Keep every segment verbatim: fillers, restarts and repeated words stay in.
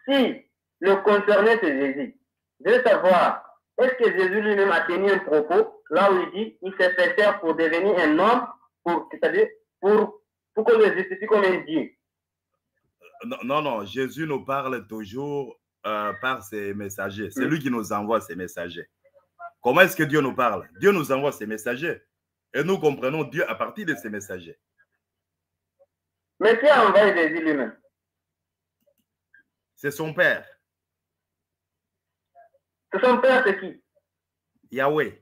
si le concerné c'est Jésus, je veux savoir, est-ce que Jésus lui-même a tenu un propos là où il dit il s'est fait faire pour devenir un homme, c'est-à-dire pour, pour qu'on le justifie comme un Dieu? Non, non, non, Jésus nous parle toujours euh, par ses messagers. C'est Mm. lui qui nous envoie ses messagers. Comment est-ce que Dieu nous parle? Dieu nous envoie ses messagers. Et nous comprenons Dieu à partir de ses messagers. Mais qui a envoyé Jésus lui-même? C'est son Père. C'est son Père, c'est qui? Yahweh.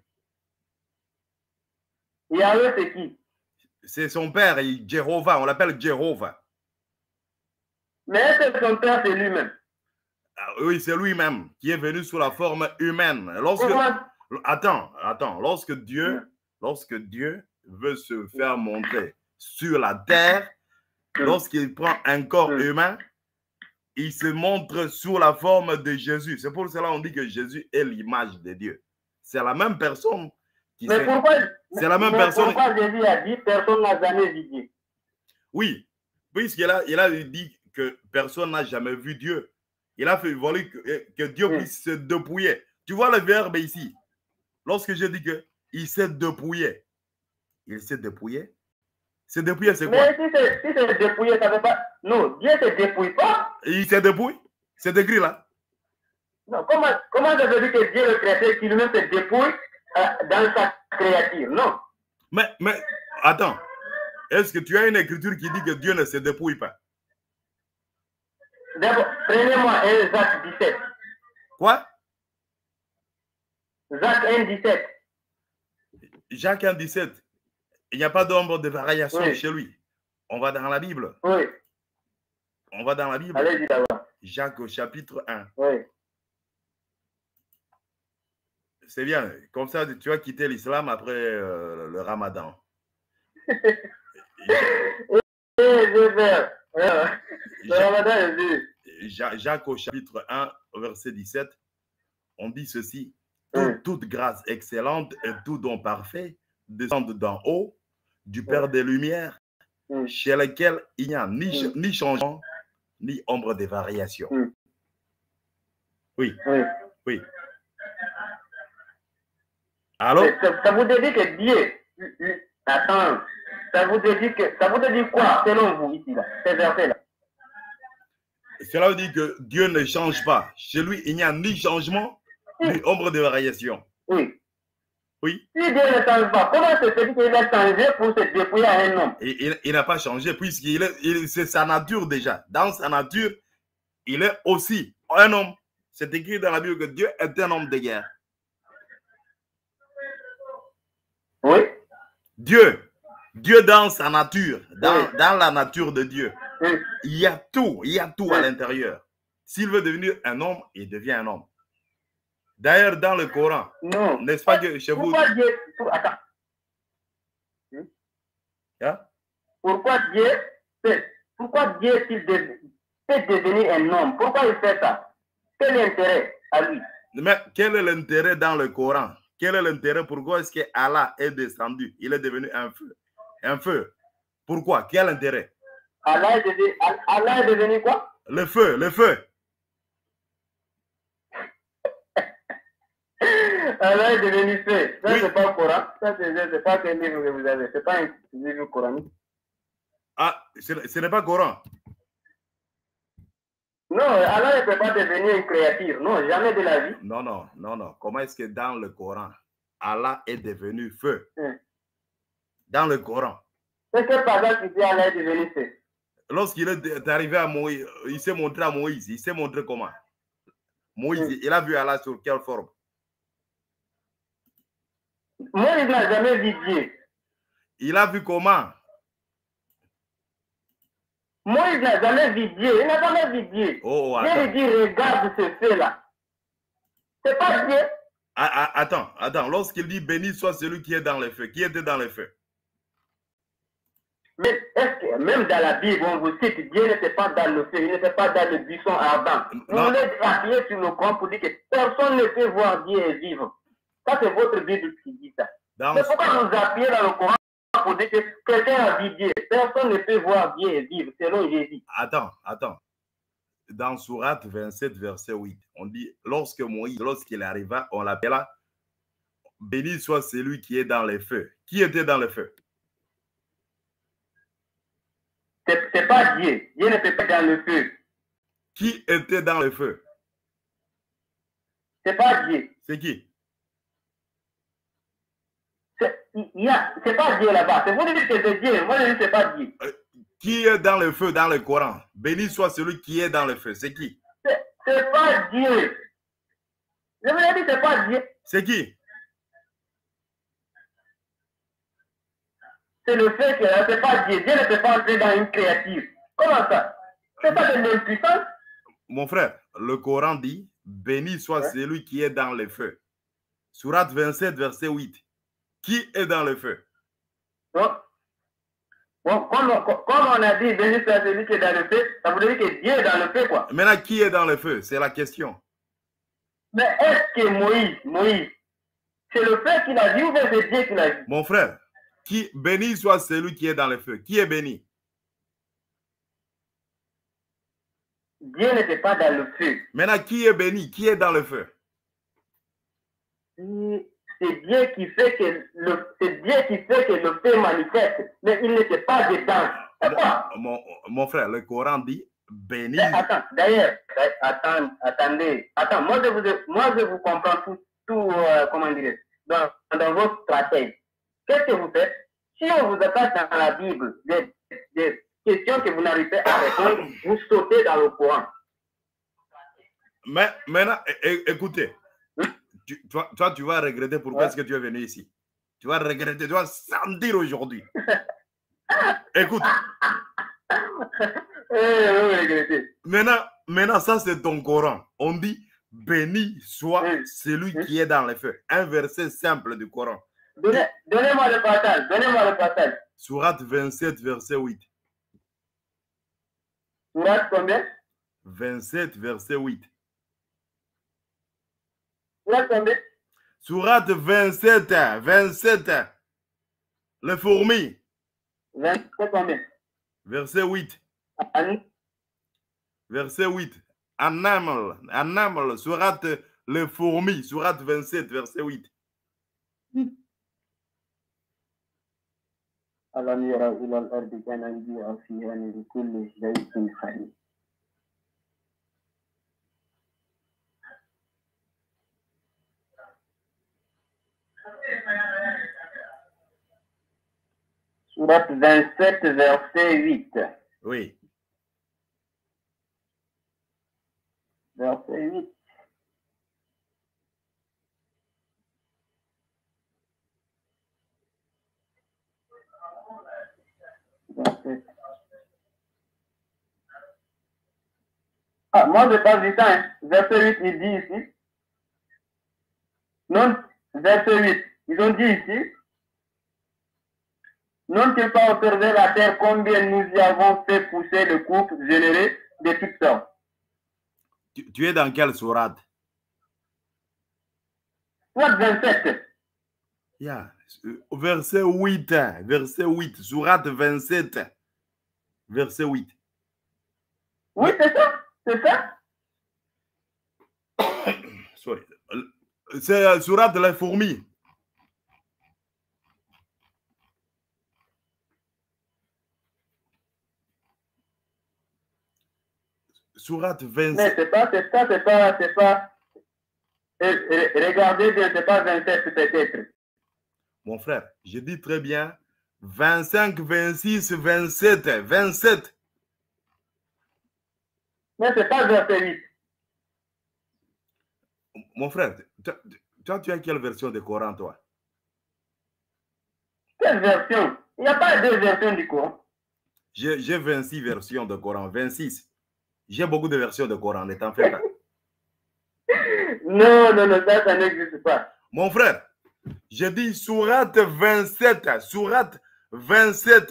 Yahweh, c'est qui? C'est son Père, Jéhovah. On l'appelle Jéhovah. Mais est-ce que son Père, c'est lui-même? Ah, oui, c'est lui-même qui est venu sous la forme humaine. Lorsque... Comment? Attends, attends. Lorsque Dieu, Mm. lorsque Dieu veut se faire montrer sur la terre, mm. lorsqu'il prend un corps mm. humain, il se montre sous la forme de Jésus. C'est pour cela qu'on dit que Jésus est l'image de Dieu. C'est la même personne qui Mais pourquoi, c'est la même mais personne. Pourquoi Jésus a dit personne n'a jamais vu Dieu? Oui, puisqu'il a, il a dit que personne n'a jamais vu Dieu. Il a fait voler que, que Dieu mm. puisse se dépouiller. Tu vois le verbe ici. Lorsque je dis qu'il s'est dépouillé, il s'est dépouillé. Se dépouiller, c'est quoi? Mais si c'est si dépouillé, ça ne veut pas. Non, Dieu ne se dépouille pas. Il se dépouille? C'est écrit là. Non, comment, comment ça veut dire que Dieu, le créateur, qui lui-même se dépouille euh, dans sa créature? Non. Mais, mais, attends. Est-ce que tu as une écriture qui dit que Dieu ne se dépouille pas? D'abord, prenez-moi un Jacques dix-sept. Quoi? Jacques un, dix-sept. Jacques un, dix-sept. Il n'y a pas d'ombre de variation oui. chez lui. On va dans la Bible. Oui. On va dans la Bible. Allez-y d'abord. Jacques au chapitre un. Oui. C'est bien. Comme ça, tu vas quitter l'islam après euh, le ramadan. Jacques, Jacques au chapitre un, verset dix-sept, on dit ceci. Toute, toute grâce excellente et tout don parfait descendent d'en haut, du Père des Lumières, mm. chez lequel il n'y a ni, mm. ni changement, ni ombre de variation. Mm. Oui, oui, oui. Alors? Ça, ça vous dit que Dieu, attends, ça vous dit que, ça vous dit quoi selon vous ici, là, ces versets-là? Cela veut dire que Dieu ne change pas. Chez lui, il n'y a ni changement, oui. ni ombre de variation. Oui. Oui. Si Dieu ne change pas, comment se fait-il qu'il a changé pour se dépouiller à un homme? Et, il il n'a pas changé puisqu'il est, il, c'est sa nature déjà. Dans sa nature, il est aussi un homme. C'est écrit dans la Bible que Dieu est un homme de guerre. Oui. Dieu, Dieu dans sa nature, dans, oui. dans la nature de Dieu, oui. il y a tout, il y a tout oui. à l'intérieur. S'il veut devenir un homme, il devient un homme. D'ailleurs, dans le Coran, n'est-ce pas que chez vous... Pourquoi Dieu... Attends. Hein? Pourquoi Dieu... Pourquoi Dieu peut devenir un homme? Pourquoi il fait ça? Quel est l'intérêt à lui? Mais quel est l'intérêt dans le Coran? Quel est l'intérêt? Pourquoi est-ce que Allah est descendu? Il est devenu un feu. Un feu. Pourquoi? Quel intérêt? Allah est devenu, Allah est devenu quoi? Le feu, le feu. Allah est devenu feu. Ça, oui. c'est pas le Coran. Ça, c'est pas quel livre que vous avez. C'est pas un livre coranique. Ah, ce n'est pas Coran. Non, Allah ne peut pas devenir une créature. Non, jamais de la vie. Non, non, non, non. Comment est-ce que dans le Coran, Allah est devenu feu? Hum. Dans le Coran. C'est que par exemple, il dit Allah est devenu feu. Lorsqu'il est arrivé à Moïse, il s'est montré à Moïse. Il s'est montré comment? Moïse, hum. il a vu Allah sur quelle forme? Moïse n'a jamais vu Dieu. Il a vu comment? Moïse n'a jamais vu Dieu. Il n'a jamais vu Dieu. Oh, Dieu lui dit, regarde ce feu-là. C'est pas Dieu. Ah, ah, attends, attends. Lorsqu'il dit, béni soit celui qui est dans le feu. Qui était dans le feu? Mais est-ce que même dans la Bible, on vous cite, Dieu n'était pas dans le feu, il n'était pas dans le buisson ardent. Vous voulez appuyer sur le Coran pour dire que personne ne peut voir Dieu et vivre. Ça, c'est votre Bible qui dit ça. Dans Mais pourquoi vous appuyez dans le Coran pour dire que quelqu'un a vu Dieu? Personne ne peut voir Dieu et vivre, selon Jésus. Attends, attends. dans Sourate vingt-sept, verset huit, on dit, lorsque Moïse, lorsqu'il arriva, on l'appela, béni soit celui qui est dans les feux. Qui était dans les feux? Ce n'est pas Dieu. Dieu n'était pas dans le feu. Qui était dans le feu? Ce n'est pas Dieu. C'est qui? C'est pas Dieu là-bas. C'est vous qui dites que c'est Dieu. Moi, je dis que ce n'est pas Dieu. Euh, qui est dans le feu dans le Coran? Béni soit celui qui est dans le feu. C'est qui? C'est pas Dieu. Je vous l'ai dit, c'est pas Dieu. C'est qui? C'est le fait que ce n'est pas Dieu. Dieu ne peut pas entrer dans une créature. Comment ça? C'est pas de l'impuissance? Mon frère, le Coran dit, béni soit ouais. celui qui est dans le feu. Sourate vingt-sept, verset huit. Qui est dans le feu? Donc, bon, comme, comme on a dit, béni soit celui qui est dans le feu, ça veut dire que Dieu est dans le feu, quoi. Maintenant, qui est dans le feu? C'est la question. Mais est-ce que Moïse, Moïse, c'est le feu qu'il a dit ou c'est Dieu qui l'a dit? Mon frère, qui, béni soit celui qui est dans le feu. Qui est béni? Dieu n'était pas dans le feu. Maintenant, qui est béni? Qui est dans le feu? C'est Dieu qui fait que le, c'est Dieu qui fait que le feu manifeste, mais il n'était pas dedans. Mon, mon, mon frère, le Coran dit béni. Attends, d'ailleurs, attends, attendez, attends, moi je vous, moi je vous comprends tout, tout euh, comment dire, dans, dans votre stratège. Qu'est-ce que vous faites? Si on vous attaque dans la Bible des, des questions que vous n'arrivez pas à répondre, vous sautez dans le Coran. Mais maintenant, écoutez. Tu, toi, toi, tu vas regretter pourquoi ouais. est-ce que tu es venu ici. Tu vas regretter, tu vas sentir aujourd'hui. Écoute. maintenant, maintenant, ça c'est ton Coran. On dit, béni soit oui. celui oui. qui est dans les feux. Un verset simple du Coran. Donnez, donnez-moi le passage. Donnez-moi le passage. Sourate vingt-sept, verset huit. Sourate combien? vingt-sept, verset huit. Sourate vingt-sept, vingt-sept. Les fourmis. vingt-sept combien? Verset huit. An... Verset huit. An-Naml. An-Naml. Sourate les fourmis. Sourate vingt-sept, verset huit. ألم يروا إلى الأرض كننزع فيها من كل شيء حي. Sourate vingt-sept, verset huit. Oui. Verset huit. Verset. Ah, moi, je n'ai pas vu ça. Hein. Verset huit, il dit ici. Non, verset huit. Ils ont dit ici. N'ont-ils pas observé la terre combien nous y avons fait pousser le couple généré de toutes sortes? Tu, tu es dans quelle sourate? Sourate vingt-sept. Yeah. Verset huit. Verset huit. Sourate vingt-sept. Verset huit. Oui, c'est ça. C'est ça. Sorry. C'est sourate de la fourmi. Sourate vingt-sept. Mais c'est pas, c'est ça, c'est pas, c'est pas. Regardez bien, c'est pas vingt-sept peut-être. Mon frère, je dis très bien vingt-cinq, vingt-six, vingt-sept, vingt-sept. Mais c'est pas verset huit. Mon frère, toi, toi, tu as quelle version de Coran, toi? Quelle version? Il n'y a pas deux versions du Coran. J'ai vingt-six versions de Coran, vingt-six. J'ai beaucoup de versions de Coran, ne t'en fais pas. Non, non, non, ça, ça n'existe pas. Mon frère, j'ai dit sourate vingt-sept, sourate vingt-sept,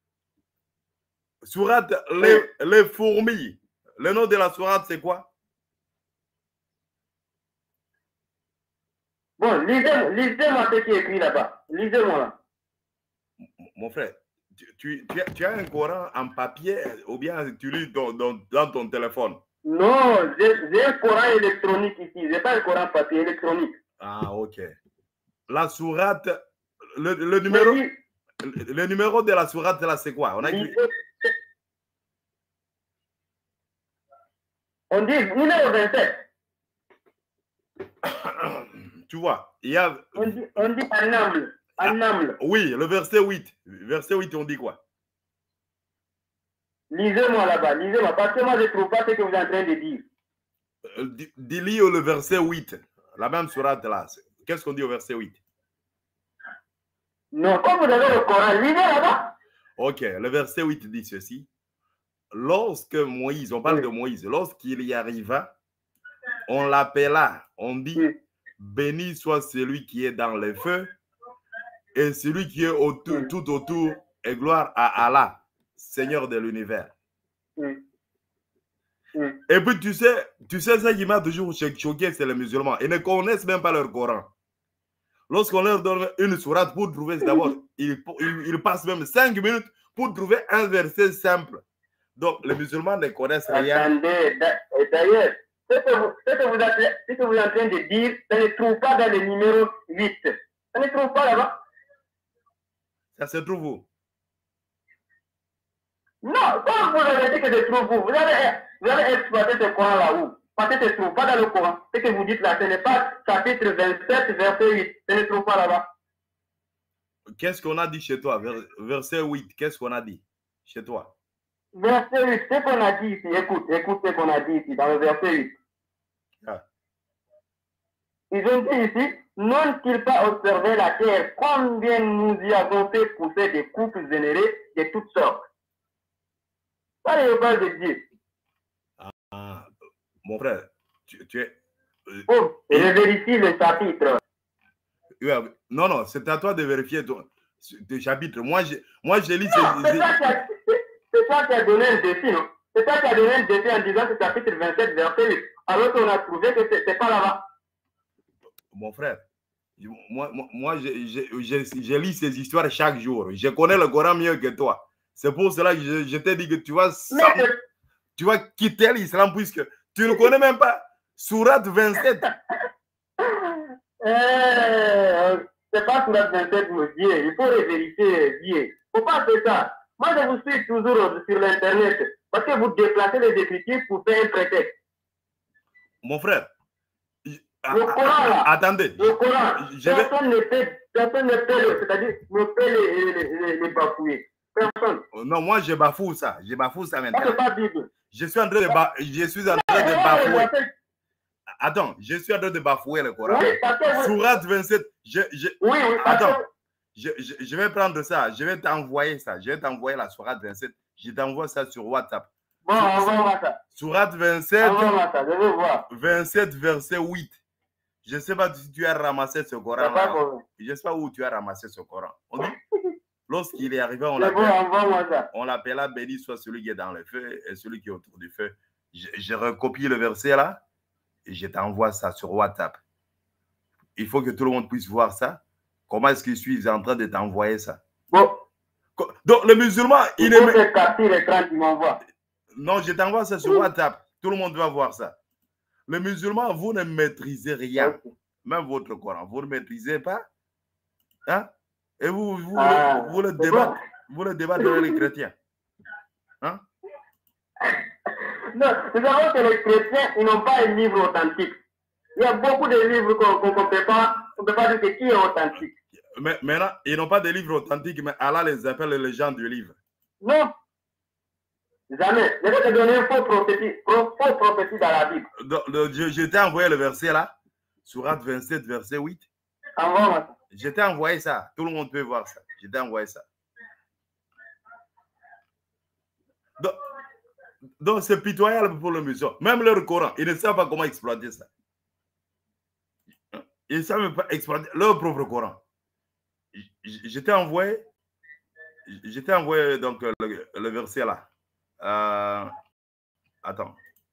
sourate les, les fourmis. Le nom de la sourate, c'est quoi? Bon, lisez-moi lisez ce qui est écrit là-bas. Lisez-moi là. Mon frère, tu, tu, tu, as, tu as un Coran en papier ou bien tu lis dans, dans, dans ton téléphone? Non, j'ai un Coran électronique ici. Je n'ai pas un Coran papier, électronique. Ah, ok. La sourate, le, le numéro le, le numéro de la sourate, là, c'est quoi? On a écrit... On dit numéro vingt-sept. Tu vois, il y a... On dit, on dit un namle. Un namle. Ah, oui, le verset huit. Verset huit, on dit quoi? Lisez-moi là-bas, lisez-moi, parce que moi je ne trouve pas ce que vous êtes en train de dire. Dis-lui le verset huit, la même sourate là. Qu'est-ce qu'on dit au verset huit? Non, comme vous avez le Coran, lisez là-bas. Ok, le verset huit dit ceci. Lorsque Moïse, on parle oui. de Moïse, lorsqu'il y arriva, on l'appela, on dit, oui. béni soit celui qui est dans le feu et celui qui est autour, oui. tout autour, et gloire à Allah, Seigneur de l'univers. Oui. Oui. Et puis tu sais, tu sais ça qui m'a toujours choqué, c'est les musulmans. Ils ne connaissent même pas leur Coran. Lorsqu'on leur donne une sourate pour trouver, d'abord, ils, ils, ils passent même cinq minutes pour trouver un verset simple. Donc, les musulmans ne connaissent rien. Attendez, d'ailleurs, ce que, vous, ce, que vous êtes, ce que vous êtes en train de dire, ça ne trouve pas dans le numéro huit. Ça ne trouve pas là-bas. Ça se trouve où? Non, comme vous avez dit que se trouve où, vous avez, vous avez exploité ce Coran là-haut. Parce que ça ne se trouve pas dans le Coran. Ce que vous dites là, ce n'est pas chapitre vingt-sept, verset huit. Ça ne se trouve pas là-bas. Qu'est-ce qu'on a dit chez toi? Verset huit, qu'est-ce qu'on a dit chez toi? Verset huit, ce qu'on a dit ici, écoute, écoute ce qu'on a dit ici, dans le verset huit. Ah. Ils ont dit ici, n'ont-ils pas observé la terre, combien nous y avons fait pousser des couples générés de toutes sortes? Ça, je parle de Dieu. Ah, mon frère, tu, tu es... Euh, oh, et... je vérifie le chapitre. Non, non, c'est à toi de vérifier ton, ton chapitre. Moi, je, moi, je lis... Non, c'est toi qui as donné un défi, non? C'est toi qui as donné un défi en disant que c'est chapitre vingt-sept, verset huit, alors qu'on a trouvé que ce n'est pas là-bas. Mon frère, moi, moi, moi je, je, je, je lis ces histoires chaque jour. Je connais le Coran mieux que toi. C'est pour cela que je, je t'ai dit que tu vas, Mais tu vas quitter l'islam puisque tu ne connais même pas Sourate vingt-sept. euh, c'est pas Sourate vingt-sept, mon Dieu. Il faut vérifier Dieu. Il ne faut pas faire ça. Moi, je vous suis toujours sur l'Internet parce que vous déplacez les écritures pour faire un prétexte. Mon frère, le Coran, là, attendez. Le Coran, je personne, vais... ne peut, personne ne peut le, c'est-à-dire, ne peut les, les, les, les bafouer. Personne. Non, moi, je bafoue ça. Je bafoue ça maintenant. Ça, c'est pas Bible. Je suis en train de, ba... je suis en train de bafouer. Attends, je suis en train de bafouer le Coran. Oui, parce que... Sourate vingt-sept. Je, je... Oui, oui, Attends. Que... Je, je, je vais prendre ça. Je vais t'envoyer ça. Je vais t'envoyer la Sourate vingt-sept. Je t'envoie ça sur WhatsApp. Bon, on va voir ça. Sourate vingt-sept. On va voir ça. Je vais voir. vingt-sept, verset huit. Je ne sais pas si tu as ramassé ce Coran. Je ne sais pas où tu as ramassé ce Coran. On dit, lorsqu'il est arrivé, on l'appela béni soit celui qui est dans le feu et celui qui est autour du feu. Je, je recopie le verset là et je t'envoie ça sur WhatsApp. Il faut que tout le monde puisse voir ça. Comment est-ce que je suis en train de t'envoyer ça? Bon. Donc, le musulman, il, il faut est... que l'écran, tu m'envoies. Non, je t'envoie ça sur WhatsApp. Tout le monde va voir ça. Les musulmans, vous ne maîtrisez rien. Okay. Même votre Coran, vous ne maîtrisez pas. Hein? Et vous, vous, ah, vous, vous le débattez, bon. vous le débattez avec les chrétiens. Hein? Non, nous savons que les chrétiens, ils n'ont pas un livre authentique. Il y a beaucoup de livres qu'on ne peut pas, on peut pas dire qui est authentique. Mais maintenant, ils n'ont pas de livres authentiques, mais Allah les appelle les gens du livre. Non. Jamais. Je vais te donner une fausse prophétie, fausse prophétie dans la Bible. Donc, le, je je t'ai envoyé le verset là, Sourate vingt-sept, verset huit. Envoie-moi ça. Je t'ai envoyé ça. Tout le monde peut voir ça. Je t'ai envoyé ça. Donc, donc c'est pitoyable pour le musulman. Même leur Coran, ils ne savent pas comment exploiter ça. Ils ne savent pas exploiter leur propre Coran. Je, je t'ai envoyé, je t'ai envoyé donc le, le verset là. Euh, attends.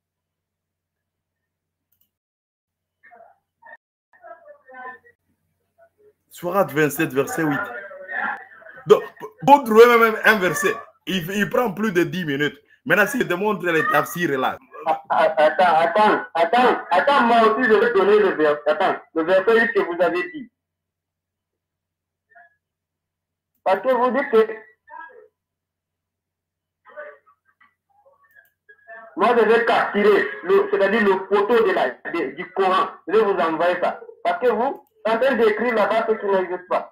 Sourate vingt-sept, verset huit. Donc, pour trouver même un verset, il, il prend plus de dix minutes. Maintenant, si je te montre les tafsirs là, Attends, attends, attends, attends, moi aussi je vais donner le verset. Attends, le verset que vous avez dit. Parce que vous dites que moi je vais capturer, c'est-à-dire le photo de la, de, du Coran. Je vais vous envoyer ça. Parce que vous, en train d'écrire là-bas ce qui n'existe pas.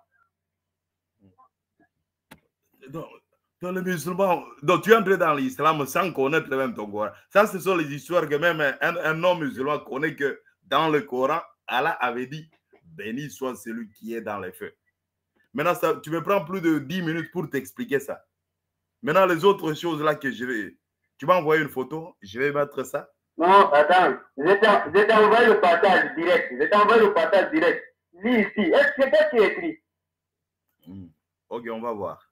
Donc, dans les musulmans, donc tu es entré dans l'islam sans connaître même ton Coran. Ça, ce sont les histoires que même un, un non-musulman connaît, que dans le Coran, Allah avait dit béni soit celui qui est dans les feux. Maintenant, ça, tu me prends plus de dix minutes pour t'expliquer ça. Maintenant, les autres choses là que je vais... Tu m'as envoyé une photo, je vais mettre ça. Non, attends, je t'ai envoyé le partage direct. Je t'ai envoyé le partage direct. Lis ici. Est-ce que c'est qui est écrit? Hmm. Ok, on va voir.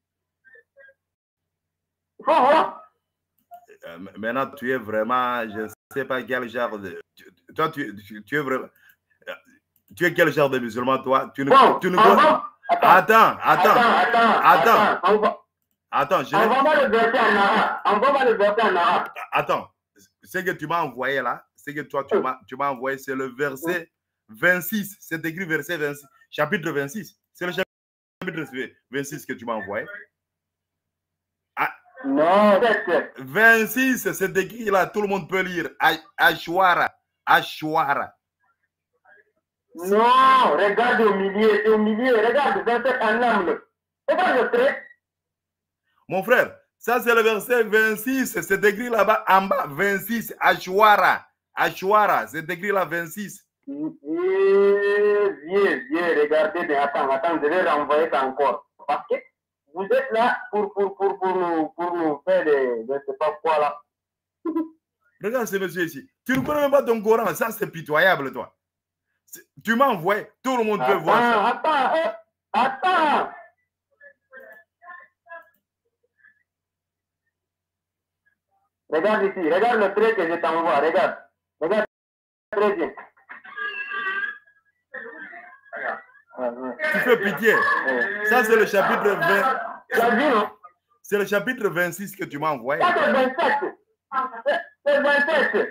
Faut voir. Euh, maintenant, tu es vraiment, je ne sais pas quel genre de... Tu, toi, tu, tu, tu es vraiment... Tu es quel genre de musulman, toi? Tu ne, bon, tu ne attends, attends, attends, attends, attends, attends, attends, attends, je vais... Envoie-moi le verset en arabe. Envoie-moi le verset en arabe. Attends, ce que tu m'as envoyé là, ce que toi, tu m'as tu m'as envoyé, c'est le verset vingt-six. C'est écrit verset vingt-six, chapitre vingt-six. C'est le chapitre vingt-six que tu m'as envoyé. Ah, non, c'est vingt-six, c'est écrit là, tout le monde peut lire. Ashwara, Ashwara. Non, regarde au milieu, c'est au milieu, regarde, verset en angle. Regarde le trait. Mon frère, ça c'est le verset vingt-six, c'est écrit là-bas en bas, vingt-six, Ashwara, Ashwara, c'est écrit là, vingt-six. Viens, viens, regardez, mais attends, attends, je vais renvoyer ça encore. Parce que vous êtes là pour, pour, pour, pour, nous, pour nous faire des, je ne sais pas quoi là. Regarde ce monsieur ici. Tu ne connais même pas ton Coran, ça c'est pitoyable, toi. Tu m'as envoyé, tout le monde attends, peut voir ça. Attends, eh, attends. Regarde ici, regarde le trait que je t'envoie, regarde. Regarde très bien. Tu fais pitié. Ça, c'est le chapitre vingt. C'est le chapitre vingt-six que tu m'as envoyé. Ça, c'est vingt-sept. C'est vingt-sept.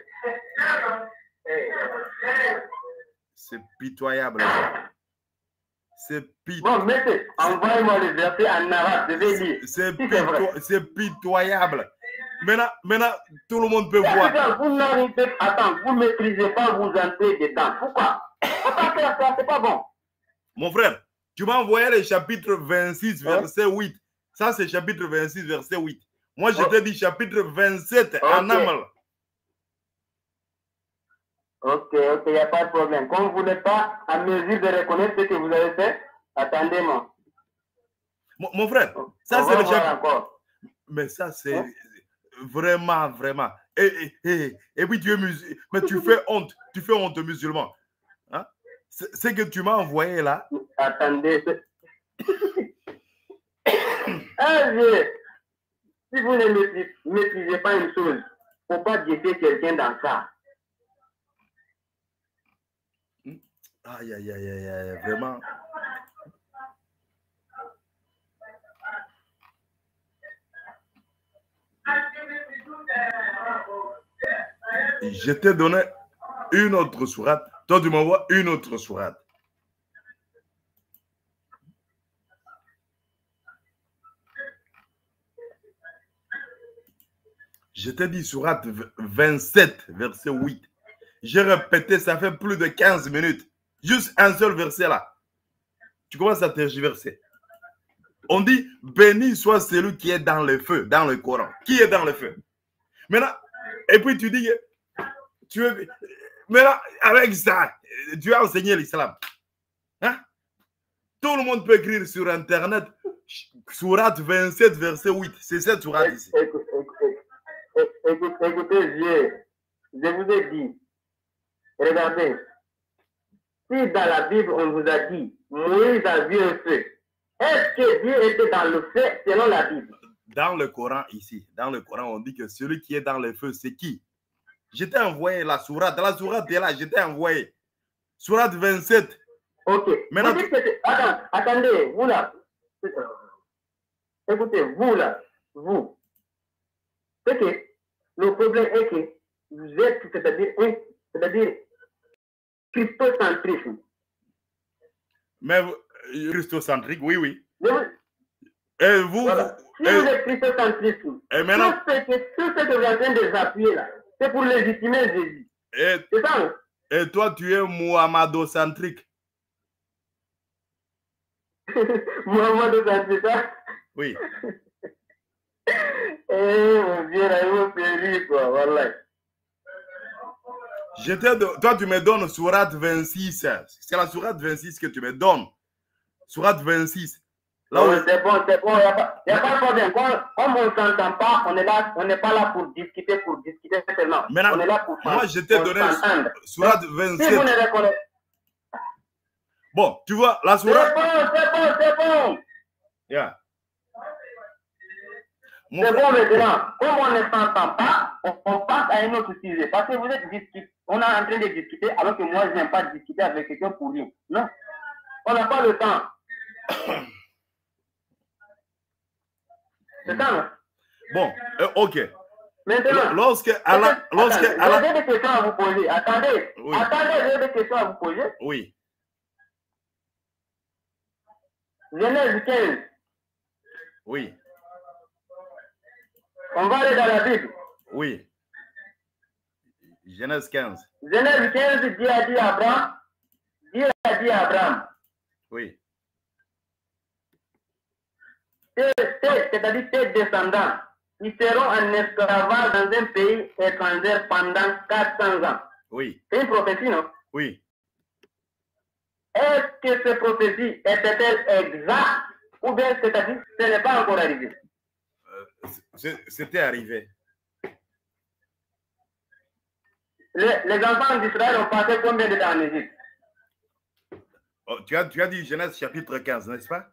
C'est pitoyable. C'est pitoyable. Bon, mettez, envoyez-moi le verset en arabe, je vais lire. C'est pito pitoyable. Maintenant, maintenant, tout le monde peut voir. Vous n'arrivez pas, attends, vous ne maîtrisez pas, vous entrez dedans. Pourquoi? Faut pas faire ça, c'est pas bon. Mon frère, tu m'as envoyé le chapitre vingt-six, verset huit. Ça, c'est chapitre vingt-six, verset huit. Moi, je oh. te dis chapitre vingt-sept, okay. En amal. Ok, ok, il n'y a pas de problème. Comme vous n'êtes pas en mesure de reconnaître ce que vous avez fait, attendez-moi. Mon, mon frère, ça, c'est le chapitre. Mais ça, c'est... Hein? Vraiment, vraiment. Et, et, et, et puis tu es musulman. Mais tu fais honte. Tu fais honte musulman. Hein? C'est que tu m'as envoyé là. Attendez. Ah, je... Si vous ne maîtrisez, maîtrisez pas une chose, il ne faut pas jeter quelqu'un dans ça. Aïe, aïe, aïe, aïe, aïe, vraiment. Je t'ai donné une autre sourate. Toi, tu m'envoies une autre sourate. Je t'ai dit sourate vingt-sept, verset huit. J'ai répété, ça fait plus de quinze minutes. Juste un seul verset là. Tu commences à tergiverser. On dit, béni soit celui qui est dans le feu, dans le Coran. Qui est dans le feu? Maintenant, et puis tu dis, tu es, maintenant, avec ça, tu as enseigné l'islam. Hein? Tout le monde peut écrire sur Internet, sourate vingt-sept, verset huit. C'est cette sourate ici. Écoutez, écoutez, je, je vous ai dit, regardez, si dans la Bible on vous a dit, Moïse a vu un feu, est-ce que Dieu était dans le feu selon la Bible? Dans le Coran ici, dans le Coran, on dit que celui qui est dans le feu, c'est qui? Je t'ai envoyé la sourate, la sourate est là, je t'ai envoyé. Sourate vingt-sept. Ok. Maintenant, vous dites que attends, attendez, vous là. Écoutez, vous là, vous. C'est que le problème est que vous êtes, c'est-à-dire, c'est-à-dire, christocentrisme. Mais christocentrique, oui, oui. Oui. Et vous, Voilà. Si et, vous êtes christocentrisme, et maintenant, tout ce que, tout ce que vous êtes en train de désappuyer là, c'est pour légitimer Jésus. et, C'est ça, hein? et toi, tu es mohammedocentrique. Mohammedocentrique, ça? Oui. Eh, mon Dieu, là, il faut périr, quoi, voilà. De, toi, tu me donnes Sourate vingt-six. C'est la Sourate vingt-six que tu me donnes. Sourate vingt-six. Là où... C'est bon, c'est bon. Il n'y a, a pas de problème. Comme, comme on ne s'entend pas, on est là, on n'est pas là pour discuter, pour discuter seulement. Maintenant, on est là pour moi, je t'ai donné Sourate vingt-sept. Si vous ne reconnaissez... Bon, tu vois, la Sourate... C'est bon, c'est bon, c'est bon. Yeah. C'est bon maintenant. Comme on ne s'entend pas, on, on passe à un autre sujet. Parce que vous êtes discuté, on est en train de discuter, alors que moi, je n'aime pas discuter avec quelqu'un pour rien. Non. On n'a pas le temps. C'est ça, non? Bon, euh, ok. Maintenant, lorsque Allah, lorsque attendez, Allah... j'ai des questions à vous poser. Attendez, oui. attendez, j'ai des questions à vous poser. Oui. Genèse quinze. Oui. On va aller dans la Bible. Oui. Genèse quinze. Genèse quinze, Dieu a dit à Abraham. Dieu a dit à Abraham. Oui. C'est-à-dire tes descendants, ils seront en esclavage dans un pays étranger pendant quatre cents ans. Oui. C'est une prophétie, non? Oui. Est-ce que cette prophétie était-elle exacte ou bien c'est-à-dire ce n'est pas encore arrivé? Euh, C'était arrivé. Les, les enfants d'Israël ont passé combien de temps en Égypte? Oh, tu, as, tu as dit Genèse chapitre quinze, n'est-ce pas?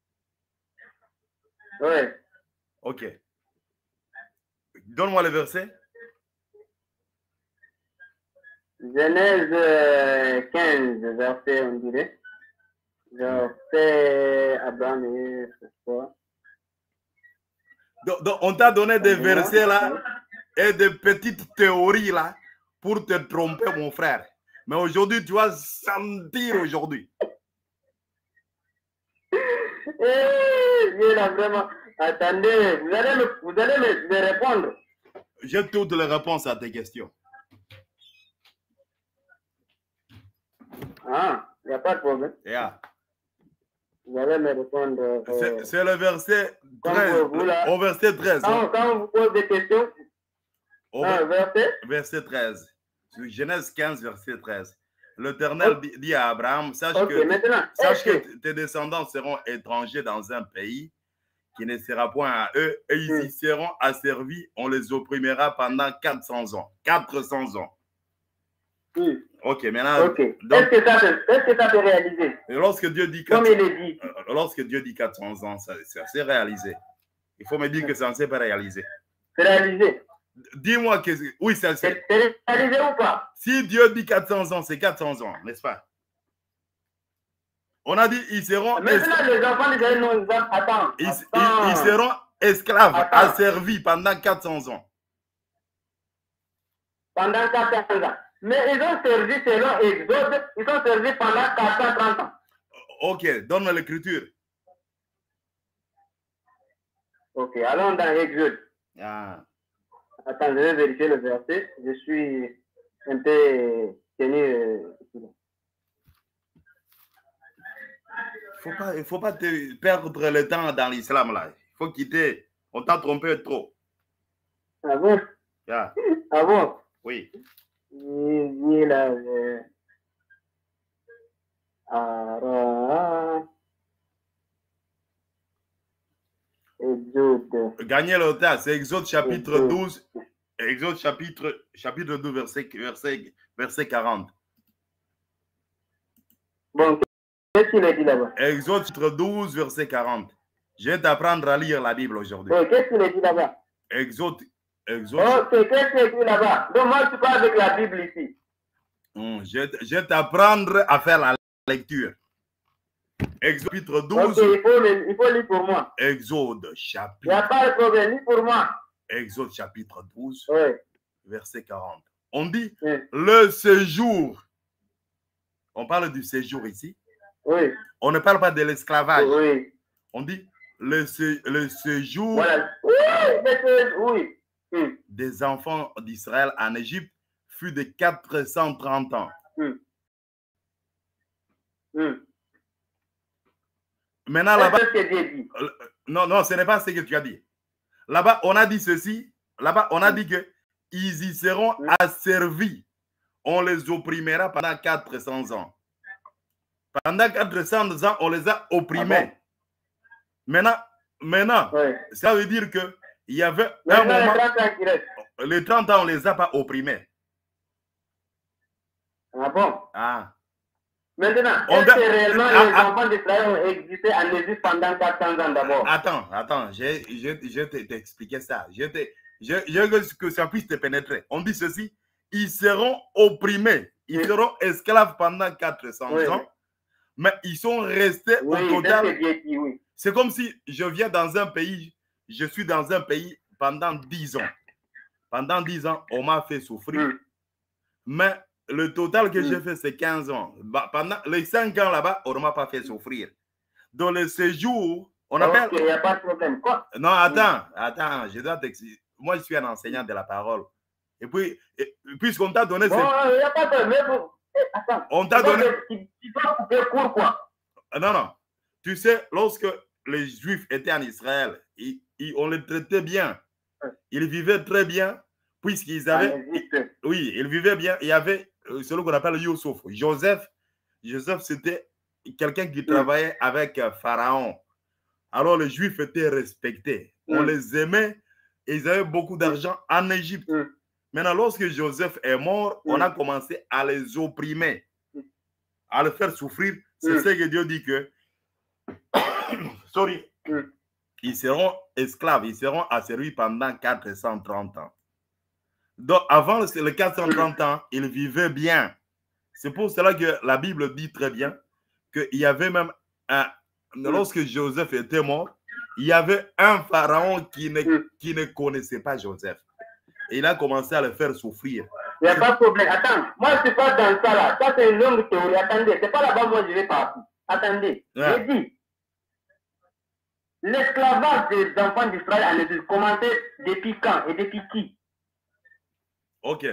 Oui. Ok. Donne-moi le verset. Genèse quinze, verset, on dirait. Verset Abraham et quoi? Donc, donc, on t'a donné des versets là et des petites théories là pour te tromper, mon frère. Mais aujourd'hui, tu vas sentir aujourd'hui. Eh, là, vraiment. Attendez, vous allez, me, vous allez me, me répondre. J'ai toutes les réponses à tes questions. Ah, il n'y a pas de problème. Yeah. Vous allez me répondre. Euh, C'est le verset treize. Vous, là, au verset treize. Quand, quand on vous pose des questions, au ah, verset? verset treize. Sur Genèse quinze, verset treize. L'Éternel okay. dit à Abraham, sache, okay, que, maintenant, sache que, que tes descendants seront étrangers dans un pays qui ne sera point à eux, et ils mm. y seront asservis, on les opprimera pendant quatre cents ans. quatre cents ans. Mm. Ok, maintenant... Okay. Est-ce que ça s'est réalisé? Lorsque Dieu dit quatre cents, comme il est dit. Lorsque Dieu dit quatre cents ans, ça, ça s'est réalisé. Il faut me dire que ça ne s'est pas réalisé. C'est réalisé. Dis-moi que... Oui, c'est réalisé ou pas? Si Dieu dit quatre cents ans, c'est quatre cents ans, n'est-ce pas? On a dit, ils seront... Maintenant, les enfants d'Israël nous attendent. Ils, ils, ils seront esclaves, Attends. asservis pendant quatre cents ans. Pendant quatre cents ans. Mais ils ont servi selon Exode, ils ont servi pendant quatre cent trente ans. Ok, donne-moi l'écriture. Ok, allons dans Exode. Ah. Attends, je vais vérifier le verset. Je suis un peu tenu. Faut pas, il ne faut pas te perdre le temps dans l'islam là. Il faut quitter. On t'a trompé trop. Ah bon? Yeah. Ah bon? Oui. Il là. Euh... Ah, Exode. Gagnez le temps, c'est Exode chapitre Exode. douze. Exode chapitre, chapitre douze, verset, verset, verset quarante. Bon, qu'est-ce qu'il a dit là-bas? Exode chapitre douze, verset quarante. Je vais t'apprendre à lire la Bible aujourd'hui. Oh, qu'est-ce qu'il a dit là-bas? Exode. Exode. Ok, qu'est-ce qu'il a dit là-bas? Donc moi, tu parles avec la Bible ici. Hum, je, je vais t'apprendre à faire la lecture. Exode chapitre douze. Ok, il faut, il faut lire pour moi. Exode chapitre. Il n'y a pas de problème, lis pour moi. Exode chapitre douze. Oui. verset quarante. On dit Oui. le séjour. On parle du séjour ici. Oui. On ne parle pas de l'esclavage. Oui. On dit le, sé, le séjour Voilà. Oui, oui. Mm. des enfants d'Israël en Égypte fut de quatre cent trente ans. Mm. Mm. Maintenant, là-bas, C'est ce que j'ai dit. non, non, ce n'est pas ce que tu as dit. Là-bas, on a dit ceci. Là-bas, on a Mm. dit que ils y seront Mm. asservis. On les opprimera pendant quatre cents ans. Pendant quatre cents ans, on les a opprimés. Ah bon? Maintenant, maintenant Oui. ça veut dire qu'il y avait Maintenant, un moment... les trente ans qui restent. Les trente ans, on ne les a pas opprimés. Ah bon? Ah. Maintenant, On est-ce va... que réellement ah, les ah, enfants d'Israël ont existé en Égypte pendant quatre cents ans d'abord? Attends, attends, je, je, je t'ai expliqué ça. Je, te, je, je veux que ça puisse te pénétrer. On dit ceci, ils seront opprimés, ils oui. seront esclaves pendant quatre cents oui. ans, mais ils sont restés oui, au total. Dit, oui. C'est comme si je viens dans un pays, je suis dans un pays pendant dix ans. Pendant dix ans, on m'a fait souffrir, mm. mais le total que mm. j'ai fait, c'est quinze ans. Bah, pendant les cinq ans là-bas, on ne m'a pas fait souffrir. Dans le séjour, on appelle... Il n'y a pas de problème. Quoi? Non, attends, attends, je dois t'expliquer. Moi, je suis un enseignant de la parole. Et puis, et, puisqu'on t'a donné... Bon, il n'y a pas de problème. Attends, on t'a donné... Tu, tu dois couper court, quoi? Non, non. Tu sais, lorsque les Juifs étaient en Israël, ils, ils, on les traitait bien. Ils vivaient très bien, puisqu'ils avaient... Oui, ils vivaient bien. Il y avait celui qu'on appelle Youssef. Joseph, Joseph, c'était quelqu'un qui travaillait avec Pharaon. Alors les Juifs étaient respectés. Mm. On les aimait et ils avaient beaucoup d'argent en Égypte. Mm. Maintenant, lorsque Joseph est mort, mm. on a commencé à les opprimer, à les faire souffrir. C'est mm. ce que Dieu dit que sorry, mm. ils seront esclaves, ils seront asservis pendant quatre cent trente ans. Donc, avant les quatre cent trente mm. ans, ils vivaient bien. C'est pour cela que la Bible dit très bien qu'il y avait même un... Lorsque Joseph était mort, il y avait un pharaon qui ne, qui ne connaissait pas Joseph. Et il a commencé à le faire souffrir. Il n'y a pas de problème. Attends, moi je ne suis pas dans ça là. Ça c'est une longue théorie. Attendez, c'est pas là-bas moi je vais partir. Attendez, ouais. J'ai dit, l'esclavage des enfants d'Israël en Égypte commençait depuis quand et depuis qui? Ok.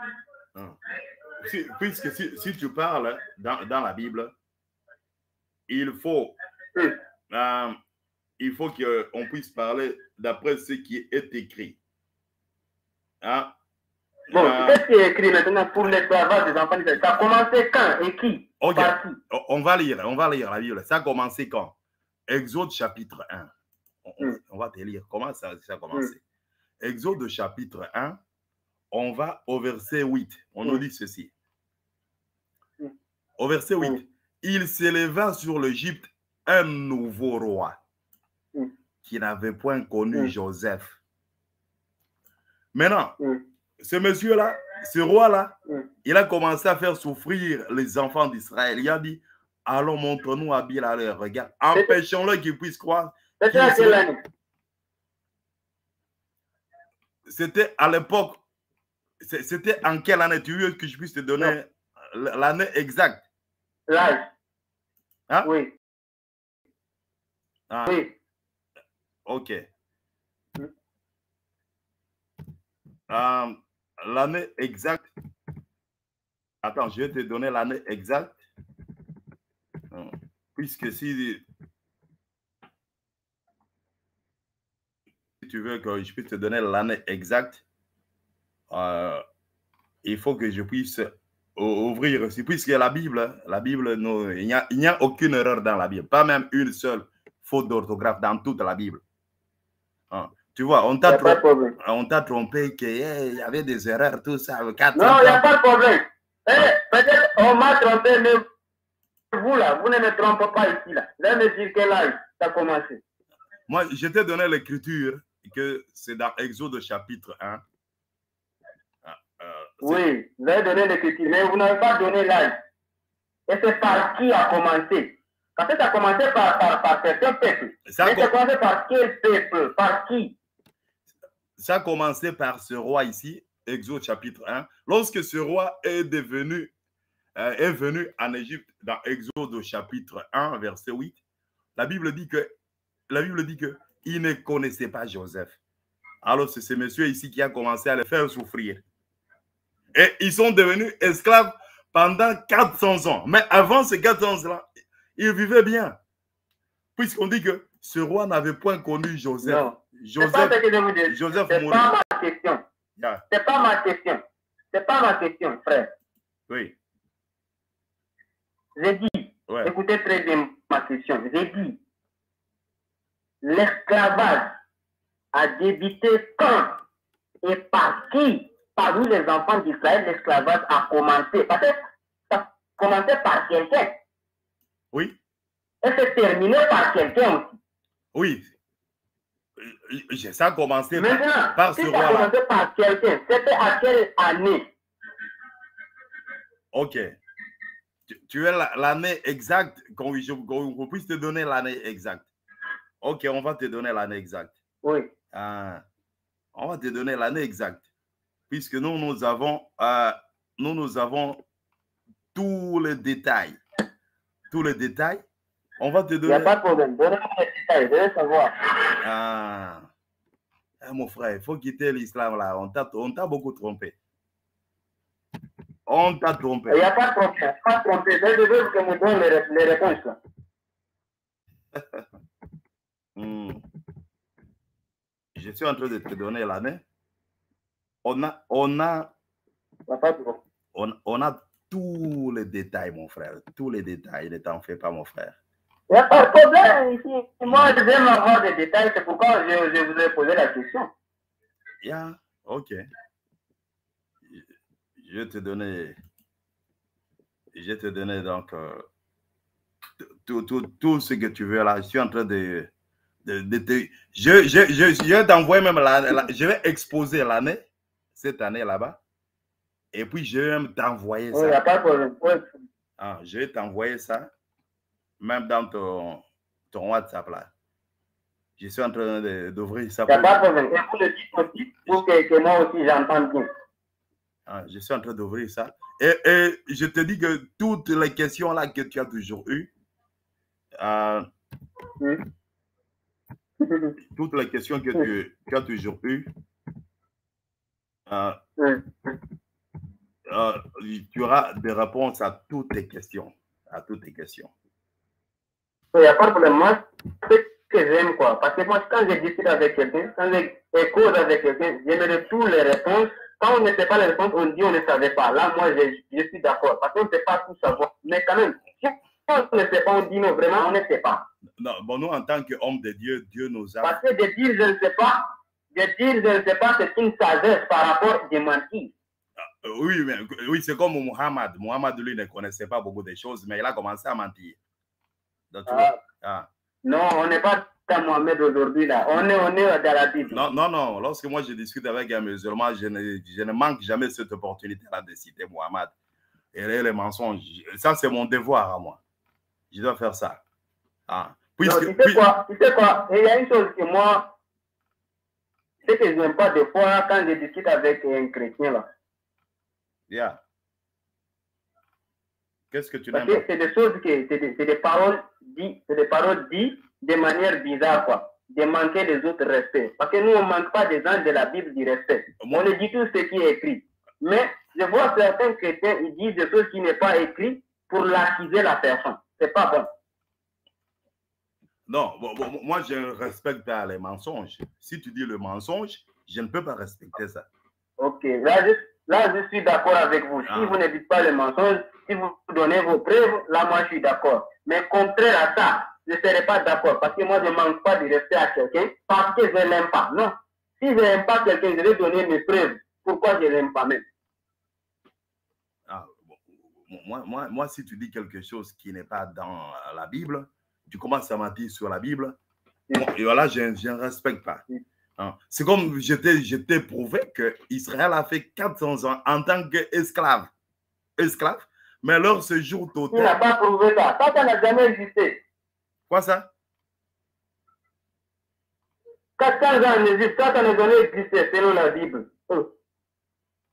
Si, puisque si, si tu parles dans, dans la Bible, il faut... Mm. Euh, il faut qu'on puisse parler d'après ce qui est écrit. Hein? Bon, euh, qu'est-ce qui est écrit maintenant pour l'esclavage des enfants d'Israël? Ça a commencé quand et qui? Ok, on va lire, on va lire la Bible. Ça a commencé quand? Exode chapitre un. On, mm. on va te lire comment ça, ça a commencé. Mm. Exode chapitre un, on va au verset huit. On mm. nous dit ceci. Mm. Au verset huit. Mm. Il s'éleva sur l'Égypte un nouveau roi mm. qui n'avait point connu mm. Joseph. Maintenant, mm. ce monsieur-là, ce roi-là, mm. il a commencé à faire souffrir les enfants d'Israël. Il a dit, allons, montre-nous habile à leur regard. Empêchons-le qu'ils puissent croire. C'était à l'époque, c'était en quelle année? Tu veux que je puisse te donner l'année exacte? L'âge. Hein? Oui. Ah. Oui. Ok. Mm. Euh, l'année exacte. Attends, je vais te donner l'année exacte. Puisque si, si tu veux que je puisse te donner l'année exacte, euh, il faut que je puisse ouvrir aussi. Puisque la Bible, la Bible, non, il n'y a, il n'y a aucune erreur dans la Bible. Pas même une seule faute d'orthographe dans toute la Bible. Hein. Tu vois, on t'a trompé, on t'a trompé qu'il hey, y avait des erreurs, tout ça. quatre non, il n'y a pas de problème. Hey, peut-être on m'a trompé, mais vous là, vous ne me trompez pas ici là. Là, me dire quel âge ça a commencé. Moi, je t'ai donné l'écriture que c'est dans Exode chapitre un. Euh, oui, vous avez donné l'écriture, mais vous n'avez pas donné l'âge. Et c'est par qui a commencé? Parce que ça a commencé par, par, par certains peuples. Ça a, com... a commencé par quel peuple? Par qui? Ça a commencé par ce roi ici. Exode chapitre un, lorsque ce roi est devenu, euh, est venu en Égypte, dans Exode chapitre un, verset huit, la Bible dit que, la Bible dit que il ne connaissait pas Joseph. Alors c'est ce monsieur ici qui a commencé à les faire souffrir. Et ils sont devenus esclaves pendant quatre cents ans. Mais avant ces quatre cents ans-là, ils vivaient bien. Puisqu'on dit que ce roi n'avait point connu Joseph. Non. Joseph, c'est pas ce que je vous dis. Joseph c'est mourit. pas ma question. Yeah. C'est pas ma question. C'est pas ma question, frère. Oui. J'ai dit, Ouais. écoutez très bien ma question. J'ai dit, l'esclavage a débuté quand et par qui? Parmi les enfants d'Israël, l'esclavage a commencé. Parce que ça a commencé par quelqu'un. Oui. Et c'est terminé par quelqu'un aussi. Oui. Ça a commencé Maintenant, par, par si ce ça a roi-là. commencé par quelqu'un, c'était à quelle année? Ok. Tu, tu es l'année exacte, qu'on qu'on puisse te donner l'année exacte. Ok, on va te donner l'année exacte. Oui. Ah, on va te donner l'année exacte. Puisque nous, nous avons, euh, nous, nous avons tous les détails. Tous les détails. On va te donner. Il n'y a pas de problème. Donnez-moi les détails. Je veux savoir. Ah. Ah, mon frère, il faut quitter l'islam là. On t'a beaucoup trompé. On t'a trompé. Il n'y a pas de problème. Pas de trompé. Je veux que me donne les, les réponses là. hmm. Je suis en train de te donner l'année. On a, on a, on, on a tous les détails, mon frère. Tous les détails. Ne t'en fais pas, mon frère. Il n'y a pas de problème ici. Moi, je vais avoir des détails. C'est pourquoi je, je vous ai posé la question. Yeah, ok. Je vais te donner, je vais te donner donc euh, tout, tout, tout ce que tu veux là. Je suis en train de, de, de te, je, je, je, je vais t'envoyer même la, la, je vais exposer l'année, cette année là-bas. Et puis je vais même t'envoyer ça. Il n'y a pas de problème. Oui. Ah, je vais t'envoyer ça, même dans ton, ton WhatsApp là. Je suis en train d'ouvrir ça. Il n'y a pas de problème. Et vous le dites aussi pour que, que moi aussi j'entende bien. Ah, je suis en train d'ouvrir ça. Et, et je te dis que toutes les questions là que tu as toujours eues, euh, oui. toutes les questions que tu, tu as toujours eues, euh, oui. euh, tu auras des réponses à toutes tes questions. À toutes tes questions. Il n'y a pas de problème. Moi, ce que j'aime, quoi. Parce que moi, quand je discute avec quelqu'un, quand je cause avec quelqu'un, j'aimerais toutes les réponses. Quand on ne sait pas les réponses, on dit on ne savait pas. Là, moi, je, je suis d'accord. Parce qu'on ne sait pas tout savoir. Mais quand même, si on ne sait pas, on dit non, vraiment, on ne sait pas. Non, bon, nous, en tant qu'hommes de Dieu, Dieu nous a... Parce que de dire je ne sais pas, de dire je ne sais pas, c'est une sagesse par rapport à mentir. Ah, oui, mais, oui c'est comme Muhammad. Muhammad, lui, ne connaissait pas beaucoup de choses, mais il a commencé à mentir. Donc, tu Ah. vois, ah. Non, on n'est pas dans Mohamed aujourd'hui, là. On est, on est dans la Bible. Non, non, non. Lorsque moi, je discute avec un musulman, je ne, je ne manque jamais cette opportunité-là de citer Muhammad. Et les mensonges, ça, c'est mon devoir à moi. Je dois faire ça. Ah. Puisque, non, tu sais puis... quoi, tu sais quoi, il y a une chose que moi, ce que je n'aime pas des fois quand je discute avec un chrétien, là. Yeah. Qu'est-ce que tu n'aimes pas? C'est des choses que, c'est des, des paroles dites, c'est des paroles dites de manière bizarre, quoi. De manquer les autres respect. Parce que nous, on ne manque pas des gens de la Bible du respect. Moi, on le dit tout ce qui est écrit. Mais je vois certains chrétiens, ils disent des choses qui n'est pas écrites pour l'accuser la personne. C'est pas bon. Non, bon, bon, moi, je ne respecte pas les mensonges. Si tu dis le mensonge, je ne peux pas respecter ça. Ok, là, je, là, je suis d'accord avec vous. Ah. Si vous ne dites pas le mensonge, si vous donnez vos preuves, là, moi, je suis d'accord. Mais contraire à ça, je ne serai pas d'accord. Parce que moi, je ne manque pas de respect à quelqu'un parce que je ne l'aime pas. Non. Si je n'aime pas quelqu'un, je vais donner mes preuves. Pourquoi je ne l'aime pas même? Ah, bon, moi, moi, moi, si tu dis quelque chose qui n'est pas dans la Bible, tu commences à mentir sur la Bible, oui. Et voilà, je, je ne respecte pas. Oui. Hein? C'est comme je t'ai prouvé qu'Israël a fait quatre cents ans en tant qu'esclave. Esclave, mais leur séjour total... Il n'a pas prouvé ça. Ça, ça n'a jamais existé. Quoi ça? quatre cents ans en Égypte, ça, ça n'a jamais existé selon la Bible. Oh.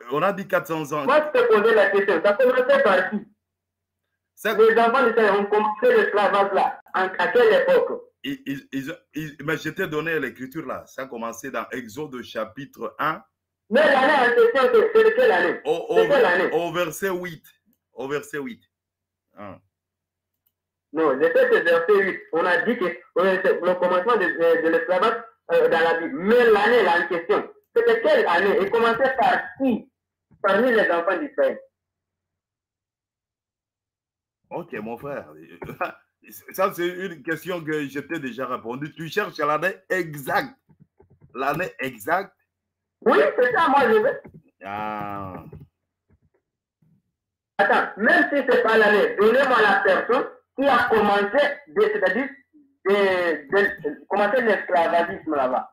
On a dit quatre cents ans. Moi, je te posais la question. Ça commençait par qui? Les enfants d'Israël ont commencé l'esclavage là. À quelle époque? Ils, ils, ils, ils, mais je t'ai donné l'écriture là. Ça a commencé dans Exode chapitre un. Mais l'année en question, c'est de quelle année? Au, au, quelle année? Au verset huit. Au verset huit. Hein. Non, je sais que verset huit. On a dit que le commencement de, de, de l'esclavage euh, dans la Bible. Mais l'année là en question, c'était quelle année? Et commençait par qui? Parmi les enfants d'Israël. Ok, mon frère. Ça, c'est une question que je t'ai déjà répondu. Tu cherches l'année exacte. L'année exacte. Oui, c'est ça, moi je veux. Ah. Attends, même si ce n'est pas l'année, donnez-moi la personne qui a commencé, c'est-à-dire, de, de, commencé l'esclavagisme là-bas.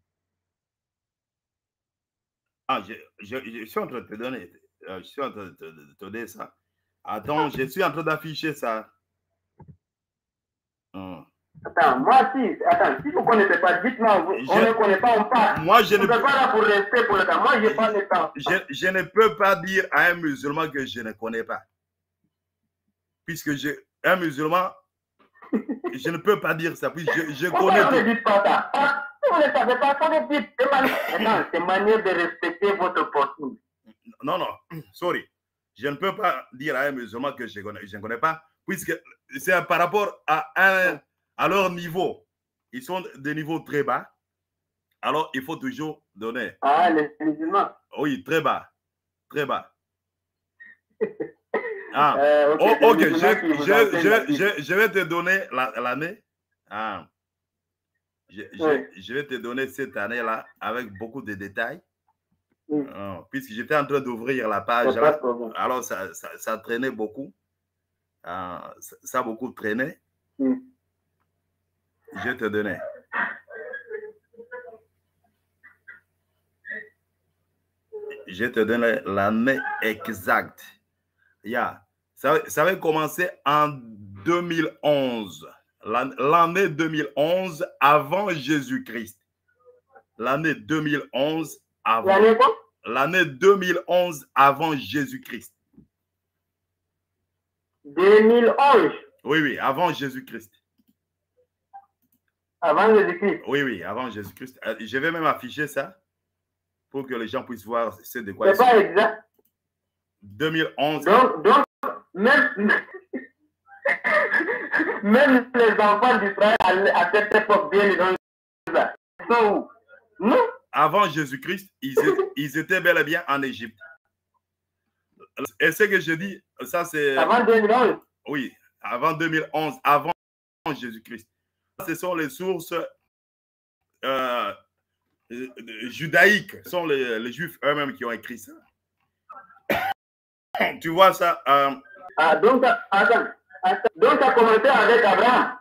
Ah, je, je, je suis en train de te donner. Je suis en train de te, de te donner ça. Attends, je suis en train d'afficher ça. Hum. Attends, moi si, attends, si vous ne connaissez pas, dites-moi, on ne connaît pas, on parle. Moi, je ne peux pas là pour rester pour le temps. Moi, je n'ai pas le temps. Je, je ne peux pas dire à un musulman que je ne connais pas. Puisque je, un musulman, je ne peux pas dire ça. Puisque je, je connais tout. Ne dites pas ça. Ah, si vous ne savez pas, ça ne dites pas. Attends, c'est manière de respecter votre posture. Non, non, sorry. Je ne peux pas dire à un musulman que je, connais, je ne connais pas, puisque c'est par rapport à, un, à leur niveau. Ils sont de niveau très bas. Alors, il faut toujours donner. Ah, les musulmans? Oui, très bas. Très bas. Ah. Euh, okay, oh, ok, je, je, je, je, je vais te donner l'année. La, ah. je, oui. je, je vais te donner cette année-là avec beaucoup de détails. Mm. Oh, puisque j'étais en train d'ouvrir la page là, alors ça, ça, ça traînait beaucoup. Ah, ça, ça a beaucoup traîné. Mm. Je vais te donner. Je te donne l'année exacte. Yeah. Ça, ça va commencer en deux mille onze. L'année deux mille onze avant Jésus-Christ. L'année deux mille onze avant. L'année deux mille onze avant Jésus-Christ. deux mille onze? Oui, oui, avant Jésus-Christ. Avant Jésus-Christ? Oui, oui, avant Jésus-Christ. Je vais même afficher ça pour que les gens puissent voir c'est de quoi. C'est pas exact. deux mille onze. Donc, donc même, même les enfants d'Israël à cette époque, bien ils sont où? Non? Avant Jésus-Christ, ils, ils étaient bel et bien en Égypte. Et ce que je dis, ça c'est... Avant deux mille onze? Oui, avant deux mille onze, avant Jésus-Christ. Ce sont les sources euh, judaïques, ce sont les, les Juifs eux-mêmes qui ont écrit ça. Tu vois ça euh... Ah, donc, attends, attends, donc ça a commencé avec Abraham.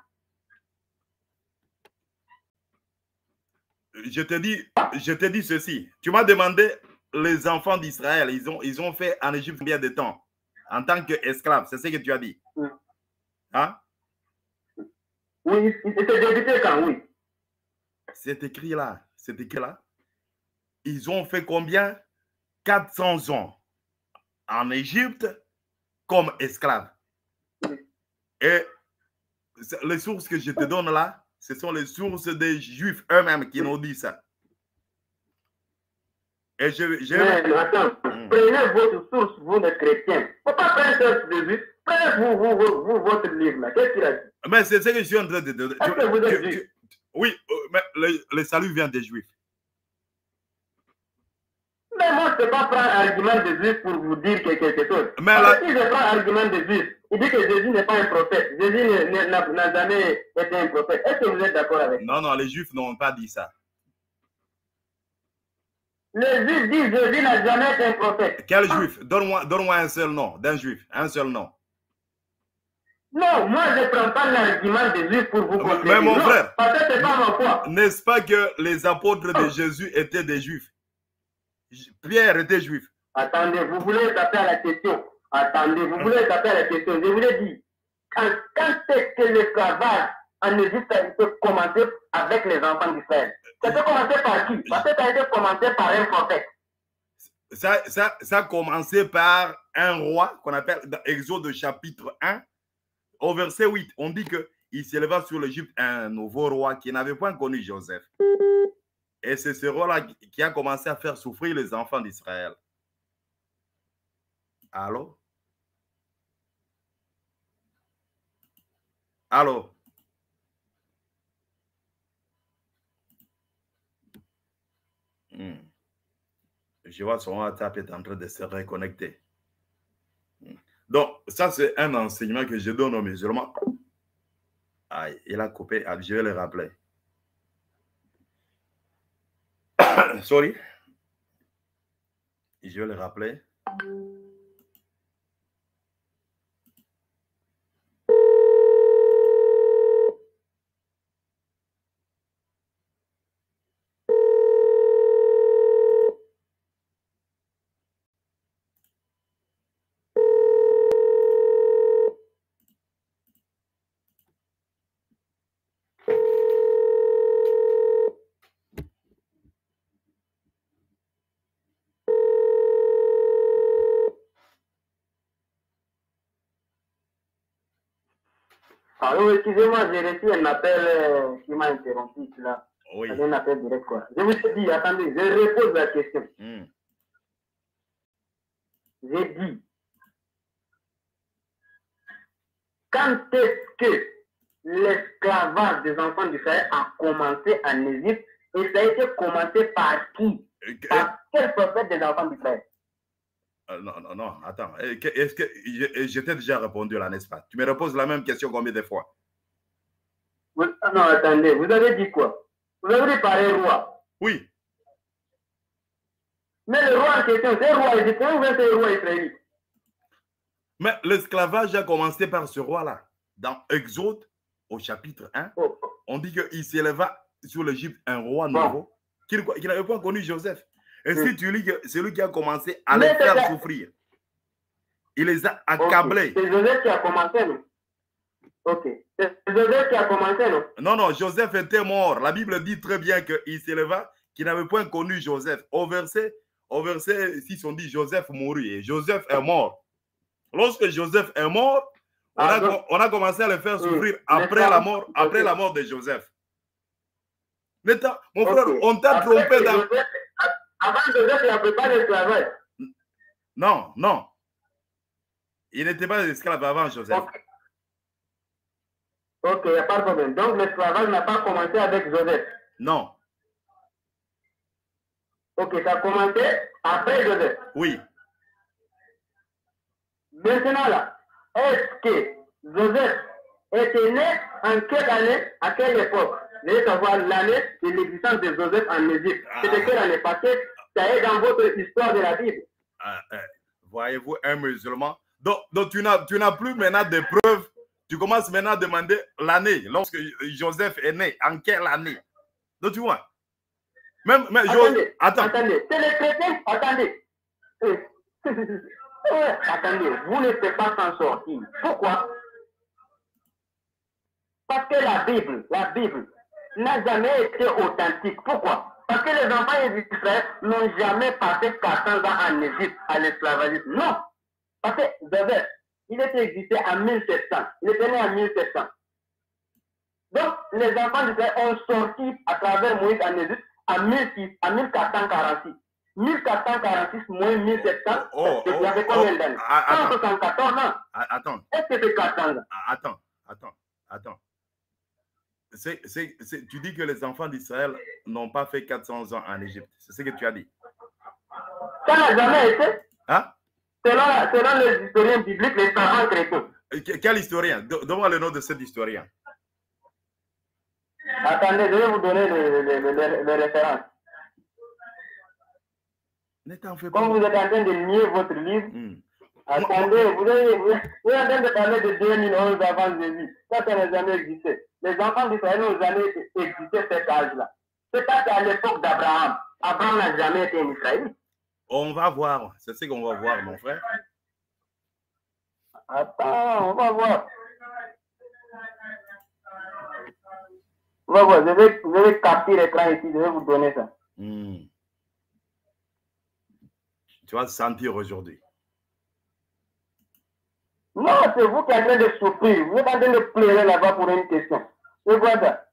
Je te dis, je te dis ceci. Tu m'as demandé les enfants d'Israël, ils ont, ils ont fait en Égypte combien de temps en tant qu'esclaves? C'est ce que tu as dit. Oui. Hein? Oui, c'est débuté quand, oui. C'est écrit là. C'est écrit là. Ils ont fait combien? quatre cents ans en Égypte comme esclaves. Oui. Et les sources que je te donne là, ce sont les sources des Juifs eux-mêmes qui nous disent ça. Et je, je... Mais attends, mmh. Prenez votre source, vous les chrétiens. Il ne faut pas prendre source de Juifs. Prenez vous, vous, vous, vous, votre livre là. Qu'est-ce qu'il a dit? Mais c'est ce que je suis en train de dire. Est-ce que vous êtes Juif? Oui, mais le, le salut vient des Juifs. Mais moi, je ne peux pas prendre argument de Juifs pour vous dire quelque chose. Mais Parce la... que si je prends argument de Juifs, il dit que Jésus n'est pas un prophète. Jésus n'a jamais été un prophète. Est-ce que vous êtes d'accord avec ça? Non, non, les Juifs n'ont pas dit ça. Les Juifs disent que Jésus n'a jamais été un prophète. Quel Juif? Donne-moi donne un seul nom d'un Juif. Un seul nom. Non, moi je ne prends pas l'argument des Juifs pour vous contredire. Mais mon non, frère, parce que c'est pas ma foi. N'est-ce pas que les apôtres de Jésus étaient des Juifs? Pierre était juif. Attendez, vous voulez taper à la question. Attendez, vous voulez taper à la question. Je vous l'ai dit. Quand, quand est-ce que l'esclavage en Égypte a été commencé avec les enfants d'Israël? Ça a été commencé par qui? Parce que ça a été commencé par un prophète. ça, ça, ça a commencé par un roi qu'on appelle dans Exode chapitre un, au verset huit. On dit qu'il s'éleva sur l'Égypte un nouveau roi qui n'avait point connu Joseph. Et c'est ce roi-là qui a commencé à faire souffrir les enfants d'Israël. Allô? Allô? Hmm. Je vois son WhatsApp est en train de se reconnecter. Donc, ça, c'est un enseignement que je donne aux musulmans. Ah, il a coupé. Ah, je vais le rappeler. Sorry. Je vais le rappeler. Allô, excusez-moi, j'ai reçu un appel euh, qui m'a interrompu là. Oui. Un appel direct quoi. Je vous ai dit, attendez, je repose la question. Mm. J'ai dit, quand est-ce que l'esclavage des enfants d'Israël a commencé en Égypte et ça a été commencé par qui? Okay. Par quel prophète des enfants d'Israël? Euh, non, non, non, attends. Est-ce que je, je t'ai déjà répondu là, n'est-ce pas? Tu me reposes la même question combien de fois? Vous, non, attendez, vous avez dit quoi? Vous avez dit parler roi. Oui. Mais le roi en question, c'est le roi égyptien ou c'est le roi israélite? Mais l'esclavage a commencé par ce roi-là. Dans Exode, au chapitre un, oh. on dit qu'il s'éleva sur l'Égypte un roi nouveau bon. qui, qui n'avait pas connu Joseph. Et mmh. si tu lis que c'est lui qui a commencé à Mais les faire la... souffrir, il les a accablés. Okay. C'est Joseph qui a commencé, non? Ok. C'est Joseph qui a commencé, non? Non, non, Joseph était mort. La Bible dit très bien qu'il s'éleva, qu'il n'avait point connu Joseph. Au verset, au verset six, on dit Joseph mourut et Joseph est mort. Lorsque Joseph est mort, on, ah, a, donc, on a commencé à le faire souffrir mmh. après, la mort, après okay. la mort de Joseph. Mais mon frère, okay. on t'a trompé dans... Joseph... Avant Joseph, il n'avait pas d'esclavage. Non, non. Il n'était pas esclave avant Joseph. Ok, il n'y a pas de problème. Donc l'esclavage n'a pas commencé avec Joseph. Non. Ok, ça a commencé après Joseph. Oui. Maintenant là, est-ce que Joseph était né en quelle année, à quelle époque? Je veux savoir l'année de l'existence de Joseph en Égypte. Ah. C'était quelle année? Parce que ça est dans votre histoire de la Bible. Ah, euh, voyez-vous, un musulman. Donc, donc tu n'as tu n'as plus maintenant de preuves. Tu commences maintenant à demander l'année, lorsque Joseph est né. En quelle année? Donc tu vois. Même, même attendez, Jo... Attends. Attendez, c'est les chrétiens. Attendez. Attendez, vous ne pouvez pas s'en sortir. Pourquoi? Parce que la Bible, la Bible n'a jamais été authentique. Pourquoi? Parce que les enfants d'Israël n'ont jamais passé quatre cents ans en Égypte à l'esclavagisme. Non. Parce que Joseph, il était existé en mille sept cents. Il était né en mille sept cents. Donc, les enfants d'Israël ont sorti à travers Moïse en Égypte en mille quatre cent quarante-six. mille quatre cent quarante-six moins mille sept cents, oh, c'est oh, oh, combien d'années? cent soixante-quatorze ans. Attends. Est-ce que c'est quatre cents ans? Attends, attends, attends. C'est, c'est, c'est, tu dis que les enfants d'Israël n'ont pas fait quatre cents ans en Égypte. C'est ce que tu as dit. Ça n'a jamais été. Hein? Selon, selon les historiens bibliques, les savants chrétiens. Quel historien? Donne-moi le nom de cet historien. Attendez, je vais vous donner les, les, les, les références. Ne t'en fais pas. Comme vous êtes en train de nier votre livre, mm. attendez, vous, avez, vous, vous êtes en train de parler de deux mille onze avant Jésus. Ça, ça n'a jamais existé. Les enfants d'Israël n'ont jamais existé cet âge-là. C'est à l'époque d'Abraham. Abraham n'a jamais été un Israélite. On va voir. C'est ce qu'on va voir, mon frère. Attends, on va voir. On va voir. Je vais, je vais capter l'écran ici. Je vais vous donner ça. Mm. Tu vas sentir aujourd'hui. Non, c'est vous qui êtes en train de souffrir. Vous êtes en train de pleurer là-bas pour une question. C'est quoi ça?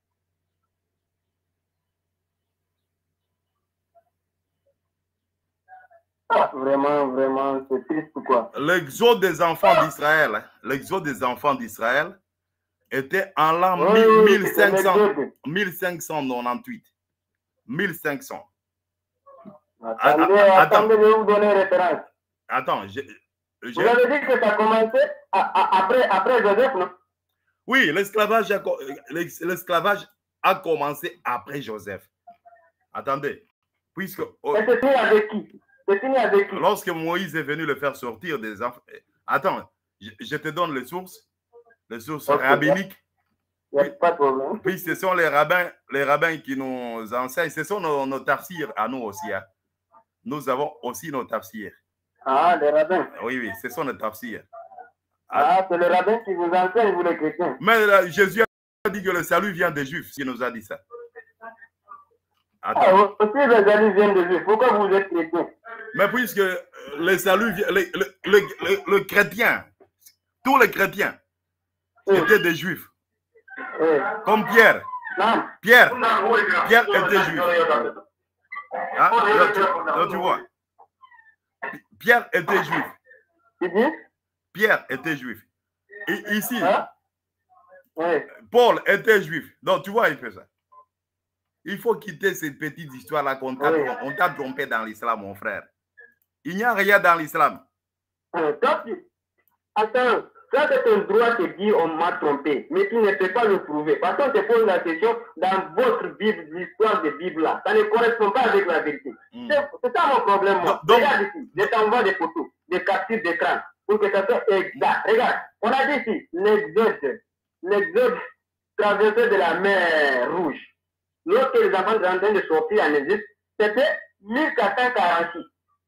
Ah, vraiment, vraiment, c'est triste quoi. L'exode des enfants d'Israël, hein, l'exode des enfants d'Israël était en l'an Oui, mille cinq cents, l'exode. mille cinq cent quatre-vingt-dix-huit. mille cinq cents. Attendez, Ah, ah, attendez, je vais vous donner une référence. Attends, je, je... Vous avez dit que ça a commencé à, à, après, après Joseph, non? Oui, l'esclavage a, l'esclavage a commencé après Joseph. Attendez, puisque... Oh, c'est fini avec qui? C'est fini avec qui? Lorsque Moïse est venu le faire sortir des enfants... Attends, je, je te donne les sources, les sources okay, rabbiniques. Il n'y a pas de problème. Puis ce sont les rabbins, les rabbins qui nous enseignent, ce sont nos, nos tafsirs à nous aussi. Hein. Nous avons aussi nos tafsirs. Ah, les rabbins. Oui, oui, ce sont nos tafsirs. Ah, c'est le rabbin qui vous enseigne, vous les chrétiens. Mais là, Jésus a dit que le salut vient des Juifs, qui nous a dit ça. Attends. Ah, aussi le salut vient des Juifs. Pourquoi vous êtes chrétien? Mais puisque le salut vient, le, le, le, le, le chrétien, tous les chrétiens, oui. étaient des Juifs. Oui. Comme Pierre. Non. Pierre, Pierre était juif. Hein? Là, tu, là, tu vois. Pierre était juif. Pierre était juif. Et ici, hein? Oui. Paul était juif. Donc, tu vois, il fait ça. Il faut quitter ces petites histoires-là qu'on t'a oui. trompé dans l'islam, mon frère. Il n'y a rien dans l'islam. Attends. Ça, c'est un droit de dire on m'a trompé, mais tu ne peux pas le prouver. Parce qu'on te pose la question dans votre Bible, l'histoire de Bible là, ça ne correspond pas avec la vérité. Mm. C'est ça mon problème, moi. Donc, regarde ici, je t'envoie des photos, des captures d'écran, pour que ça soit exact. Regarde, on a dit ici, l'exode, l'exode traversé de la mer Rouge. Lorsque les enfants sont en train de sortir en Égypte, c'était mille quatre cent quarante-six.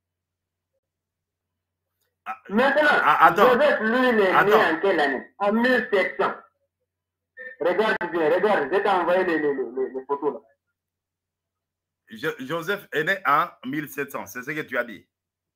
Maintenant, ah, Joseph, lui, il est né en quelle année? En mille sept cents. Regarde bien, regarde, je t'ai envoyé les, les, les, les photos là. Je, Joseph est né en mille sept cents, c'est ce que tu as dit.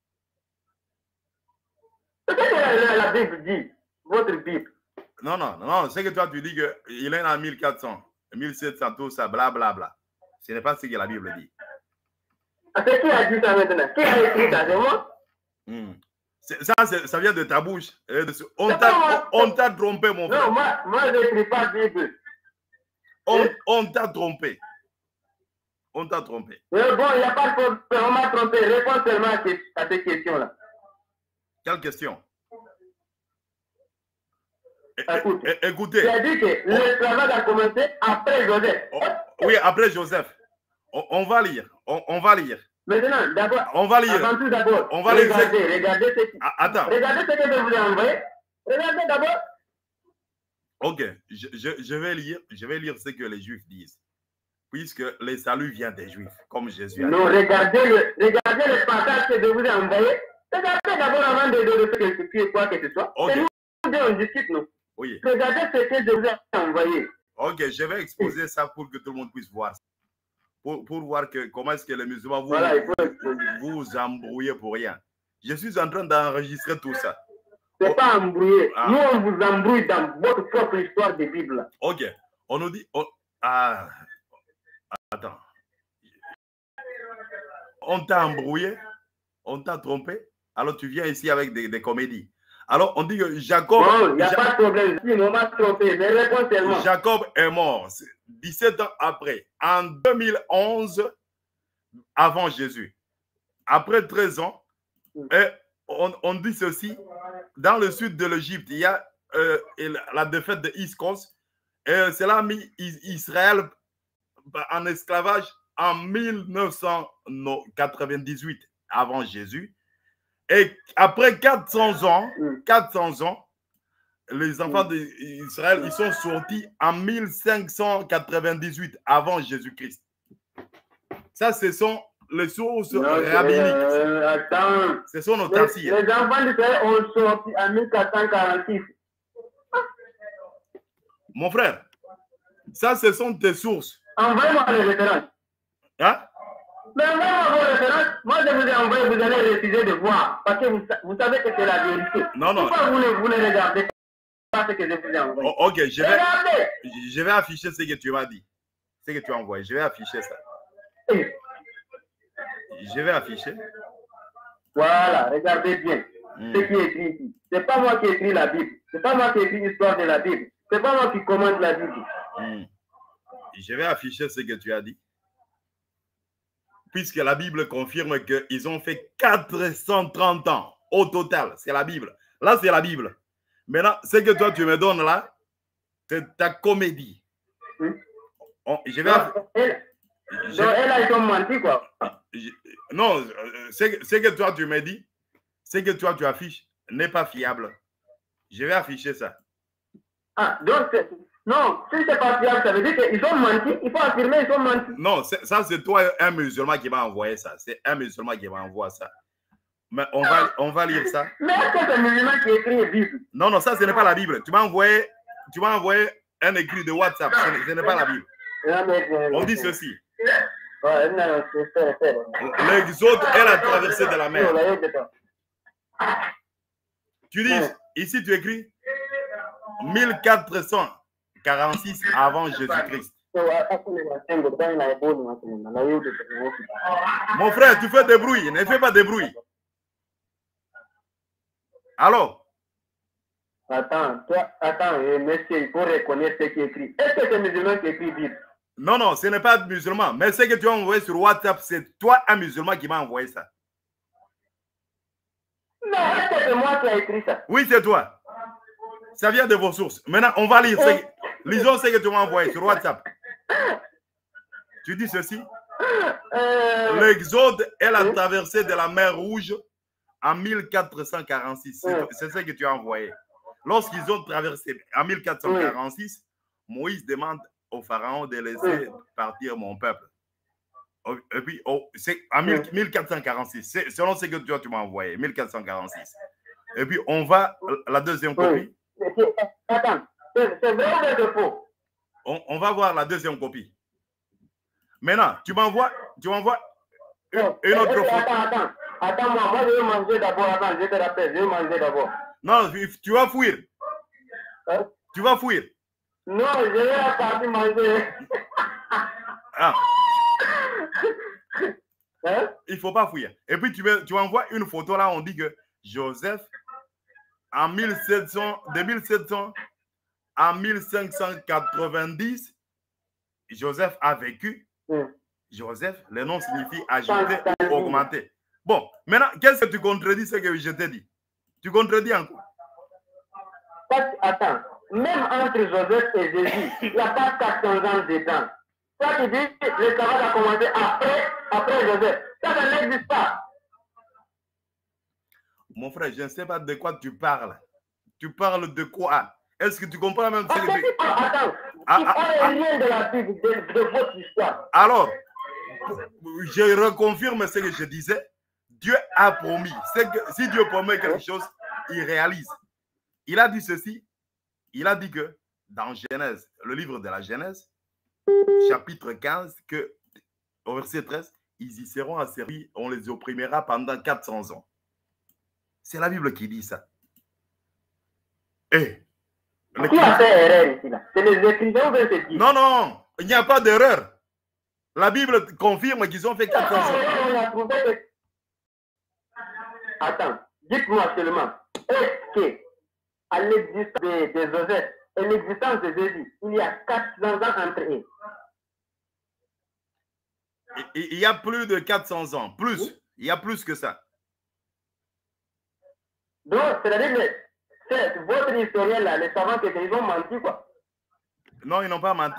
C'est ce que la, la Bible dit, votre Bible. Non, non, non, c'est que toi tu dis qu'il est né en mille quatre cents, mille sept cents, tout ça, blablabla. Bla, bla. Ce n'est pas ce que la Bible dit. C'est qui a dit ça maintenant? Qui a écrit ça, c'est moi? Hmm. Ça, ça vient de ta bouche. On t'a trompé, mon frère. Non, moi, moi je n'écris pas Bible. On, on t'a trompé. On t'a trompé. Mais bon, il n'y a pas de problème. On m'a trompé. Réponds seulement à ces questions-là. Quelle question? Écoute, é, écoutez. Tu as dit que oh. l'esclavage a commencé après Joseph. Oh, oui, après Joseph. On, on va lire. On, on va lire. Maintenant, d'abord, on va lire. Avant tout d'abord, on va regardez, lire. regardez ce qui... Ah, attends. Regardez ce que je vous ai envoyé. Regardez d'abord. Ok, je, je, je vais lire, je vais lire ce que les Juifs disent, puisque le salut vient des Juifs, comme Jésus a dit. Non, regardez le, regardez le passage que je vous ai envoyé. Regardez d'abord avant de dire ce que quoi que ce soit. Okay. Et nous, nous, on discute, nous. Oui. Regardez ce que je vous ai envoyé. Ok, je vais exposer ça pour que tout le monde puisse voir. Pour, pour voir que, comment est-ce que les musulmans vous, voilà, vous, vous embrouillez pour rien. Je suis en train d'enregistrer tout ça. C'est oh. pas embrouillé. Ah. Nous, on vous embrouille dans votre propre histoire de Bible. Ok. On nous dit... On, ah, attends. On t'a embrouillé, on t'a trompé, alors tu viens ici avec des, des comédies. Alors, on dit que Jacob... Bon, il n'y a ja pas de problème. Si, on m'a trompé, mais réponds tellement. Jacob est mort dix-sept ans après, en deux mille onze, avant Jésus. Après treize ans, et on, on dit ceci, dans le sud de l'Égypte, il y a euh, la défaite de Iskos, et cela a mis Israël en esclavage en mille neuf cent quatre-vingt-dix-huit, avant Jésus. Et après quatre cents ans, quatre cents ans, les enfants d'Israël, ils sont sortis en mille cinq cent quatre-vingt-dix-huit, avant Jésus-Christ. Ça, ce sont les sources non, rabbiniques. Euh, attends. Ce sont nos les, tafsirs. Les enfants d'Israël ont sorti en mille quatre cent quarante-six. Mon frère, ça, ce sont tes sources. Envoie-moi les références. Hein? Mais envoyez-moi vos références. Moi, je vous ai envoyé, vous allez refuser de voir. Parce que vous, vous savez que c'est la vérité. Non, non. Pourquoi vous ne, vous ne regardez pas ce que je vous ai envoyé? Oh, ok, je vais, Regardez. je vais afficher ce que tu m'as dit. Ce que tu as envoyé. Je vais afficher ça. Je vais afficher. Voilà, regardez bien Mm. ce qui est écrit ici. Ce n'est pas moi qui ai écrit la Bible. Ce n'est pas moi qui ai écrit l'histoire de la Bible. Ce n'est pas moi qui commande la Bible. Mm. Je vais afficher ce que tu as dit. Puisque la Bible confirme qu'ils ont fait quatre cent trente ans au total. C'est la Bible. Là, c'est la Bible. Maintenant, ce que toi, tu me donnes là, c'est ta comédie. Oui. On- je vais... Donc, elle, je- donc, elle a été menti, quoi. je- non, euh, ce que, ce que toi, tu me dis, ce que toi, tu affiches n'est pas fiable. Je vais afficher ça. Ah, donc, c'est- non, si c'est pas fiable, ça veut dire qu'ils ont menti. Il faut affirmer qu'ils ont menti. Non, c'est- ça, c'est toi, un musulman qui m'a envoyé ça. C'est un musulman qui m'a envoyé ça. Mais on va, on va lire ça. Mais est-ce que c'est le musulman qui écrit la Bible? Non, non, ça, ce n'est pas la Bible. Tu m'as envoyé, tu m'as envoyé un écrit de WhatsApp. Ce n'est- ce n'est pas la Bible. Non, mais, euh, On dit ceci. Ouais, non, c'est c'est- c'est- L'exode est la traversée de la mer. Oh, là, il y a des temps. Tu dis, ici, tu écris mille quatre cent quarante-six avant Jésus-Christ. Mon frère, tu fais des bruits. Ne fais pas de bruit. Alors, Attends, toi, attends, eh, monsieur, il faut reconnaître ce qui est écrit. Est-ce que c'est musulman qui écrit Bible? non, non, ce n'est pas musulman. Mais ce que tu as envoyé sur WhatsApp, c'est toi, un musulman, qui m'a envoyé ça. Non, est-ce que c'est moi qui ai écrit ça? Oui, c'est toi. Ça vient de vos sources. Maintenant, on va lire. Ce que... Lisons ce que tu m'as envoyé sur WhatsApp. Tu dis ceci. Euh, L'exode est la traversée de la mer Rouge en mille quatre cent quarante-six. C'est c'est ce que tu as envoyé. Lorsqu'ils ont traversé en mille quatre cent quarante-six, Moïse demande au pharaon de laisser partir mon peuple. Et puis, oh, c'est en mille quatre cent quarante-six, c'est selon ce que toi, tu m'as envoyé, mille quatre cent quarante-six. Et puis, on va, la deuxième copie. Attends, c'est vrai ou c'est faux? On, on va voir la deuxième copie. Maintenant, tu m'envoies tu m'envoies une, une autre Attends, photo. attends, attends. Attends, moi, moi, je vais manger d'abord. Attends, je te rappelle, je vais manger d'abord. Non, tu vas fuir. Hein? Tu vas fuir. Non, je vais partir manger. Ah, Hein? il ne faut pas fuir. Et puis, tu, me- tu envoies une photo là, on dit que Joseph, en mille sept cents, de mille sept cents à mille cinq cent quatre-vingt-dix, Joseph a vécu. Mm. Joseph, le nom signifie ajouter ou augmenter. Bon, maintenant, qu'est-ce que tu contredis ce que je t'ai dit? Tu contredis encore. Parce- Attends, même entre Joseph et Jésus, il n'y a pas quatre cents ans dedans. Ça qui dit que le travail a commencé après, après Joseph. Ça, ça n'existe pas. Mon frère, je ne sais pas de quoi tu parles. Tu parles de quoi? Est-ce que tu comprends même ce Parce que que tu... si- ah, attends, Ah, il ah, parle ah. rien de la Bible, de, de votre histoire. Alors, je reconfirme ce que je disais. Dieu a promis. C'est que si Dieu promet quelque chose, il réalise. Il a dit ceci. Il a dit que dans Genèse, le livre de la Genèse, chapitre quinze, que au verset treize, ils y seront asservis, on les opprimera pendant quatre cents ans. C'est la Bible qui dit ça. Et le Qui a fait erreur ici là? C'est les écrivains ou bien c'est qui? non, non, il n'y a pas d'erreur. La Bible confirme qu'ils ont fait quatre cents ans. On a trouvé que... Attends, dites-moi seulement, est-ce que à l'existence de, de Joseph et l'existence de Jésus, il y a quatre cents ans entre eux? Il il y a plus de quatre cents ans. Plus. Oui. Il y a plus que ça. Donc, c'est-à-dire que c'est votre historien là, les savants que ils ont menti quoi. Non, ils n'ont pas menti.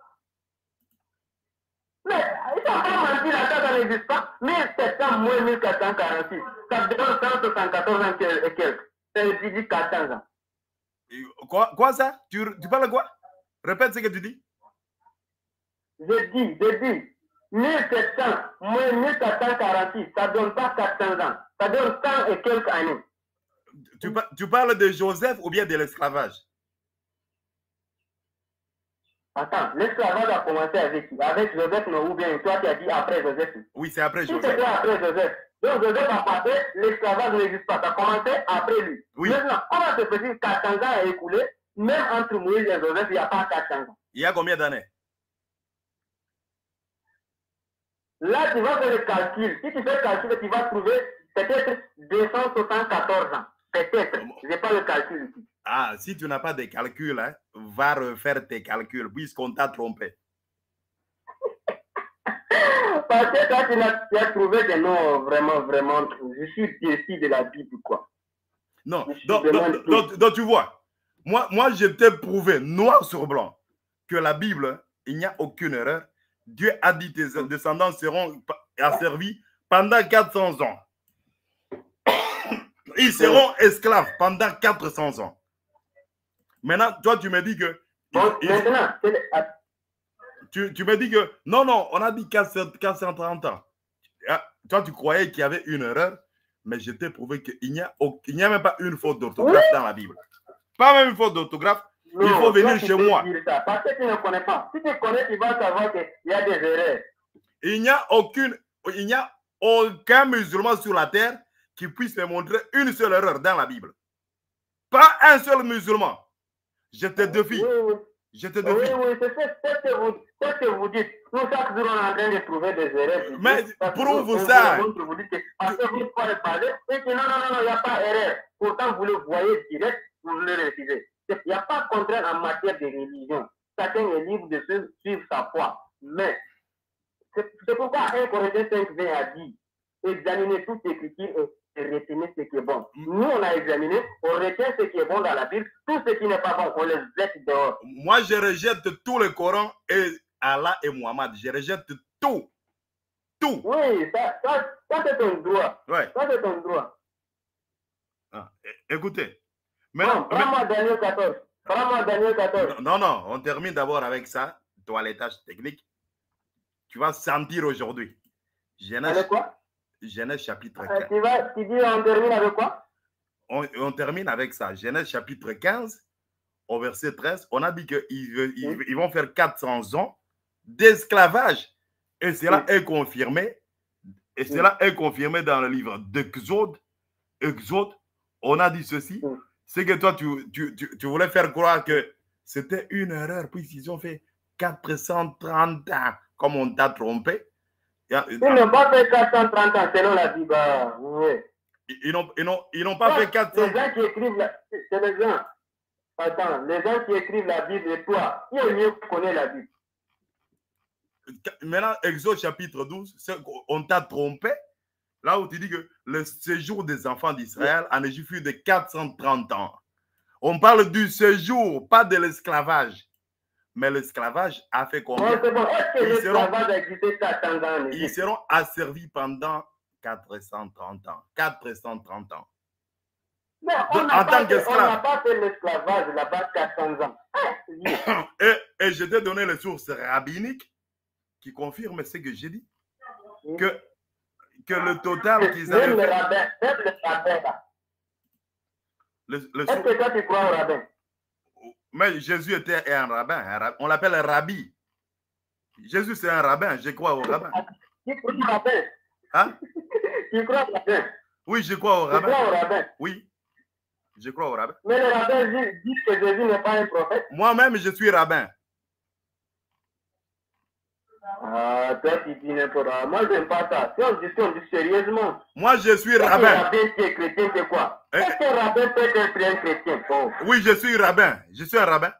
Mais ils n'ont pas menti, la ça, ça n'existe pas. mille sept cents moins mille quatre cent quarante-six, ça donne cent soixante-quatorze ans et quelques. C'est dit quatre cents ans. Quoi, quoi ça? Tu, tu parles quoi? Répète ce que tu dis. Je dis, je dis, mille sept cents moins mille quatre cent quarante-six, ça ne donne pas quatre cents ans. Ça donne cent et quelques années. Tu, tu parles de Joseph ou bien de l'esclavage? Attends, l'esclavage a commencé avec qui? Avec Joseph, non? Ou bien toi qui as dit après Joseph? Oui, c'est après si Joseph. C'était après Joseph. Donc Joseph a passé, l'esclavage n'existe pas. Ça a commencé après lui. Oui. Maintenant, on va se dire quatre cents ans à écouler. Même entre Moïse et Joseph, il n'y a pas quatre cents ans. Il y a combien d'années? Là, tu vas faire le calcul. Si tu fais le calcul, tu vas trouver peut-être deux cent soixante-quatorze ans. Peut-être. Je n'ai pas le calcul ici. Ah, si tu n'as pas de calcul, hein, va refaire tes calculs puisqu'on t'a trompé. Parce que toi, tu as, tu as trouvé des noms vraiment, vraiment. Je suis déçu de la Bible, quoi. Non, donc, donc, donc, donc tu vois, moi, moi je t'ai prouvé noir sur blanc que la Bible, il n'y a aucune erreur. Dieu a dit tes descendants seront asservis pendant quatre cents ans. Ils seront esclaves pendant quatre cents ans. Maintenant, toi, tu me dis que... Bon, il, maintenant, tu, tu me dis que... Non, non, on a dit quatre cent trente ans. Toi, tu croyais qu'il y avait une erreur, mais je t'ai prouvé qu'il n'y a, a même pas une faute d'orthographe oui. dans la Bible. Pas même une faute d'orthographe. Il faut venir chez moi. Ça, parce que tu ne connais pas. Si tu connais, tu vas savoir qu'il y a des erreurs. Il n'y a aucune... Il n'y a aucun musulman sur la terre qui puisse me montrer une seule erreur dans la Bible. Pas un seul musulman. Je te défie. Oui, oui. Je te défie. Oui, oui, c'est ce que vous, que vous dites. Nous, chaque jour, on est en train de trouver des erreurs. Mais prouve ça. Vous, vous dites que, parce que vous pouvez parler, et que non, non, non, il n'y a pas d'erreur. Pourtant, vous le voyez direct, vous le refusez. Il n'y a pas de contrainte en matière de religion. Chacun est libre de suivre sa foi. Mais, c'est pourquoi un Corinthiens cinq vingt a dit, examinez toute écriture et retenez ce qui est bon. Nous, on a examiné, on retient ce qui est bon dans la Bible, tout ce qui n'est pas bon, on les jette dehors. Moi, je rejette tout le Coran et Allah et Muhammad. Je rejette tout. Tout. Oui, ça, ça, ça c'est ton droit. Ouais. Ça, c'est ton droit. Ah, écoutez. Maintenant, prends-moi Daniel quatorze. Prends-moi Daniel quatorze. Non, non, on termine d'abord avec ça, toilettage technique. Tu vas sentir aujourd'hui. Genèse, avec quoi? Genèse chapitre quinze. quinze. Tu, vas, tu dis on termine avec quoi? On, on termine avec ça. Genèse chapitre quinze, au verset treize. On a dit qu'ils ils, oui. ils vont faire quatre cents ans d'esclavage. Et cela oui. est confirmé. Et oui. cela est confirmé dans le livre d'Exode. Exode, on a dit ceci. Oui. C'est que toi, tu, tu, tu, tu voulais faire croire que c'était une erreur, puisqu'ils ont fait quatre cent trente ans, comme on t'a trompé. Ils n'ont pas fait quatre cent trente ans, selon la Bible. Oui. Ils n'ont ils n'ont, ils n'ont pas ouais, fait quatre cents ans. Les gens qui écrivent, la... c'est les gens. Attends, les gens qui écrivent la Bible et toi, qui est mieux connaît la Bible? Maintenant, Exode chapitre douze, on t'a trompé. Là où tu dis que le séjour des enfants d'Israël en Égypte fut de quatre cent trente ans. On parle du séjour, pas de l'esclavage. Mais l'esclavage a fait combien? Bon, bon. Est-ce que l'esclavage a existé quatre cents ans en Égypte? Ils seront asservis pendant quatre cent trente ans. quatre cent trente ans. Non, on n'a pas, pas fait l'esclavage là-bas quatre cents ans. et, et je t'ai donné les sources rabbiniques qui confirment ce que j'ai dit. Que que le total qu'ils avaient même fait... Le rabbin, même le rabbin, là. Le, le... Est-ce que toi, tu crois au rabbin? Mais Jésus était un rabbin. Un rabbin. On l'appelle un rabbi. Jésus, c'est un rabbin. Je crois au rabbin. Tu crois au rabbin? Hein? Tu crois au rabbin? Oui, je crois au rabbin. Tu crois au rabbin? Oui, je crois au rabbin. Mais le rabbin dit que Jésus n'est pas un prophète. Moi-même, je suis rabbin. Ah, toi, tu dis n'importe quoi. Moi, je n'aime pas ça. Si on dit, on dit sérieusement. Moi, je suis rabbin. Un rabbin qui est chrétien, c'est quoi? Eh, Est-ce qu'un rabbin peut être un chrétien? Oh. Oui, je suis rabbin. Je suis un rabbin.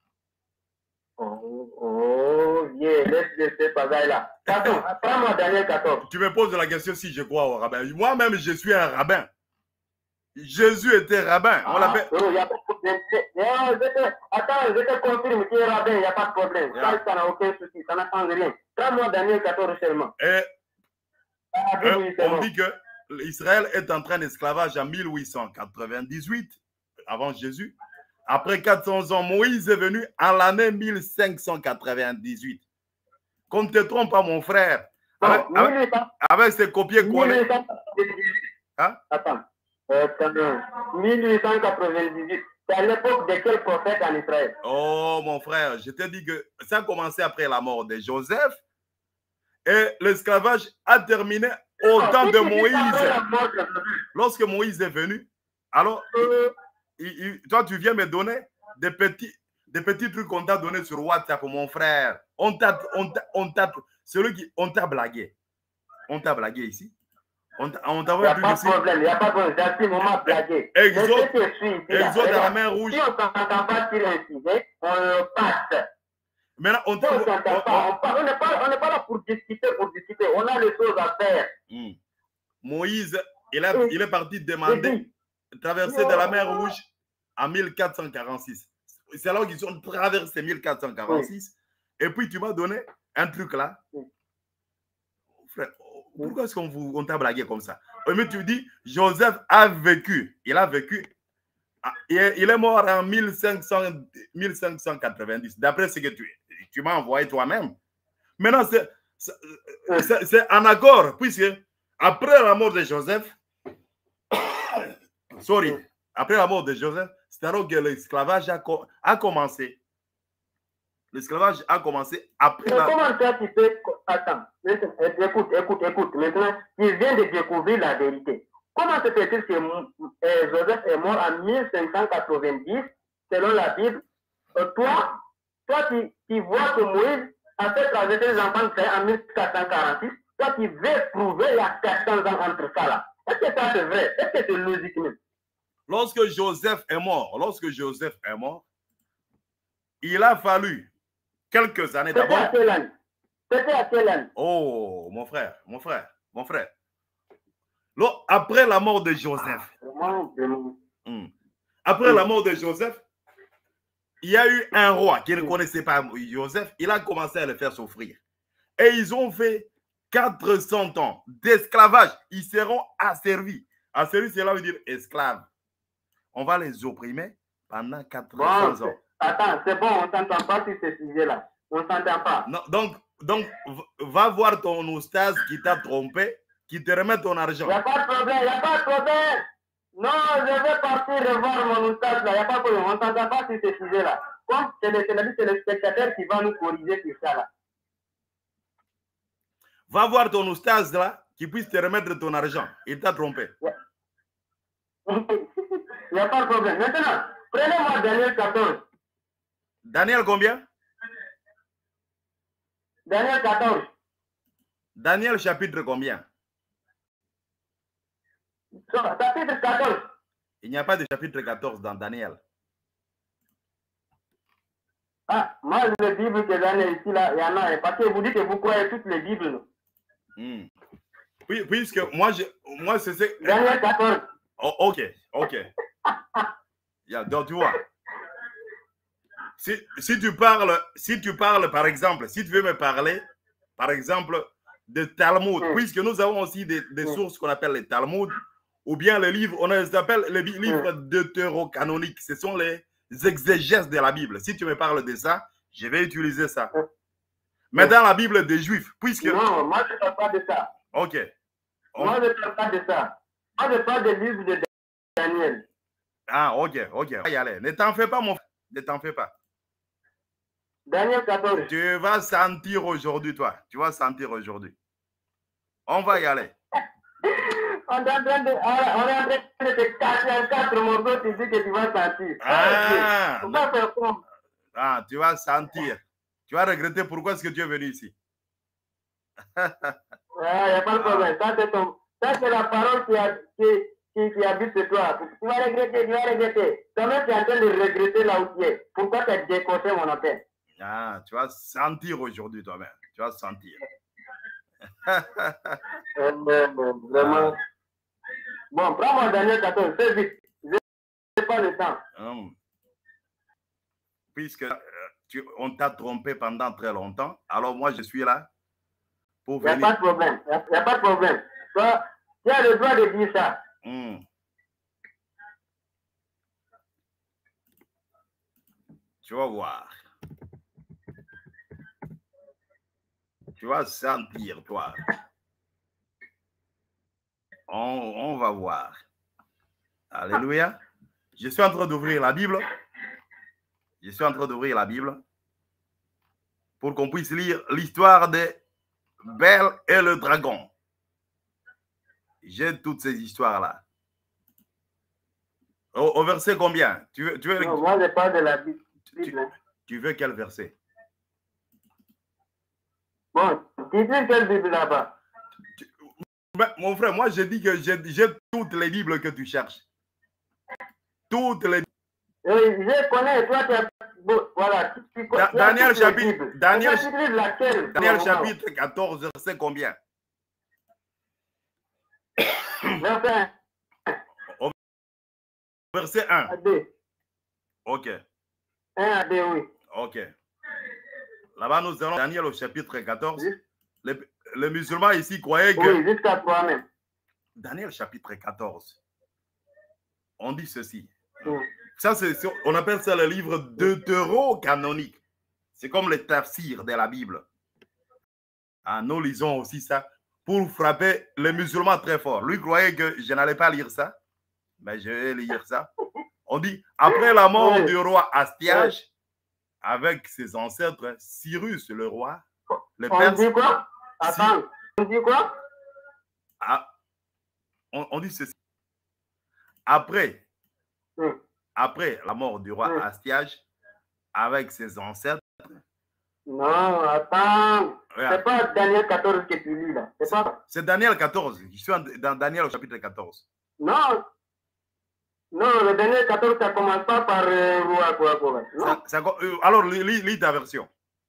Oh, oh, viens, laisse ces pagailles-là. Pardon, prends-moi Daniel quatorze. Tu me poses la question si je crois au rabbin. Moi-même, je suis un rabbin. Jésus était rabbin. On ah, l'appelle. Oh, il n'y a pas de problème. Non, je te... Attends, je te confirme qu'il est rabbin, il n'y a pas de problème. Yeah. Ça, ça n'a aucun souci, ça n'attend rien. Prends-moi Daniel quatorze seulement. Et, ah, euh, on dit que Israël est en train d'esclavage en mille huit cent quatre-vingt-dix-huit, avant Jésus. Après quatre cents ans, Moïse est venu en l'année mille cinq cent quatre-vingt-dix-huit. Qu'on ne te trompe pas, mon frère. Avec, bon, avec, avec ses copier-coller. Hein? Attends. Euh, mille huit cent quatre-vingt-dix-huit. C'est à l'époque de quel prophète en Israël? Oh, mon frère, je te dis que ça a commencé après la mort de Joseph et l'esclavage a terminé au temps de Moïse. Lorsque Moïse est venu, alors, euh, il, il, toi, tu viens me donner des petits, des petits trucs qu'on t'a donné sur WhatsApp, mon frère. On t'a, on t'a, on t'a, celui qui, on t'a blagué. On t'a blagué ici. On t'a envoyé un truc ici. Il n'y a pas de problème, il n'y a pas de problème. J'assume, on m'a blagué. Exode, Exode à la mer Rouge. Si on ne s'entend pas sur un sujet, on le passe. Maintenant, on, si on, on, on, on, on n'est pas, on pas là pour discuter, pour discuter. On a les choses à faire. Hmm. Moïse, il, a, il est parti demander traverser de la mer Rouge en mille quatre cent quarante-six. C'est alors qu'ils ont traversé mille quatre cent quarante-six. Oui. Et puis, tu m'as donné un truc là. Oui. Frère, pourquoi est-ce qu'on on t'a blagué comme ça? Mais tu dis, Joseph a vécu. Il a vécu. Il est mort en mille cinq cents, mille cinq cent quatre-vingt-dix, d'après ce que tu, tu m'as envoyé toi-même. Maintenant, c'est en accord, puisque après la mort de Joseph, sorry, après la mort de Joseph, c'est alors que l'esclavage a, a commencé. L'esclavage a commencé après. Mais la... comment ça tu peux... Attends, écoute, écoute, écoute. Maintenant, tu viens de découvrir la vérité. Comment se fait-il que euh, Joseph est mort en mille cinq cent quatre-vingt-dix, selon la Bible? Euh, toi, toi tu, tu vois que Moïse a fait traverser les enfants en mille quatre cent quarante-six. Toi, tu veux prouver il y a quatre cents ans entre ça là. Est-ce que ça c'est vrai? Est-ce que c'est logique même? Lorsque Joseph est mort, lorsque Joseph est mort, il a fallu quelques années d'abord. C'était à quelle année? C'était à quelle année? Oh, mon frère, mon frère, mon frère. Après la mort de Joseph, mmh. après mmh. la mort de Joseph, il y a eu un roi qui ne connaissait pas Joseph. Il a commencé à le faire souffrir. Et ils ont fait quatre cents ans d'esclavage. Ils seront asservis. Asservis, cela veut dire esclaves. On va les opprimer pendant quatre cents bon, ans. Attends, c'est bon, on ne s'entend pas sur ce sujet-là. On ne s'entend pas. Non, donc, donc, va voir ton oustaz qui t'a trompé, qui te remet ton argent. Il n'y a pas de problème, il n'y a pas de problème. Non, je vais partir revoir mon oustaz là, il n'y a pas de problème. On ne s'entend pas sur ce sujet-là. Comme c'est le, le spectateur qui va nous corriger sur ça là. Va voir ton oustaz là, qui puisse te remettre ton argent. Il t'a trompé. Ouais. Il n'y a pas de problème. Maintenant, prenez-moi Daniel quatorze. Daniel combien? Daniel quatorze. Daniel chapitre combien? Chapitre quatorze. Il n'y a pas de chapitre quatorze dans Daniel. Ah, moi, le Bible que Daniel ici, là, il y en a. Parce que vous dites que vous croyez toutes les Bibles. Hmm. Oui, puisque moi, je, moi c'est... Daniel quatorze. Oh, ok, ok. Yeah, donc, tu vois. Si, si, tu parles, si tu parles, par exemple, si tu veux me parler, par exemple, de Talmud, mm. puisque nous avons aussi des, des mm. sources qu'on appelle les Talmud, ou bien les livres, on les appelle les livres mm. deutérocanoniques. Ce sont les exégèses de la Bible. Si tu me parles de ça, je vais utiliser ça. Mm. Mais dans la Bible des Juifs, puisque... Non, moi je ne parle pas de ça. Ok. On... Moi je ne parle pas de ça. Moi je parle des livres de Daniel. Ah, ok, ok. On va y aller. Ne t'en fais pas, mon frère. Ne t'en fais pas. Daniel quatorze. Tu vas sentir aujourd'hui, toi. Tu vas sentir aujourd'hui. On va y aller. On est en train de, on est en train de te casser un quatre morceaux, tu dis que tu vas sentir. Ah, on va faire quoi? Ah, tu vas sentir. Tu vas regretter pourquoi est-ce que tu es venu ici. Ah, il n'y a pas de problème. Ça, c'est ton... Ça, c'est la parole qui, a, qui, qui, qui habite sur toi. Tu vas regretter, tu vas regretter. Toi-même, tu es en train de regretter là où tu es. Pourquoi tu as décoché mon appel? Ah, tu vas sentir aujourd'hui toi-même. Tu vas sentir. Vraiment. Bon, prends-moi Daniel quatorze, fais vite. Je n'ai pas le temps. Hum. Puisque euh, tu, on t'a trompé pendant très longtemps, alors moi je suis là pour venir. Il n'y a pas de problème. Il n'y a, a pas de problème. Toi, tu as le droit de dire ça. Hum. Tu vas voir. Tu vas sentir, toi. On, on va voir. Alléluia. Je suis en train d'ouvrir la Bible. Je suis en train d'ouvrir la Bible pour qu'on puisse lire l'histoire de Bel et le dragon. J'ai toutes ces histoires-là. Au, au verset combien? Tu veux, tu veux, non, moi, je parle de la Bible. Tu, tu veux quel verset? Bon, tu dis quelle Bible là-bas? Mon frère, moi, je dis que j'ai toutes les Bibles que tu cherches. Toutes les Oui, je connais, toi, tu as... Voilà. Tu, tu, da, tu Daniel chapitre, Daniel, laquelle, Daniel chapitre quatorze, verset combien? Verset un. Verset un. À deux. Ok. un à deux, oui. Ok. Là-bas, nous allons Daniel au chapitre quatorze. Les, les musulmans ici croyaient que... Oui, jusqu'à toi-même. Daniel chapitre quatorze. On dit ceci. Oui. Ça, c'est, on appelle ça le livre deutérocanonique. C'est comme le tafsir de la Bible. Ah, nous lisons aussi ça pour frapper les musulmans très fort. Lui croyait que je n'allais pas lire ça, mais je vais lire ça. On dit, après la mort oui. du roi Astiage, oui. avec ses ancêtres, Cyrus le roi, le on Perse... dit quoi? Attends, on dit quoi? Ah, on, on dit ceci. Après... Oui. Après la mort du roi oui. Astiage, avec ses ancêtres. Non, attends. Regarde. C'est pas Daniel quatorze que tu lis là. C'est pas. C'est Daniel quatorze. Je suis dans Daniel au chapitre quatorze. Non. Non, le Daniel quatorze, ça commence pas par euh, roi quoi quoi. Non. Ça, ça, euh, alors, lis, lis ta version.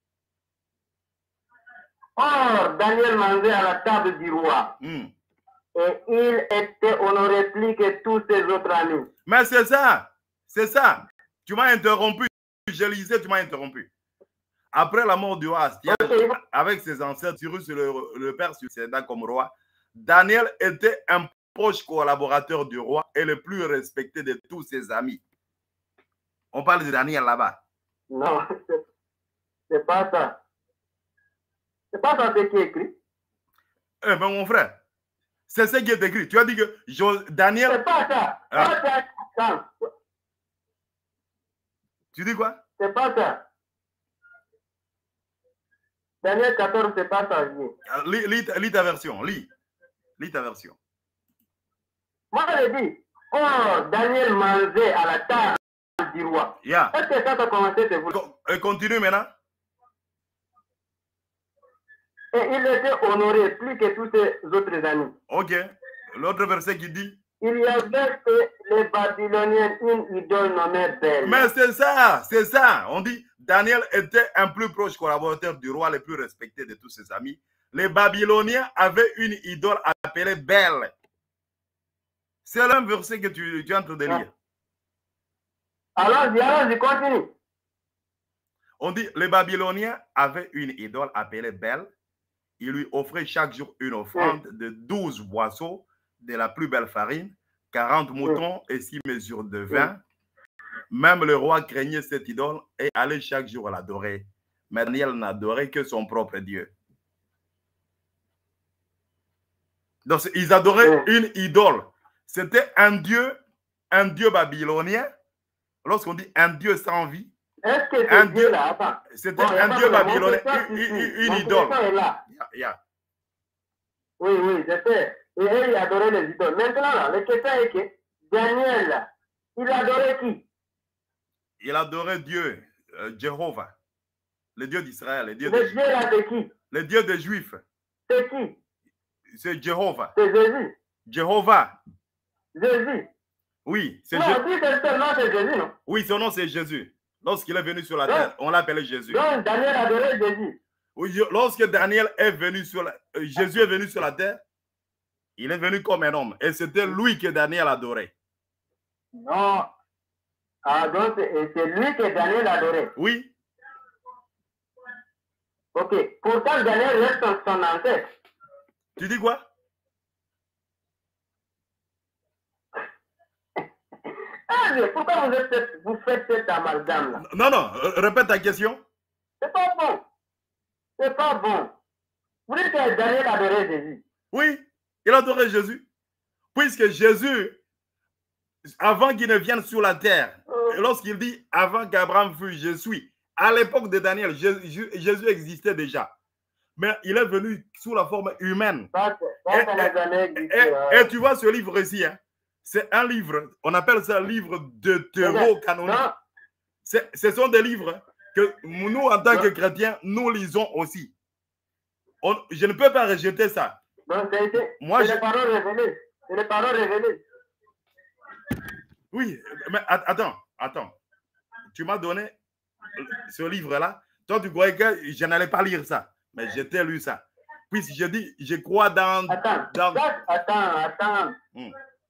Or, Daniel mangeait à la table du roi. Mm. Et il était honoré plus que tous ses autres amis. Mais c'est ça. C'est ça. Tu m'as interrompu. Je lisais, tu m'as interrompu. Après la mort du roi Astiage, okay. avec ses ancêtres, Cyrus le, le père succéda comme roi, Daniel était un proche collaborateur du roi et le plus respecté de tous ses amis. On parle de Daniel là-bas. Non, c'est pas ça. C'est pas ça ce qui est écrit. Eh ben mon frère, c'est ce qui est écrit. Tu as dit que je, Daniel... C'est pas ça. Ah. ça. Tu dis quoi? C'est pas ça. Daniel quatorze, c'est pas ça. Lis, lis, lis ta version, lis. Lis ta version. Moi, je dis, oh, Daniel mangeait à la table du roi. Yeah. Est-ce que ça a commencé, c'est vous? Et continue maintenant. Et il était honoré plus que tous ses autres amis. Ok. L'autre verset qui dit? Il y avait que les Babyloniens une idole nommée Bel. Mais c'est ça, c'est ça. On dit Daniel était un plus proche collaborateur du roi, le plus respecté de tous ses amis. Les Babyloniens avaient une idole appelée Bel. C'est le même verset que tu, tu es en train de lire. Allons-y, allons-y, continue. On dit les Babyloniens avaient une idole appelée Bel. Ils lui offraient chaque jour une offrande oui. de douze boisseaux de la plus belle farine, quarante moutons oui. et six mesures de vin. Oui. Même le roi craignait cette idole et allait chaque jour l'adorer. Mais Daniel n'adorait que son propre Dieu. Donc, ils adoraient oui. une idole. C'était un dieu, un dieu babylonien. Lorsqu'on dit un dieu sans vie, est-ce que c'est un dieu là? C'était bon, un dieu babylonien, une, une, une idole. Là. Yeah, yeah. Oui, oui, je sais. Et il adorait les idoles. Maintenant, là, le question est que Daniel, là, il adorait qui? Il adorait Dieu, euh, Jéhovah, le Dieu d'Israël. Le Dieu, le de... Dieu là, c'est qui? Le Dieu des Juifs. C'est qui? C'est Jéhovah. C'est Jésus. Jéhovah. Jésus. Oui, c'est Jésus. Oui, son nom c'est Jésus, non? Oui, son nom c'est Jésus. Lorsqu'il est venu sur la terre, on l'appelait Jésus. Donc, Daniel adorait Jésus. Oui, lorsque Daniel est venu sur la... euh, Jésus est venu sur la terre, il est venu comme un homme. Et c'était lui que Daniel adorait. Non. Ah, donc c'est lui que Daniel adorait. Oui. Ok. Pourtant, Daniel reste son, son ancêtre. Tu dis quoi? Ah, mais pourquoi vous, êtes, vous faites cet amalgame là? Non, non. Répète ta question. C'est pas bon. C'est pas bon. Vous dites que Daniel adorait Jésus. Oui, il adorait Jésus. Puisque Jésus avant qu'il ne vienne sur la terre, lorsqu'il dit avant qu'Abraham fût, je suis, à l'époque de Daniel, Jésus, Jésus existait déjà. Mais il est venu sous la forme humaine. Et, et, et, et tu vois ce livre-ci, hein, c'est un livre, on appelle ça un livre deutéro-canonique. Ce sont des livres que nous, en tant que chrétiens, nous lisons aussi. On, je ne peux pas rejeter ça. C'est les paroles révélées. C'est les paroles révélées. Oui, mais attends, attends. Tu m'as donné ce livre-là. Toi, tu croyais que je n'allais pas lire ça. Mais je t'ai lu ça. Puis je dis, je crois dans... Attends, dans... attends, attends. Hmm.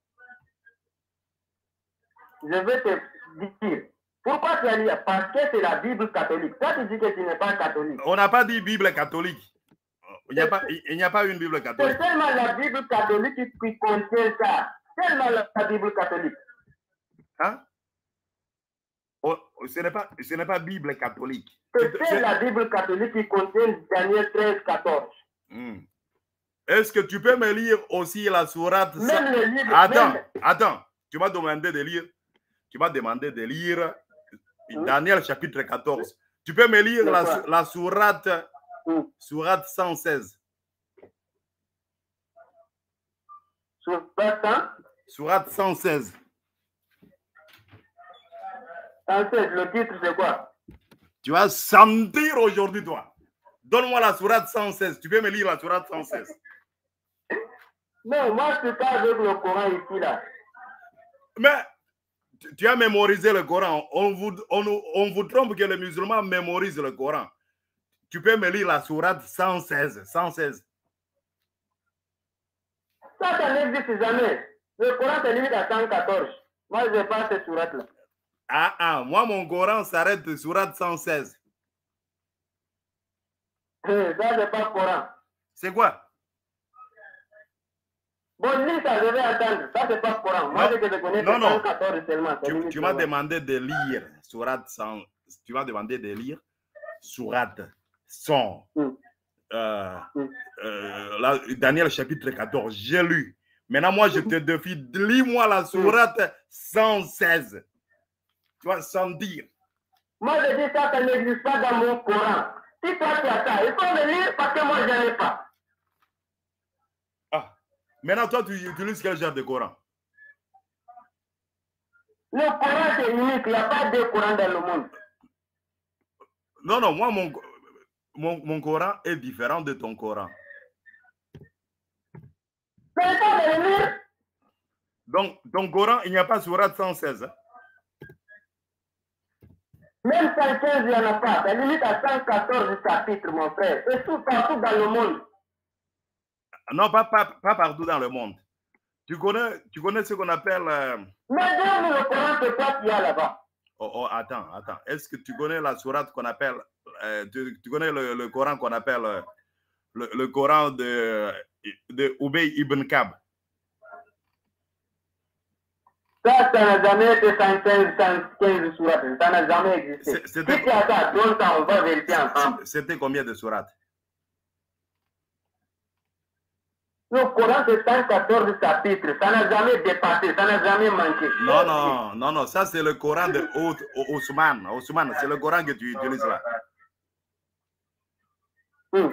Je vais te dire. Pourquoi tu as lu? Parce que c'est la Bible catholique. Toi, tu dis que tu n'es pas catholique. On n'a pas dit Bible catholique. Il n'y a, pas, il n'y a pas une Bible catholique. C'est seulement la Bible catholique qui contient ça. Seulement la Bible catholique. Hein? Oh, ce n'est pas, ce n'est pas Bible catholique. C'est la Bible catholique qui contient Daniel treize, quatorze. Hmm. Est-ce que tu peux me lire aussi la sourate? Même le livre, Attends, même... attends. Tu m'as demandé de lire. Tu m'as demandé de lire hmm. Daniel chapitre quatorze. Tu peux me lire la, la sourate, hmm. sourate cent seize. Sourate, sourate cent seize. cent seize, le titre c'est quoi? Tu vas sentir aujourd'hui, toi. Donne-moi la sourate cent seize. Tu peux me lire la sourate cent seize? Non, moi je suis pas avec le Coran ici là. Mais tu, tu as mémorisé le Coran. On vous, on, on vous trompe que les musulmans mémorisent le Coran. Tu peux me lire la sourate cent seize. cent seize. Ça, ça n'existe jamais. Le Coran se limite à cent quatorze. Moi, je n'ai pas cette sourate-là. Ah, ah, moi, mon Coran s'arrête de sourate cent seize. Euh, ça, c'est pas Coran. C'est quoi? Bon, lis ça, je vais attendre. Ça, c'est pas Coran. Moi, je connais non, non. cent quatorze seulement. Tu, tu m'as demandé de lire sourate cent. Tu m'as demandé de lire sourate cent. Mm. Euh, mm. euh, la, Daniel chapitre quatorze. J'ai lu. Maintenant, moi, je te défie. Lis-moi la sourate mm. cent seize. Tu vas sentir. Moi, je dis ça, ça n'existe pas dans mon Coran. Si toi, tu as ça, il faut le lire parce que moi, je n'en ai pas. Ah. Maintenant, toi, tu utilises quel genre de Coran? Le Coran, c'est unique. Il n'y a pas de Coran dans le monde. Non, non, moi, mon, mon, mon Coran est différent de ton Coran. C'est pas de le lire. Donc, ton Coran, il n'y a pas sourate cent seize. Hein? Même cent quinze, il n'y en a pas. Ça limite à cent quatorze chapitres, mon frère. C'est tout partout dans le monde. Non, pas, pas, pas partout dans le monde. Tu connais, tu connais ce qu'on appelle... Euh... Mais donne le Coran, c'est quoi qu'il y a là-bas? Oh, oh, attends, attends. Est-ce que tu connais la sourate qu'on appelle... Euh, tu, tu connais le, le Coran qu'on appelle... Euh, le, le Coran de, de Ubay ibn Kab? Ça, ça n'a jamais été cent quinze, cent quinze sourates. Ça n'a jamais existé. Si tu as ça, donne ça, on va vérifier ensemble. C'était combien de sourates? Le Coran, c'est cent quatorze chapitres. Ça n'a jamais dépassé, ça n'a jamais manqué. Non, non, non, non. Ça, c'est le Coran de Ousmane. Ousmane, c'est le Coran que tu utilises là. Hmm.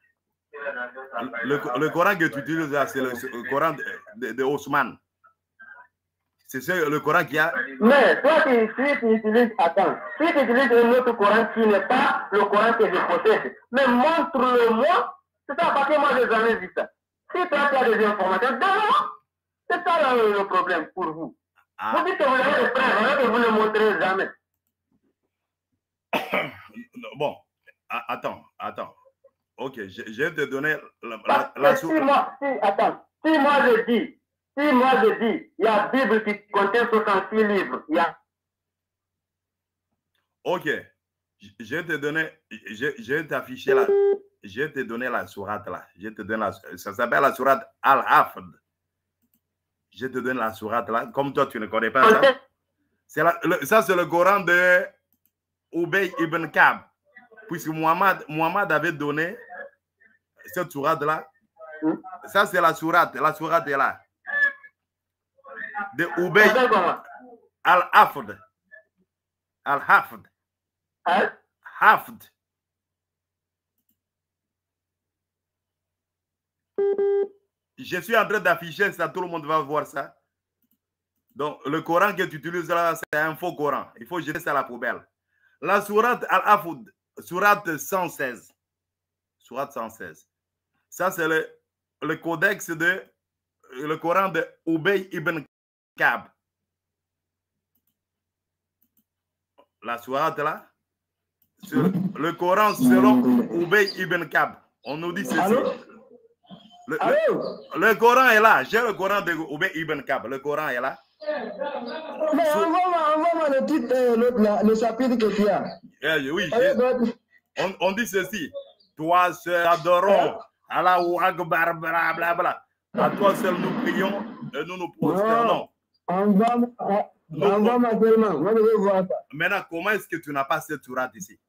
Le, le Coran que tu utilises là, c'est le, le Coran de, de, de Ousmane. C'est le Coran qui a... Mais toi, si tu utilises... Attends. Si tu utilises un autre Coran qui n'est pas le Coran que je possède, mais montre-le-moi. C'est ça, parce que moi, je n'ai jamais vu ça. Si toi, tu as des informations, donne-moi. C'est ça le, le problème pour vous. Ah. Vous dites que vous avez des preuves, alors que vous ne montrez jamais. Bon, attends, attends. Ok, je, je vais te donner la... la, la, la si moi, si, attends. Si moi, je dis... Si moi je dis, il y a la Bible qui contient soixante-six livres. Il y a... Ok. Je vais te donner, je, je vais t'afficher la, je vais te donner la sourate là. Je te donne la, ça s'appelle la sourate Al-Hafd. Je te donne la sourate là. Comme toi, tu ne connais pas ça. C'est la, le, ça, c'est le Coran de Ubay ibn Kab. Puisque Muhammad, Muhammad avait donné cette sourate là. Ça, c'est la sourate. La sourate est là. de Ubay al-Hafd. Al-Hafd. Al-Hafd. Je suis en train d'afficher ça, tout le monde va voir ça. Donc, le Coran que tu utilises là, c'est un faux Coran. Il faut jeter ça à la poubelle. La sourate Al-Hafd, sourate cent seize. Sourate cent seize. Ça, c'est le, le codex de le Coran de Ubay ibn Ka'b. La sourate là, sur le Coran selon Ubay ibn Ka'b. On nous dit ceci. Le, le, le Coran est là. J'ai le Coran de Ubay ibn Ka'b. Le Coran est là. Mais envoie-moi le titre, euh, le chapitre que tu as. Eh, oui, on, on dit ceci. Toi seul adorons. Allahu Akbar, bla bla bla. À toi seul nous prions et nous nous prosternons. Envoie-moi seulement. Moi, je veux voir ça. Maintenant, comment est-ce que tu n'as pas cette sourate ici?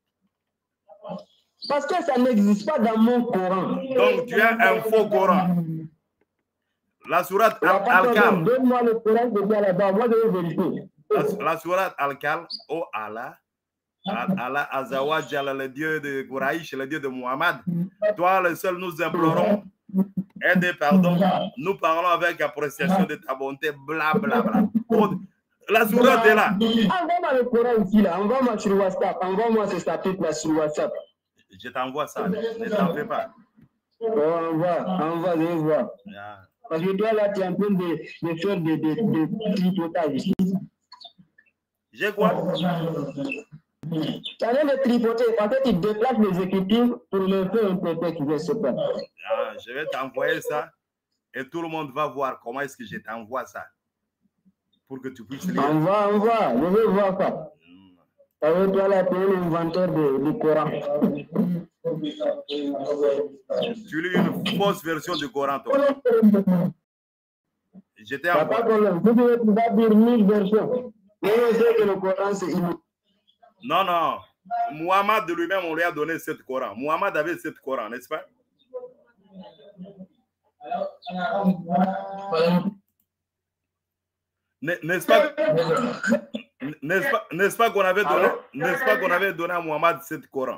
Parce que ça n'existe pas dans mon Coran. Donc, tu as un faux Coran. La sourate Al-Kal. Donne-moi le Coran que tu as là-bas. Moi, je veux vérifier. La, la sourate Al-Kal, oh Allah, Allah Azawajal, le Dieu de Quraïsh, le Dieu de Muhammad. Toi, le seul, nous implorons. Aide et pardon. Nous parlons avec appréciation de ta bonté. Bla bla bla. La sourate est là. Envoie-moi le Coran ici, là. Envoie-moi sur WhatsApp. Envoie-moi ce chapitre-là sur WhatsApp. Je t'envoie ça. Ne t'en fais pas. Oh, envoie, envoie, je vais voir. Yeah. Parce que toi, là, tu es en train de, de faire des de, de tripotages ici. J'ai quoi? Tu es en train de tripoter. Parce que tu déplaces les écritures pour le faire interpréter, je ne sais pas. Ah, je vais t'envoyer ça et tout le monde va voir comment est-ce que je t'envoie ça. Pour que tu puisses lire. Envoie, envoie, je veux voir ça. Mm. Avec toi, là, tu es l'inventeur du Coran. Tu lis une fausse version du Coran, toi. J'étais en pas de problème. Tu vas dire mille versions. Mais on sait que le Coran, c'est inutile. Non, non. Muhammad lui-même, on lui a donné cette Coran. Muhammad avait cette Coran, n'est-ce pas? N'est-ce pas, n'est-ce pas, n'est-ce pas qu'on avait donné, n'est-ce pas qu'on avait donné à Muhammad cette Coran?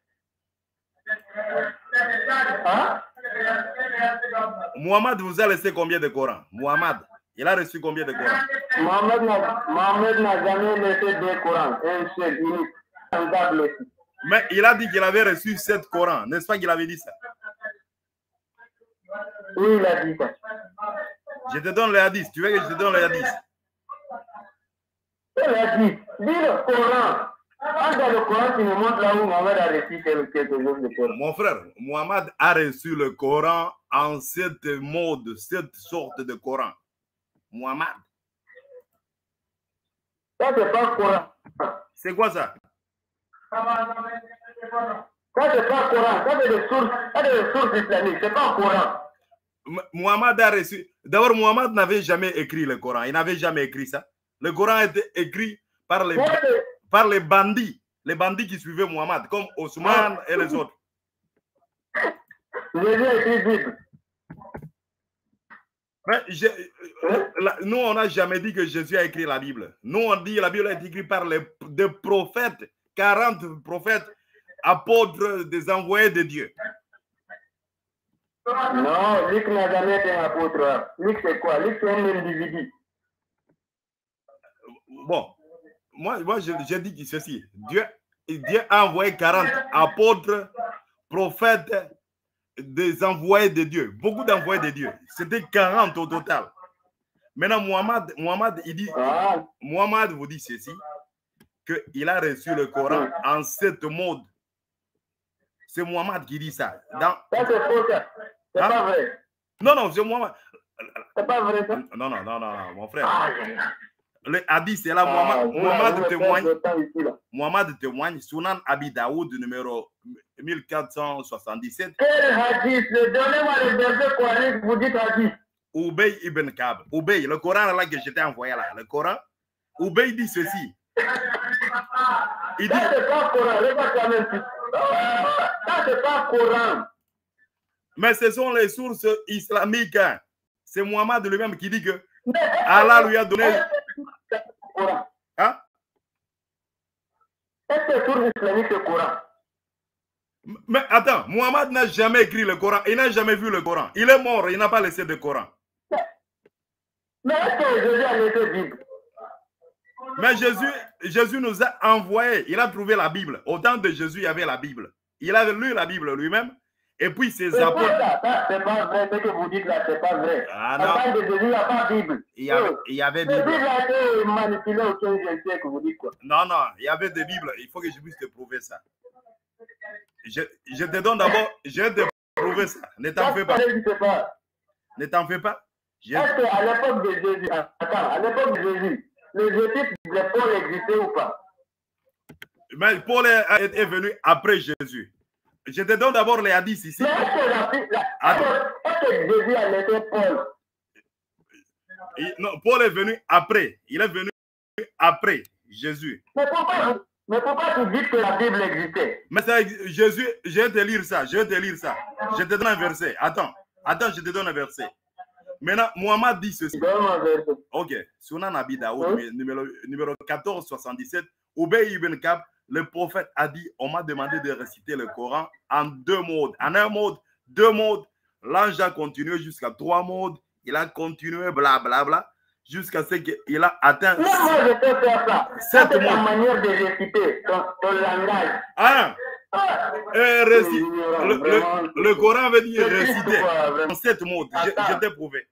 Hein? Muhammad vous a laissé combien de Corans? Muhammad, il a reçu combien de Corans? Mohamed n'a jamais laissé deux Corans, un seul, unique, un double. Mais il a dit qu'il avait reçu sept Corans, n'est-ce pas qu'il avait dit ça? Oui, il a dit ça. Je te donne le hadith, tu veux que je te donne le hadith? Il a dit, dis le Coran. Dans le Coran, tu me montres là où Mohamed a reçu quelque chose de Coran. Mon frère, Mohamed a reçu le Coran en cette mode, cette sorte de Coran. Mohamed. Ça, c'est pas Coran. C'est quoi ça? Ça, c'est pas Coran. Ça, c'est des sources, ça, c'est des sources islamiques. C'est pas Coran. Mohamed a reçu. D'abord, Mohamed n'avait jamais écrit le Coran. Il n'avait jamais écrit ça. Le Coran a été écrit par les, par les bandits. Les bandits qui suivaient Mohamed, comme Ousmane et les autres. Jésus a écrit Bible. Mais je, la, nous, on n'a jamais dit que Jésus a écrit la Bible. Nous, on dit que la Bible a été écrite par les, des prophètes, quarante prophètes, apôtres, des envoyés de Dieu. Non, Luc n'a jamais été un apôtre. Luc, c'est quoi? Luc, c'est un individu. Bon, moi, moi j'ai dit ceci. Dieu, Dieu a envoyé quarante apôtres, prophètes, des envoyés de Dieu. Beaucoup d'envoyés de Dieu. C'était quarante au total. Maintenant, Mohamed, Mohamed, il dit, ah. Mohamed vous dit ceci, qu'il a reçu le Coran en cette mode. C'est Mohamed qui dit ça. Dans... Ça, c'est faux, ça. C'est hein? Pas vrai. Non, non, c'est Mohamed. C'est pas vrai, ça? Non, non, non, non, mon frère. Ah, le hadith, c'est là, ah, Mohamed, Mohamed témoigne. Mohamed témoigne, Sunan Abi Daoud, numéro mille quatre cent soixante-dix-sept. Quel hadith? Donnez-moi le verset coranique, vous dites hadith. Ubay ibn Ka'b. Ubay, le Coran là que je t'ai envoyé là, le Coran. Ubay dit ceci. Il dit, ça, c'est pas Coran, regarde quand même. Ça, c'est pas Coran. Mais ce sont les sources islamiques. Hein. C'est Mohamed lui-même qui dit que Allah lui a donné... Hein? Est-ce que sur islamique le Coran? Mais attends, Mohammed n'a jamais écrit le Coran. Il n'a jamais vu le Coran. Il est mort, il n'a pas laissé de Coran. Mais est-ce que Jésus a laissé la Bible? Mais Jésus, Jésus nous a envoyé. Il a trouvé la Bible. Au temps de Jésus, il y avait la Bible. Il a lu la Bible lui-même. Et puis ses apôtres. C'est pas vrai. Ce que vous dites là, c'est pas vrai. Ah non. Au temps de Jésus, il n'y a pas de Bible. Il y avait, il y avait Bible. La Bible a été manipulée au quinzième siècle, vous dites quoi? Non, non, il y avait des Bibles. Il faut que je puisse te prouver ça. Je, je te donne d'abord, je vais te prouver ça. Ne t'en fais pas. Ne t'en fais pas. Je... Est-ce qu'à l'époque de Jésus, attends, à l'époque de Jésus, les études de Paul existaient ou pas? Mais Paul est, est venu après Jésus. Je te donne d'abord les hadiths ici. Mais est-ce que Jésus a laissé Paul? Il, non, Paul est venu après. Il est venu après Jésus. Mais pourquoi, mais pourquoi tu dis que la Bible existait? Mais ça, Jésus, je vais te lire ça. Je vais te lire ça. Je te donne un verset. Attends. Attends, je te donne un verset. Maintenant, Mohammed dit ceci. Ok. Sunan Abi Daoud, hein? numéro, numéro quatorze soixante-dix-sept. Ubay ibn Kab, le prophète a dit, on m'a demandé de réciter le Coran en deux modes. En un mode, deux modes. L'ange a continué jusqu'à trois modes. Il a continué, blablabla, bla, bla, jusqu'à ce qu'il a atteint. Non, moi, je peux faire ça. Sept c'est modes. la manière de réciter ton, ton langage. Ah, ah. Euh, récit, le, le, le Coran veut dire réciter en sept modes. Je, je t'ai prouvé.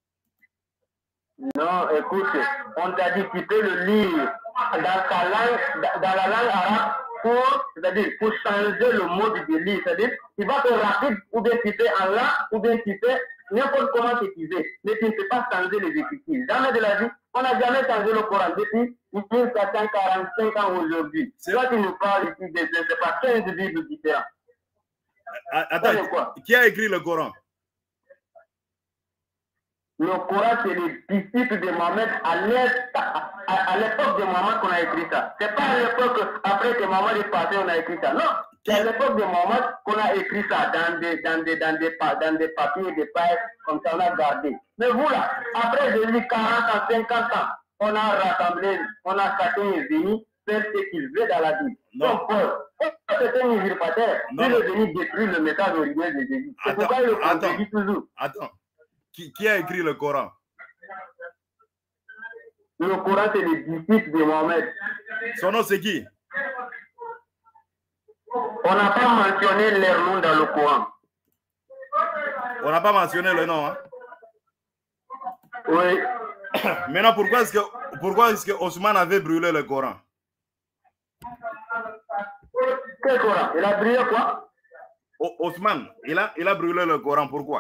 Non, écoute, on t'a dit tu peux le lire dans, ta langue, dans la langue arabe pour, c'est-à-dire pour changer le mode de lire. C'est-à-dire, tu vas faire rapide ou bien tu fais en là ou bien tu fais n'importe comment tu fais. Mais tu ne peux pas changer les écritures. Jamais de la vie, on n'a jamais changé le Coran depuis mille sept cent quarante-cinq ans aujourd'hui. Toi, tu nous parles ici de, je ne sais pas, quinze Bibles différents. Attends, qui a écrit le Coran? Le Coran, c'est les disciples de Mohamed à l'époque de Mohamed qu'on a écrit ça. C'est pas à l'époque, après que Mohamed est passé, on a écrit ça. Non, c'est à l'époque de Mohamed qu'on a écrit ça dans des, dans des, dans des, dans des papiers, des pages, comme ça on a gardé. Mais vous là, après j'ai lu quarante ans, cinquante ans, on a rassemblé, on a chacun est venu faire ce qu'il veut dans la vie. Donc, c'est un usurpateur. Il est venu détruire le message originel de Jésus. C'est pourquoi il le contredit toujours. Attends. Qui, qui a écrit le Coran? Le Coran, c'est les disciples de Mohamed. Son nom, c'est qui? On n'a pas mentionné leur nom dans le Coran. On n'a pas mentionné le nom, hein? Oui. Maintenant, pourquoi est-ce que, pourquoi est-ce que Ousmane avait brûlé le Coran? Quel Coran? Il a brûlé quoi? O Ousmane, il a, il a brûlé le Coran, pourquoi?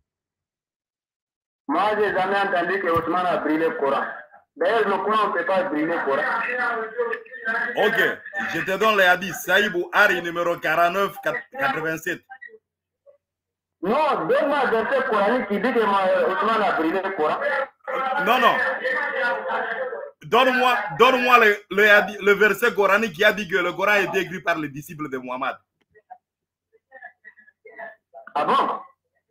Moi, je n'ai jamais entendu que Ousmane a brûlé le Coran. D'ailleurs, le Coran, on ne peut pas brûler le Coran. Ok, je te donne les hadiths. Saïbou Ari, numéro quarante-neuf quatre-vingt-sept. Non, donne-moi un verset coranique qui dit que Ousmane a brûlé le Coran. Non, non. Donne-moi donne le, le, le verset coranique qui a dit que le Coran a été écrit par les disciples de Mohammed. Ah bon?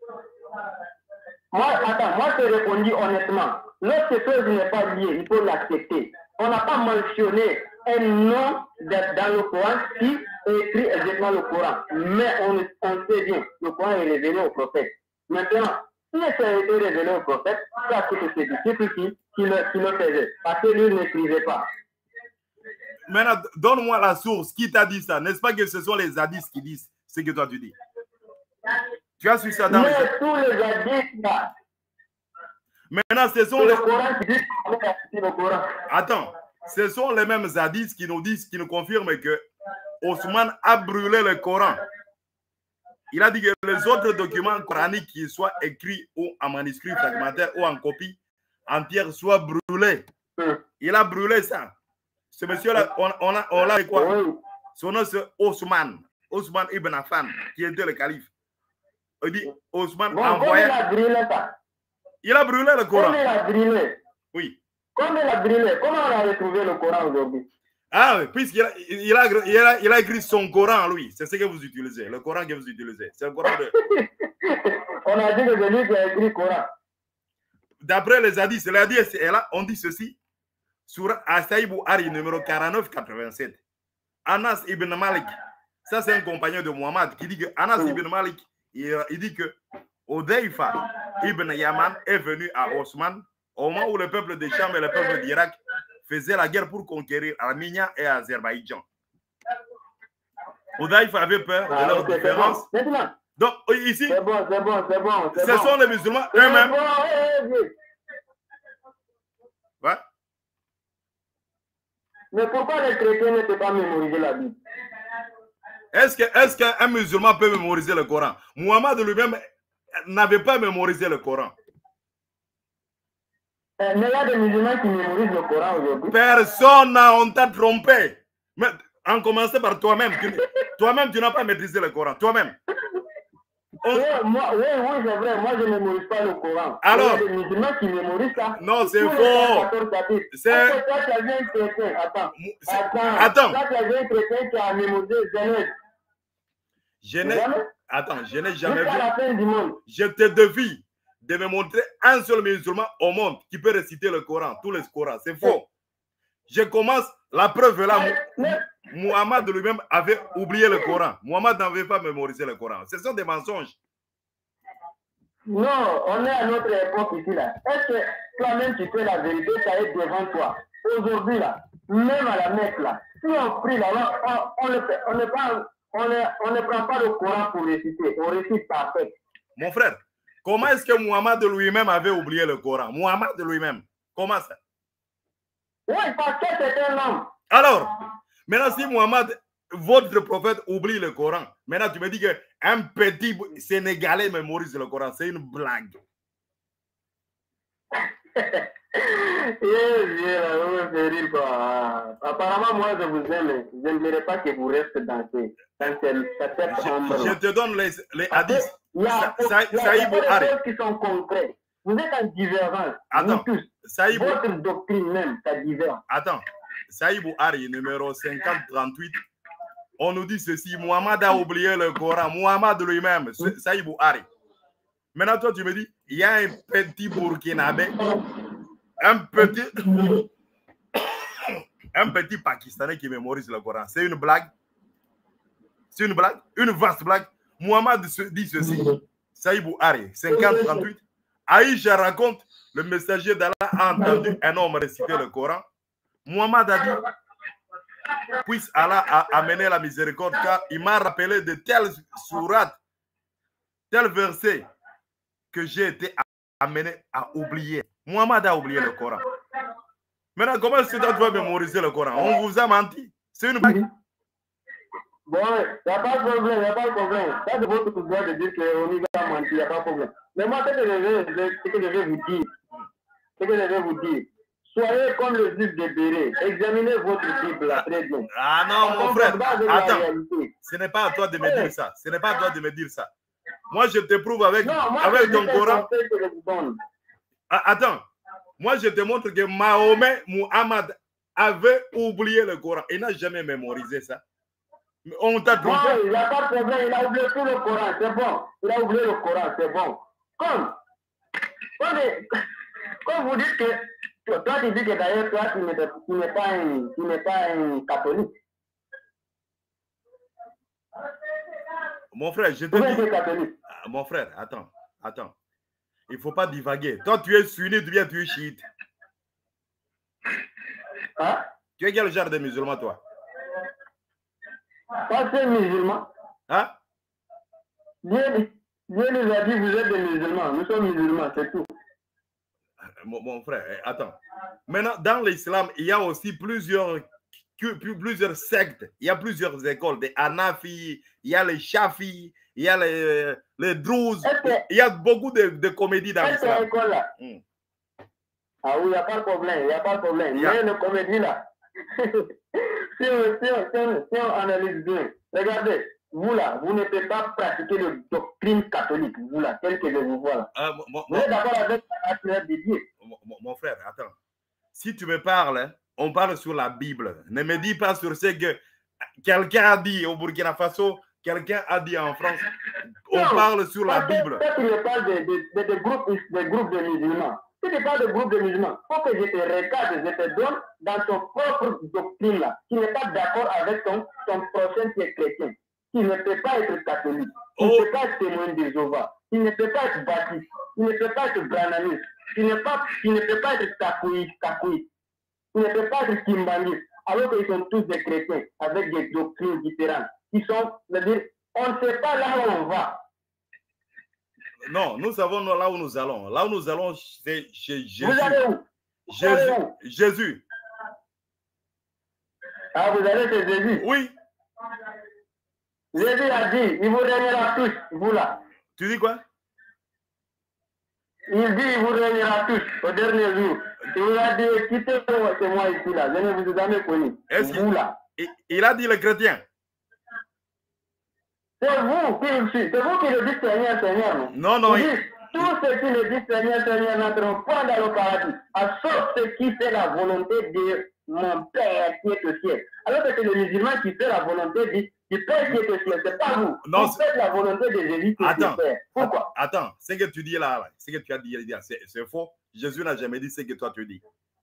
Moi, attends, moi je te répondu honnêtement. Lorsque chose n'est pas liée, il faut l'accepter. On n'a pas mentionné un nom dans le Coran qui écrit exactement le Coran. Mais on, on sait bien, le Coran est révélé au prophète. Maintenant, si ça a été révélé au prophète, c'est que c'est disciples qui, qui, le, qui le faisaient. Parce que lui n'écrivait pas. Maintenant, donne-moi la source. Qui t'a dit ça? N'est-ce pas que ce sont les hadiths qui disent ce que toi tu dis? Tu as su ça dans mais les... tous les hadiths là. Maintenant, ce sont le les... Coran qui dit le Coran. Attends, ce sont les mêmes hadiths qui nous disent, qui nous confirment que Ousmane a brûlé le Coran. Il a dit que les autres documents coraniques qui soient écrits ou en manuscrit fragmentaire ou en copie entière soient brûlés. Mm. Il a brûlé ça. Ce monsieur-là, on, on a, on l'a quoi? Oui. Son nom c'est Ousmane. Ousmane ibn Affan, qui était le calife. Il dit, Ousmane Bon, a envoyé... il a brûlé ça. Il a brûlé le Coran. Comment il a brûlé? Oui. Comment il a brûlé? Comment on a retrouvé le Coran aujourd'hui? Ah oui, puisqu'il a, il a, il a, il a écrit son Coran, lui. C'est ce que vous utilisez. Le Coran que vous utilisez. C'est le Coran de... On a dit que c'est lui qui a écrit le Coran. d'après les hadiths, les hadiths est là, on dit ceci, sur Sahih Bukhari numéro quarante-neuf quatre-vingt-sept. Anas ibn Malik, ça c'est un compagnon de Muhammad qui dit que Anas ibn Malik, il, il dit que Hudayfa ibn Yaman est venu à Osman au moment où le peuple de Cham et le peuple d'Irak faisaient la guerre pour conquérir Arménie et Azerbaïdjan. Hudayfa avait peur de leur différence. Donc ici, c'est bon, c'est bon, c'est bon. Ce bon. sont les musulmans eux-mêmes. Bon, ouais. Mais pourquoi les chrétiens ne peuvent pas mémoriser la Bible? Est-ce que, est-ce qu'un musulman peut mémoriser le Coran? Muhammad lui-même n'avait pas mémorisé le Coran. Euh, mais il y a des musulmans qui mémorisent le Coran aujourd'hui. Personne n'a, on t'a trompé. Mais en commençant par toi-même. Toi-même, tu n'as pas maîtrisé le Coran. Toi-même. On... Oui, moi, oui, oui c'est vrai. Moi, je ne mémorise pas le Coran. Alors, il y a des musulmans qui mémorisent ça. Non, c'est faux. C'est toi qui as vu un chrétien. Attends. Attends. Attends. Toi qui as vu un chrétien qui a mémorisé Genèse. Genèse. Attends, je n'ai jamais vu. À la fin du monde. Je te défie de me montrer un seul musulman au monde qui peut réciter le Coran, tous les Corans. C'est faux. Je commence, la preuve est là. Mais... Muhammad lui-même avait oublié le Coran. Muhammad n'avait pas mémorisé le Coran. Ce sont des mensonges. Non, on est à notre époque ici là. Est-ce que toi-même tu fais la vérité, ça est devant toi? Aujourd'hui là, même à la Mecque là, si on prie là, on, on, on, on, ne prend, on, ne, on ne prend pas le Coran pour réciter, on récite parfait. Mon frère, comment est-ce que Muhammad lui-même avait oublié le Coran? Muhammad lui-même, comment ça? Oui, parce que c'est un homme. Alors, maintenant si Muhammad, votre prophète, oublie le Coran, maintenant tu me dis qu'un petit Sénégalais mémorise le Coran, c'est une blague. Yes, yes, on me rire quoi. Apparemment, moi je vous aime, je n'aimerais pas que vous restez dans cette, dans cette ombre. Je, je te donne les, les hadiths. Il y a, ça, il y a, il y a des choses qui sont concrètes. Vous êtes en divergence. Attends, vous tous. Saïbou, votre doctrine même, ça diverge. Attends, Saïbou Hari, numéro cinquante trente-huit, on nous dit ceci, Muhammad a oublié le Coran, Muhammad lui-même, Saïbou Hari. Maintenant, toi, tu me dis, il y a un petit Burkinabé, un petit, un petit Pakistanais qui mémorise le Coran. C'est une blague? C'est une blague? Une vaste blague? Muhammad dit ceci, Saïbou Hari, cinquante trente-huit. Aïcha raconte, le messager d'Allah a entendu un homme réciter le Coran. Muhammad a dit, puisse Allah a amené la miséricorde, car il m'a rappelé de telles sourates, tels versets que j'ai été amené à oublier. Muhammad a oublié le Coran. Maintenant, comment est-ce que tu dois mémoriser le Coran? On vous a menti. C'est une blague. Bon, il n'y a pas de problème, il n'y a pas de problème. Ça, c'est votre pouvoir de dire qu'on nous a menti, il n'y a pas de problème. Mais moi, ce que je vais, ce que je vais vous dire, ce que je vais vous dire, soyez comme le juif de Béré, examinez votre Bible là, très bien. Ah non, mon frère, attends, ce n'est pas à toi de me dire ça, ce n'est pas à toi de me dire ça. Moi, je te prouve avec, non, moi, avec ton Coran. Ah, attends, moi, je te montre que Mahomet, Muhammad, avait oublié le Coran. Il n'a jamais mémorisé ça. On t'a trompé. Non, il n'y a pas de problème, il a oublié tout le Coran, c'est bon. Il a oublié le Coran, c'est bon. Comme, comme, comme vous dites que, toi tu dis que d'ailleurs, toi tu n'es pas, un, tu n'es pas un catholique. Mon frère, je te dis... Catholique. Mon frère, attends, attends. Il ne faut pas divaguer. Toi, tu es sunnite ou bien tu es chiite? Hein? Tu es quel genre de musulman, toi? Pas c'est musulman. Hein? Dieu, Dieu nous a dit, vous êtes des musulmans. Nous sommes musulmans, c'est tout. Mon, mon frère, attends. Maintenant, dans l'islam, il y a aussi plusieurs, plusieurs sectes. Il y a plusieurs écoles. Des Hanafi, il y a les Shafi, il y a les, les Druze. Il y a beaucoup de, de comédies dans l'islam. école-là. Hmm. Ah oui, il n'y a pas de problème. Il n'y a pas de problème. Il y a une comédie là. Si on, si, on, si, on, si on analyse bien, regardez, vous là, vous ne pouvez pas pratiquer la doctrine catholique, vous là, tel que je vous vois là. Euh, mon, vous êtes d'accord avec la prière de Dieu. Mon, mon frère, attends. Si tu me parles, on parle sur la Bible. Ne me dis pas sur ce que quelqu'un a dit au Burkina Faso, quelqu'un a dit en France. On non, parle sur la Bible. Peut-être qu'il parle des de, de, de groupes, de groupes de musulmans. Si tu parles de groupe de musulmans, il faut que je te recadre, je te donne dans ton propre doctrine là, qui n'est pas d'accord avec ton, ton prochain qui est chrétien, qui ne peut pas être catholique, qui ne peut pas être témoin de Jéhovah, qui ne peut pas être baptiste, qui ne peut pas être branamiste, qui ne, pas, qui ne peut pas être takouïste, takouïste, qui ne peut pas être kimbangiste, alors qu'ils sont tous des chrétiens avec des doctrines différentes, qui sont, c'est-à-dire, on ne sait pas là où on va. Non, nous savons là où nous allons. Là où nous allons, c'est chez Jésus. Vous allez où? Jésus. Vous allez où? Jésus. Ah, vous allez chez Jésus? Oui. Jésus a dit, il vous réunira tous, vous là. Tu dis quoi? Il dit, il vous réunira tous au dernier jour. Il vous a dit, quittez-moi, c'est moi ici là. Je ne vous ai jamais connu. Vous là. Il, il a dit le chrétien. C'est vous qui le suivez. C'est vous qui le dites Seigneur, Seigneur. Non, non. non il dit, tous ceux qui le disent Seigneur, Seigneur n'entreront pas dans le paradis. À sauf ceux qui fait la volonté de mon Père qui est au ciel. Alors que c'est le musulman qui fait la volonté du, du Père qui est au ciel. C'est pas vous. Non, vous faites la volonté de Jésus qui est au Père. Pourquoi? Attends, ce que tu dis là, là ce que tu as dit, c'est faux. Jésus n'a jamais dit ce que toi tu dis.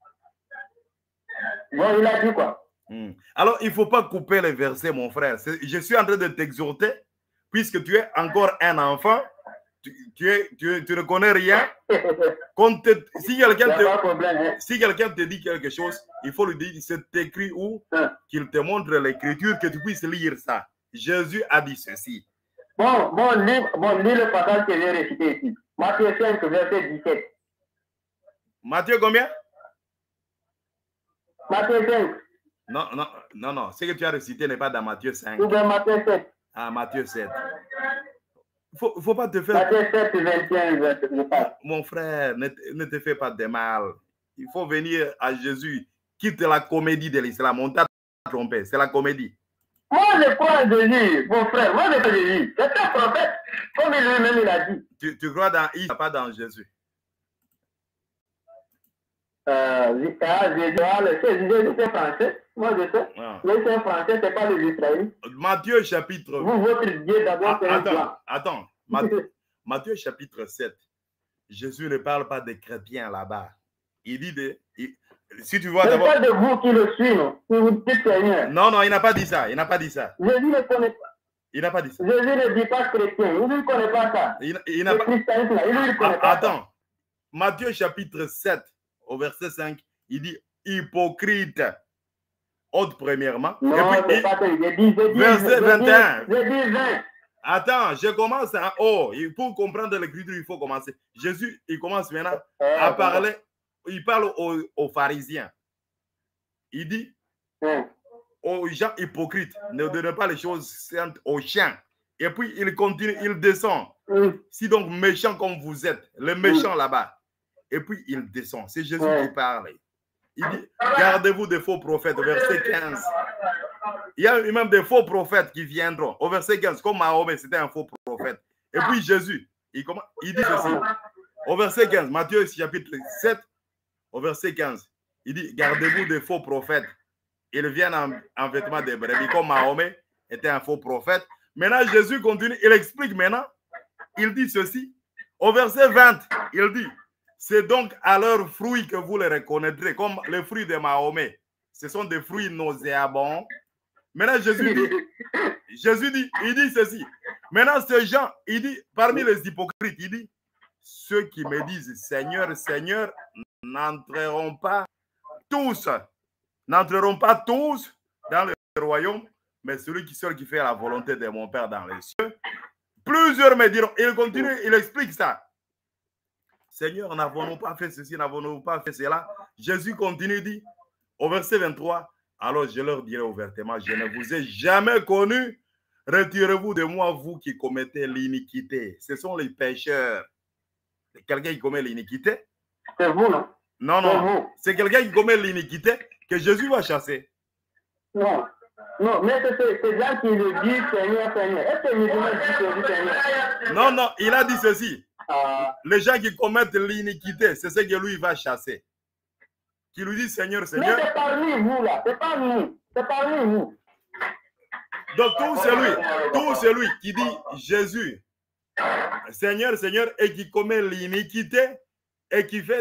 Bon, il a dit quoi? Hmm. Alors, il ne faut pas couper les versets, mon frère. Je suis en train de t'exhorter, puisque tu es encore un enfant, tu, tu, es, tu, tu ne connais rien. Te, si quelqu'un te, si quelqu'un te dit quelque chose, il faut lui dire, c'est écrit où, hein? Qu'il te montre l'écriture, que tu puisses lire ça. Jésus a dit ceci. Bon, bon, lis, bon, lis le passage que j'ai récité ici. Matthieu cinq, verset dix-sept. Matthieu combien? Matthieu cinq. Non, non, non, non. Ce que tu as récité n'est pas dans Matthieu cinq. Ou bien Matthieu sept. Ah, Matthieu sept. Il faut, faut pas te faire... Matthieu sept, vingt et un, vingt-quatre. Mon frère, ne, ne te fais pas de mal. Il faut venir à Jésus. Quitte la comédie de l'islam. On t'a trompé. C'est la comédie. Moi, je crois en Jésus, mon frère. Moi, je crois en Jésus. C'est un prophète. Comme lui-même, il a dit. Tu, tu crois dans Isa, pas dans Jésus. Euh, Jésus, c'est français. Moi, je sais. Ah. Mais c'est français, c'est pas les Israélites. Matthieu chapitre... Vous, votre Dieu d'abord, c'est un Attends, attends. Matthieu, Matthieu chapitre sept. Jésus ne parle pas des chrétiens là-bas. Il dit de... Il, si tu vois d'abord... C'est pas de vous qui le suivez, non. Vous dites Seigneur. Non, non, il n'a pas dit ça. Il n'a pas dit ça. Jésus ne connaît pas. Il n'a pas dit ça. Jésus ne dit pas chrétien. Il ne connaît pas ça. Il, il n'a pas... christianisme, il ne connaît pas. Attends. Ça. Matthieu chapitre sept, au verset cinq, il dit hypocrite. Autre premièrement. Non, c'est pas ça. J'ai dit, j'ai dit, verset vingt et un. J'ai dit vingt. Attends, je commence en haut. Pour comprendre l'écriture, il faut commencer. Jésus, il commence maintenant à parler. Il parle aux, aux pharisiens. Il dit aux gens hypocrites, ne donnez pas les choses saintes aux chiens. Et puis il continue, il descend. Si donc méchant comme vous êtes, les méchants là-bas. Et puis il descend. C'est Jésus qui parle. Il dit, gardez-vous des faux prophètes, au verset quinze. Il y a même des faux prophètes qui viendront. Au verset quinze, comme Mahomet, c'était un faux prophète. Et puis Jésus, il, comment, il dit ceci. Au verset quinze, Matthieu chapitre sept, au verset quinze, il dit, gardez-vous des faux prophètes. Ils viennent en, en vêtements de brebis, comme Mahomet était un faux prophète. Maintenant, Jésus continue, il explique maintenant. Il dit ceci. Au verset vingt, il dit, c'est donc à leurs fruits que vous les reconnaîtrez, comme les fruits de Mahomet. Ce sont des fruits nauséabonds. Maintenant, Jésus dit, Jésus dit, il dit ceci. Maintenant, ces gens, il dit, parmi les hypocrites, il dit, ceux qui me disent Seigneur, Seigneur, n'entreront pas tous, n'entreront pas tous dans le royaume, mais celui qui seul qui fait la volonté de mon Père dans les cieux. Plusieurs me diront, il continue, il explique ça. Seigneur, n'avons-nous pas fait ceci, n'avons-nous pas fait cela? Jésus continue, dit, au verset vingt-trois, alors je leur dirai ouvertement, je ne vous ai jamais connu. Retirez-vous de moi, vous qui commettez l'iniquité. Ce sont les pécheurs. Quelqu'un qui commet l'iniquité? C'est vous, non? Non, non. C'est quelqu'un qui commet l'iniquité que Jésus va chasser. Non. Non, mais c'est ces gens qui le disent Seigneur, Seigneur. Est-ce que les musulmans disent Seigneur, Seigneur? Non, non, il a dit ceci. Ah. Les gens qui commettent l'iniquité, c'est ce que lui va chasser. Qui lui dit Seigneur, Seigneur. Mais c'est parmi vous là, c'est pas nous. C'est parmi vous. Donc tout celui, tout celui qui dit Jésus, Seigneur, Seigneur, et qui commet l'iniquité et qui fait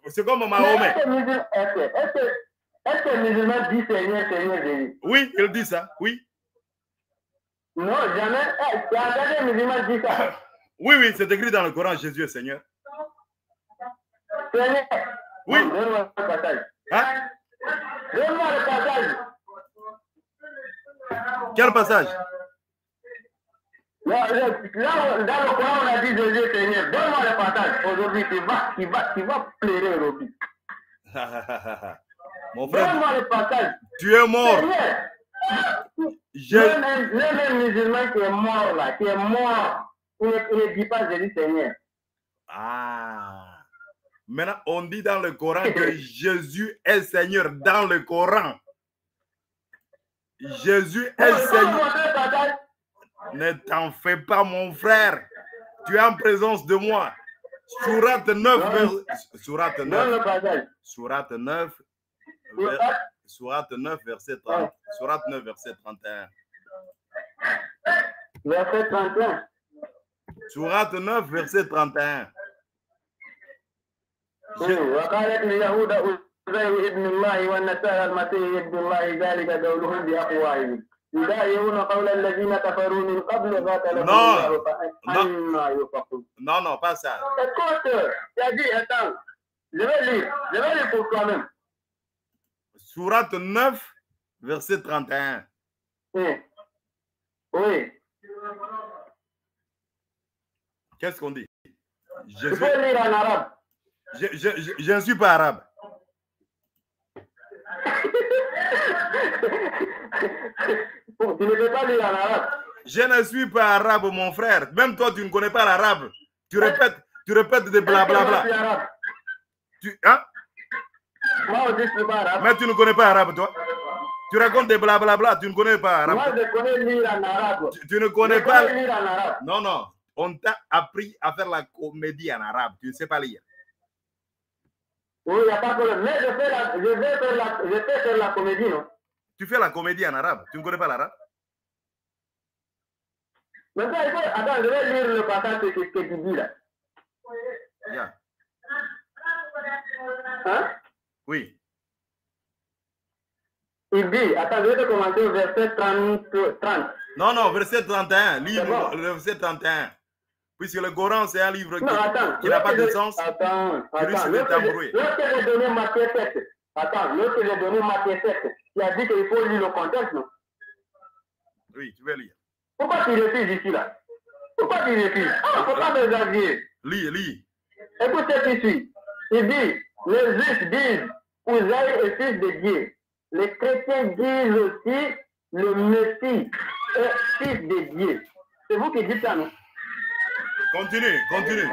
C'est comme Mahomet. Est-ce que, est que, est que le musulman dit Seigneur, Seigneur Jésus? Oui, il dit ça, oui. Non, jamais. Eh, tu as entendu un musulman dire ça? Oui, oui, c'est écrit dans le Coran, Jésus est Seigneur. Seigneur. Oui. Non, donne-moi le passage. Hein? Donne-moi le passage. Quel passage? Là, là, dans le Coran, on a dit Jésus est Seigneur. Donne-moi le passage. Aujourd'hui, tu vas, tu vas, tu vas pleurer aujourd'hui. Mon frère, donne-moi le passage. Tu es mort. Je... Même, même un musulman qui est mort là, qui est mort, il ne, il ne dit pas Jésus Seigneur. Ah. Maintenant, on dit dans le Coran que Jésus est Seigneur. Dans le Coran. Jésus est Seigneur. Ne t'en fais pas, mon frère. Tu es en présence de moi. Sourate neuf, vers... Sourate neuf. Sourate neuf. Ver... Sourate neuf, verset trente. Sourate neuf, verset trente et un. Verset trente et un. Sourate neuf, verset trente et un. وقالت اليهود عزير ابن الله والنصارى المسيح ابن الله ذلك قولهم بأفواههم يداعون قول الذين كفروا من قبل قاتلهم الله فأنا يؤفكون. Non, non, pas ça. Écoute, tu as dit, attends, je vais lire, je vais lire pour toi-même. Sourate neuf, verset trente et un. Oui. Oui. Qu'est-ce qu'on dit? Je peux lire en arabe. Je, je, je, je ne suis pas arabe. Tu ne peux pas lire en arabe. Je ne suis pas arabe, mon frère. Même toi, tu ne connais pas l'arabe. Tu répètes, tu répètes des blablabla. Bla, bla. Tu, hein? Moi aussi, je ne suis pas arabe. Mais tu ne connais pas arabe, toi? Tu racontes des blablabla, tu ne connais pas arabe. Moi, je connais lire en arabe. Tu, tu ne connais je pas. Connais lire en arabe. Non, non. On t'a appris à faire la comédie en arabe. Tu ne sais pas lire. Oui, il n'y a pas de problème. Mais je, fais la, je, vais faire la, je fais faire la comédie, non? Tu fais la comédie en arabe. Tu ne connais pas l'arabe? Maintenant, il faut... Attends, je vais lire le passage que, que tu dis là. Yeah. Hein? Oui. Il dit, attends, je vais te commencer au verset trente, trente. Non, non, verset trente et un. Livre, bon. le verset trente et un. Puisque le Coran, c'est un livre non, qui, attends, qui n'a pas de je... sens. Attends, attends. Lorsque j'ai donné Matthieu sept, attends, lorsque j'ai donné Matthieu sept, tu as dit qu'il faut lire le contexte, non? Oui, tu veux lire. Pourquoi tu refuses ici, là? Pourquoi tu refuses? Ah, faut pas m'exagérer. Lis, lis. Écoute ce qui suit. Il dit, les juifs disent, Uzaï est fils de Dieu. Les chrétiens disent aussi, le Messie est fils de Dieu. C'est vous qui dites ça, non? Continue, continue.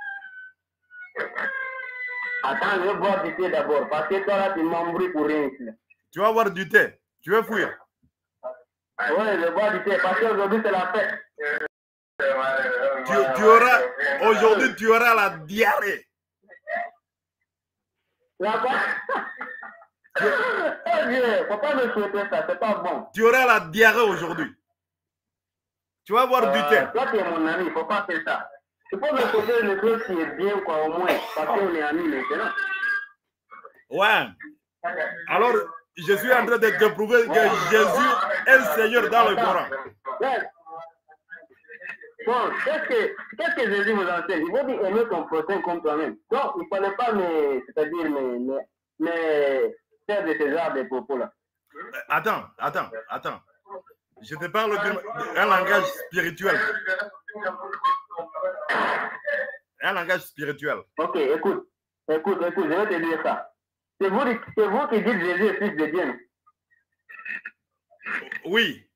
Attends, je vais boire du thé d'abord, parce que toi là, tu m'embrouilles pour rien ici. Tu vas boire du thé. Tu veux fuir? Oui, je bois du thé, parce qu'aujourd'hui c'est la fête. Tu, tu auras, aujourd'hui, tu auras la diarrhée. La quoi? Eh bien, faut pas me souhaiter ça, c'est pas bon. Tu auras la diarrhée aujourd'hui. Tu vas boire euh, du thé. Toi, tu es mon ami, il faut pas faire ça. Il faut me souhaiter le truc qui est bien, quoi, au moins, parce qu'on est amis maintenant. Ouais. Alors, je suis en train de te prouver que Jésus est le Seigneur dans le Coran. Ouais. Bon, qu'est-ce que, qu'est-ce que Jésus vous enseigne? Il vous dit aimer ton prochain comme toi-même. Donc, il ne fallait pas me, c'est-à-dire me, me, me faire de ce genre de propos-là. Attends, attends, attends. Je te parle d'un langage spirituel. Un langage spirituel. Ok, écoute, écoute, écoute, je vais te dire ça. C'est vous, c'est vous qui dites Jésus est fils de Dieu, non? Oui.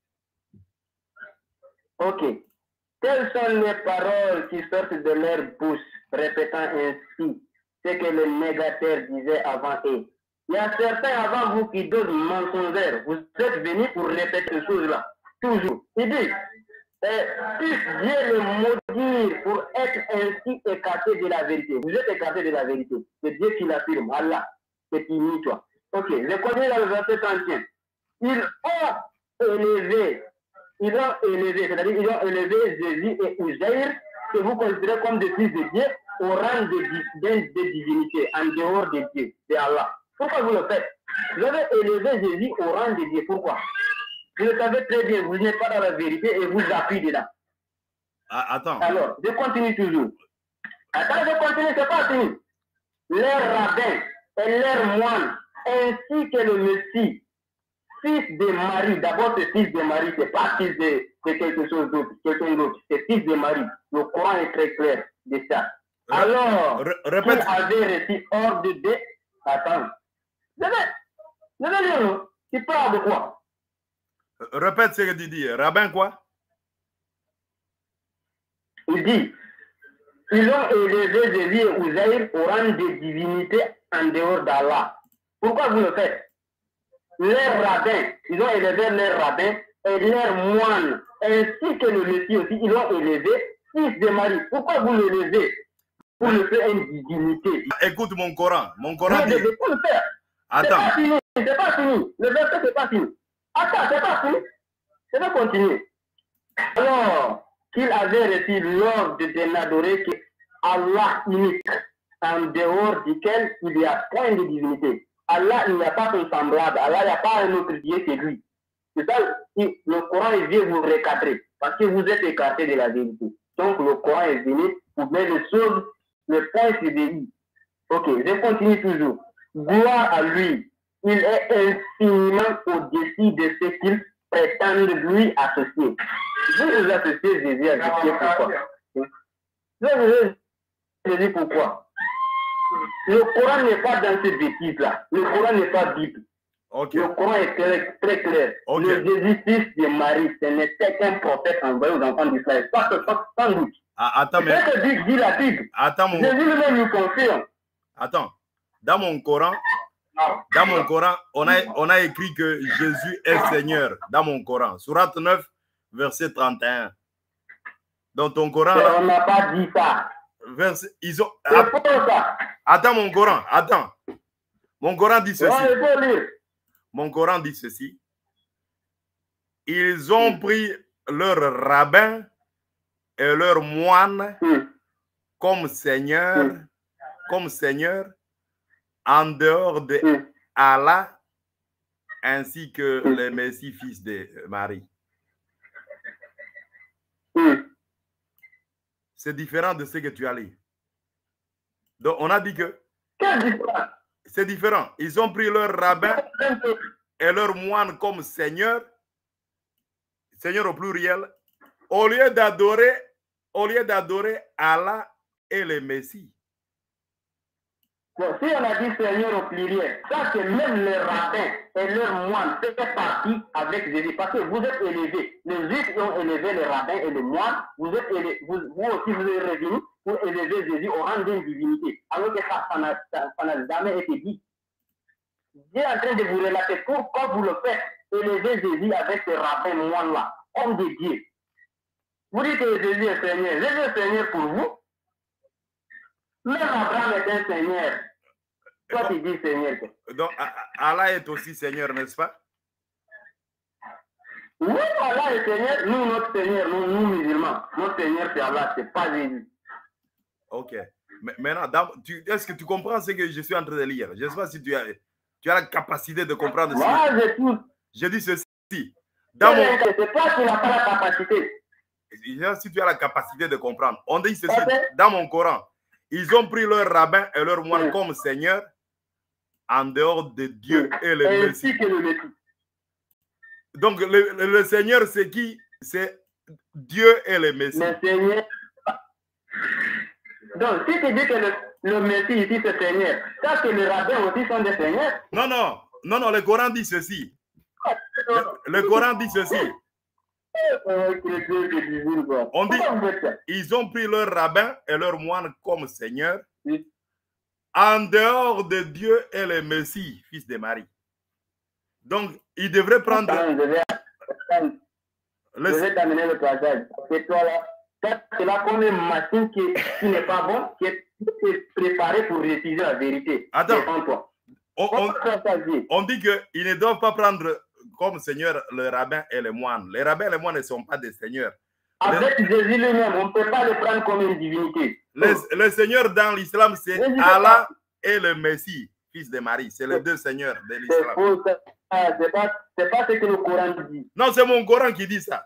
Ok. Quelles sont les paroles qui sortent de leur bouche, répétant ainsi ce que les négateurs disaient avant eux? Il y a certains avant vous qui donnent mensongères. Vous êtes venus pour répéter ces choses-là. Toujours. Il dit, eh, puisse Dieu le maudire pour être ainsi écarté de la vérité. Vous êtes écarté de la vérité. C'est Dieu qui l'affirme. Allah. C'est qui toi. Ok. Je connais dans le verset trente et un. Ils ont élevé, ils ont élevé, c'est-à-dire ils ont élevé Jésus et Uzaïr, que vous considérez comme des fils de Dieu, au rang de, de, de divinité en dehors de Dieu, de Allah. Pourquoi vous le faites? Vous avez élevé Jésus au rang de Dieu. Pourquoi? Vous le savez très bien, vous n'êtes pas dans la vérité et vous appuyez dedans. Ah, attends. Alors, je continue toujours. Attends, je continue, c'est pas fini. Leurs rabbins et leurs moines, ainsi que le Messie, fils de Marie, d'abord c'est fils de Marie, c'est pas fils de, de quelque chose d'autre, quelqu'un d'autre, c'est fils de Marie. Le Coran est très clair de ça. Alors, qu'il avait reçu hors de Dieu, attends, je vais, je vais lire, tu parles de quoi? Répète ce que tu dis, rabbin quoi? Il dit, ils ont élevé Jésus et Uzaïr au rang de divinité en dehors d'Allah. Pourquoi vous le faites? Leurs rabbins, ils ont élevé leurs rabbins et leurs moines, ainsi que le Messie aussi, ils ont élevé fils de Marie. Pourquoi vous l'élevez? Pour le faire une divinité. Écoute mon Coran, mon Coran dit... Pour le faire. Attends. C'est pas fini, c'est pas fini. Le verset, c'est pas fini. Attends, c'est pas fini. Je vais continuer. Alors, qu'il avait reçu l'ordre de n'adorer que Allah unique, en dehors duquel il n'y a point de divinité. Allah, il n'y a pas de semblable. Allah, il n'y a pas un autre Dieu que lui. C'est ça, le Coran vient vous recadrer, parce que vous êtes écarté de la vérité. Donc, le Coran est venu pour mettre les choses, le point sur des i. Ok, je continue toujours. Gloire à lui. Il est infiniment au-dessus de ce qu'il prétendent lui associer. Vous vous associez Jésus à Jésus, pourquoi? Je vous dis pourquoi. Le Coran n'est pas dans ces bêtises-là. Le Coran n'est pas Bible. Okay. Le Coran est très, très clair. Okay. Le Jésus, fils de Marie, ce n'était qu'un prophète envoyé aux enfants d'Israël. Pas sans doute. Ah, attends, mais... C'est ce que dit la Bible. Attends, mon... Jésus lui-même nous confirme. Attends. Dans mon Coran, dans mon Coran, on a, on a écrit que Jésus est Seigneur. Dans mon Coran. Sourate neuf, verset trente et un. Dans ton Coran... Là, on n'a pas dit ça. Verset, ils ont... C'est pour ça. Attends, mon Coran, attends. Mon Coran dit ceci. Ouais, il faut lire. Mon Coran dit ceci. Ils ont pris leur rabbin et leur moine mm. comme Seigneur, mm. comme Seigneur, en dehors de mm. Allah, ainsi que mm. le Messie, fils de Marie. Mm. C'est différent de ce que tu as lu. Donc, on a dit que c'est différent. Ils ont pris leur rabbin et leur moine comme Seigneur, Seigneur au pluriel, au lieu d'adorer, au lieu d'adorer Allah et le Messie. Bon, si on a dit Seigneur au pluriel, ça c'est même les rabbins et leurs moines fait partie avec Jésus. Parce que vous êtes élevés. Les Juifs ont élevé les rabbins et les moines. Vous, êtes élevés, vous, vous aussi vous êtes revenus pour élever Jésus au rang d'une divinité. Alors que ça, ça n'a jamais été dit. Dieu est en train de vous relater pourquoi vous le faites. Élever Jésus avec ces rabbins moines-là, homme de Dieu. Vous dites que Jésus est Seigneur. Jésus est Seigneur pour vous. Même Abraham est un Seigneur. Toi, tu dis Seigneur. Donc, Allah est aussi Seigneur, n'est-ce pas? Oui, Allah est Seigneur. Nous, notre Seigneur, nous, nous musulmans, notre Seigneur, c'est Allah, c'est pas Jésus. Ok. Mais maintenant, est-ce que tu comprends ce que je suis en train de lire? Je ne sais pas si tu as, tu as la capacité de comprendre. Moi, ce... je tout. Je dis ceci. Dans mon... C'est toi qui n'as pas la capacité. Si tu as la capacité de comprendre. On dit ceci okay. Dans mon Coran. Ils ont pris leur rabbin et leur moine oui. comme Seigneur en dehors de Dieu oui. et le et Messie. Que le Messie. Donc, le, le, le Seigneur, c'est qui? C'est Dieu et le Messie. Le Seigneur. Donc, si tu dis que le, le Messie ici, c'est Seigneur, ça que les rabbins aussi sont des seigneurs? Non, non. Non, non, le Coran dit ceci. Le, le Coran dit ceci. On dit, ils ont pris leur rabbin et leur moine comme Seigneur oui. en dehors de Dieu et le Messie, fils de Marie. Donc, ils devraient prendre... Je vais, le... je vais t'amener le passage. C'est toi là, c'est là comme une machine qui, qui n'est pas bonne, qui est, qui est préparée pour réfuser la vérité. Attends, on, on, on dit qu'ils ne doivent pas prendre... comme Seigneur, le rabbin et les moines. Les rabbins et les moines ne sont pas des seigneurs. Avec le... Jésus lui-même, on ne peut pas le prendre comme une divinité. Le, le Seigneur dans l'islam, c'est Allah et le Messie, fils de Marie. C'est les deux seigneurs de l'islam. C'est pas, pas ce que le Coran dit. Non, c'est mon Coran qui dit ça.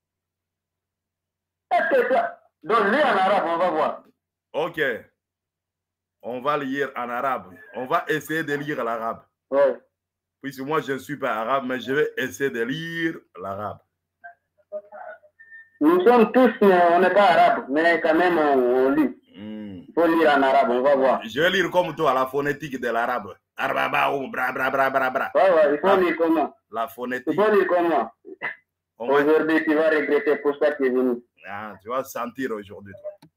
Donc, lis en arabe, on va voir. Ok. On va lire en arabe. On va essayer de lire l'arabe. Ouais. Puisque moi, je ne suis pas arabe, mais je vais essayer de lire l'arabe. Nous sommes tous, on n'est pas arabes, mais quand même, on, on lit. Mm. Il faut lire en arabe, on va voir. Je vais lire comme toi la phonétique de l'arabe. Bra, bra, bra, bra, bra. Ouais, ouais, il faut ah, lire comment? La phonétique. Il faut lire comment? Aujourd'hui, va... tu vas regretter pour ça que tu es venu. Ah, tu vas sentir aujourd'hui.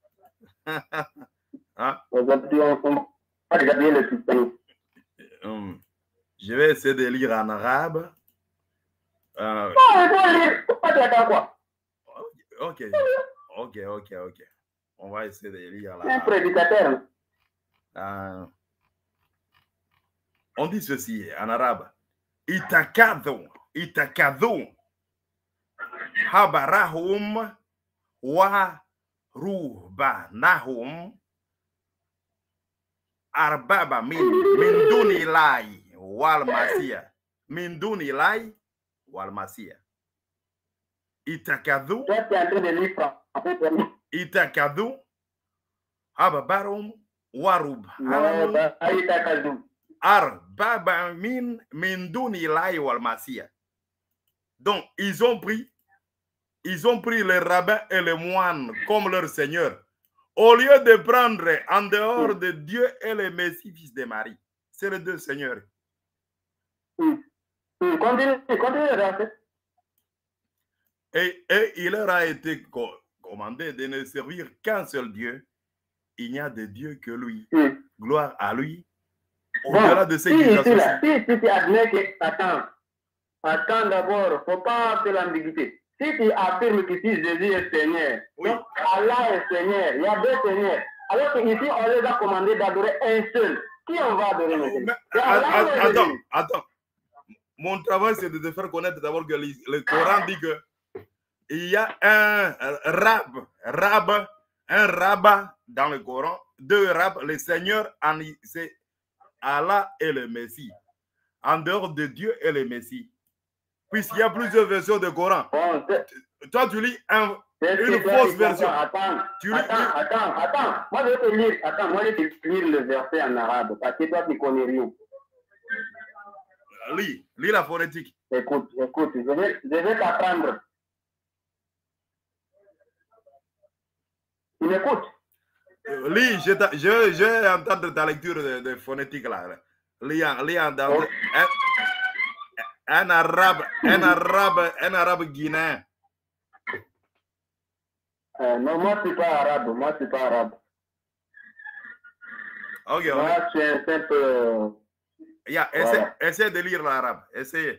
Hein? Aujourd'hui, on va regarder le système. Hum. Je vais essayer de lire en arabe. Euh... Non, il faut lire. Pourquoi tu attends quoi? Ok, ok, ok, ok. On va essayer de lire l'arabe. Un prédicateur. Euh... On dit ceci en arabe. Itakadhu, itakadhu, habarahum wa ruhbanahum arbaba min min duni lai wal masiya min duni lai wal masiya. Itakadhu, itakadhu, habarum wa ruhbanahum arbaba min min duni lai wal masiya. Donc ils ont pris ils ont pris les rabbins et les moines comme leur seigneur au lieu de prendre en dehors de Dieu et le Messie fils de Marie. C'est les deux seigneurs. Continue, continue. Et, et il leur a été commandé de ne servir qu'un seul Dieu. Il n'y a de Dieu que lui. Mm. Gloire à lui. Au-delà de ce qu'il a fait. Si, si tu admets que... Attends. Attends d'abord. Il ne faut pas faire l'ambiguïté. Si tu affirmes que si Jésus est Seigneur, oui. Donc Allah est Seigneur, il y a deux Seigneurs. Alors qu'ici, on les a commandés d'adorer un seul. Qui on va adorer maintenant? Attends, attends. Mon travail, c'est de te faire connaître d'abord que le Coran dit que il y a un rab, rab, un rabbin dans le Coran, deux rabbins, le Seigneur, c'est Allah et le Messie. En dehors de Dieu et le Messie. Puisqu'il y a plusieurs versions de Coran. Bon, toi, tu lis un, une fausse version. Attends, tu attends, lis... attends, attends. Moi, je vais te lire, attends, moi, je vais te lire le verset en arabe. Parce que toi, tu connais rien. Lis, lis la phonétique. Écoute, écoute, je vais, je vais t'apprendre. Tu m'écoutes? Euh, lis, je, je, je vais entendre ta lecture de, de phonétique là. Lis, lis dans oh. un, un arabe, un arabe, un arabe guinéen. Euh, non, moi, je ne suis pas arabe. Moi, je ne suis pas arabe. Ok, moi, okay. je suis un simple... Yeah, essaie, voilà. Essaie de lire l'arabe. Essayez.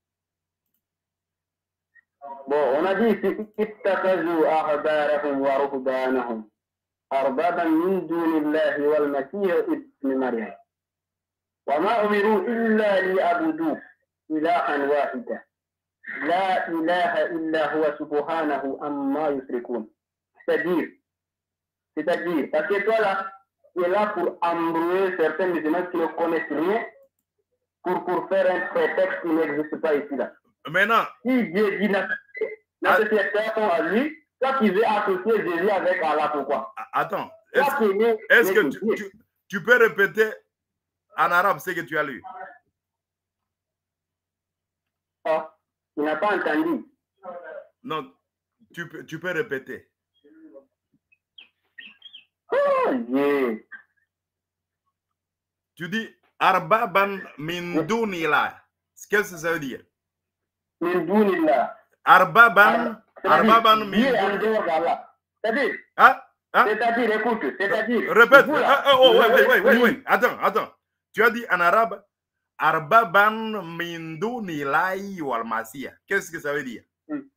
Bon, on a dit ittakhadhu ahbarahum wa ruhbanahum arbaban min dunillahi wal masih ibn Maryam. Wa ma umiru illa liya'budu ilahan wahida. La ilaha illa huwa subhanahu amma yushrikun. C'est-à-dire, c'est-à-dire, parce que toi là, tu es là pour embrouiller certains musulmans qui ne connaissent rien. Pour, pour faire un prétexte qui n'existe pas ici là. Maintenant, si Dieu dit l'association à lui, toi qui veux associer Jésus avec Allah, pourquoi? Attends, est-ce est que tu, tu, tu peux répéter en arabe ce que tu as lu? Ah, tu n'as pas entendu. Non, tu peux, tu peux répéter. Oh, yeah. Tu dis Arbaban min dunillah. Qu'est-ce que ça veut dire? Min dunillah. Arbaban, Arbaban min dunillah. C'est-à-dire, hein? Hein? C'est-à-dire, écoute, c'est-à-dire. Répète. Ah, oh, oui, oui, oui, oui. Attends, attends. Tu as dit en arabe Arbaban min dunillahi wal masih. Qu'est-ce que ça veut dire?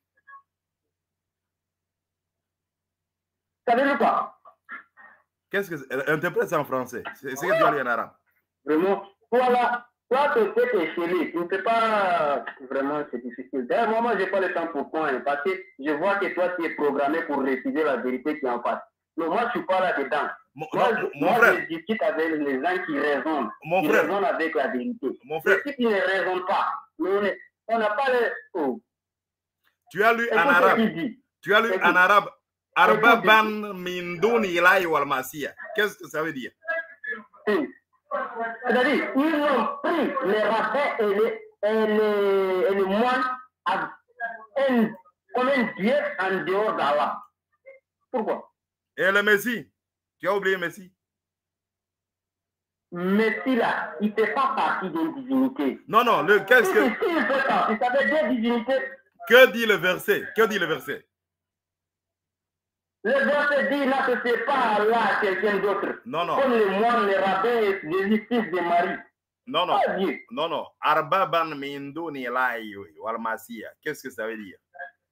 Ça veut dire quoi? Qu'est-ce que interprète ça en français? C'est ce que tu as dit en arabe. Vraiment, toi là, Toi, tu es échelé, tu ne peux pas, vraiment, c'est difficile. D'ailleurs, moi, je n'ai pas le temps pour toi, hein, parce que je vois que toi, tu es programmé pour refuser la vérité qui est en face. Mais moi, je ne suis pas là-dedans. Mon, moi, non, je, mon moi frère, je discute avec les gens qui raisonnent, mon qui frère, raisonnent avec la vérité. Mon frère, et si tu ne raisonnes pas, on n'a pas le... Oh. Tu as lu Écoute en arabe, tu as lu Écoute. en arabe, Arbaban minduni ilahi wal masiya. Qu'est-ce que ça veut dire? C'est-à-dire, ils ont pris les rabbins et les, et les, et les moines à, un, comme un dieu en dehors d'Allah. Pourquoi? Et le Messie? Tu as oublié Messie? Messie là, il ne fait pas partie d'une divinité. Non, non, le qu'est-ce que... Si, si, il fait partie, ça veut dire divinité. Que dit le verset? Que dit le verset? Le verset dit là que ce n'est pas Allah, quelqu'un d'autre. Non, non. Comme les moines, les rabbins et les fils de Marie. Non, non. Pas Dieu. Non, non. Arbaban minduni ilahi wal masiya. Qu'est-ce que ça veut dire?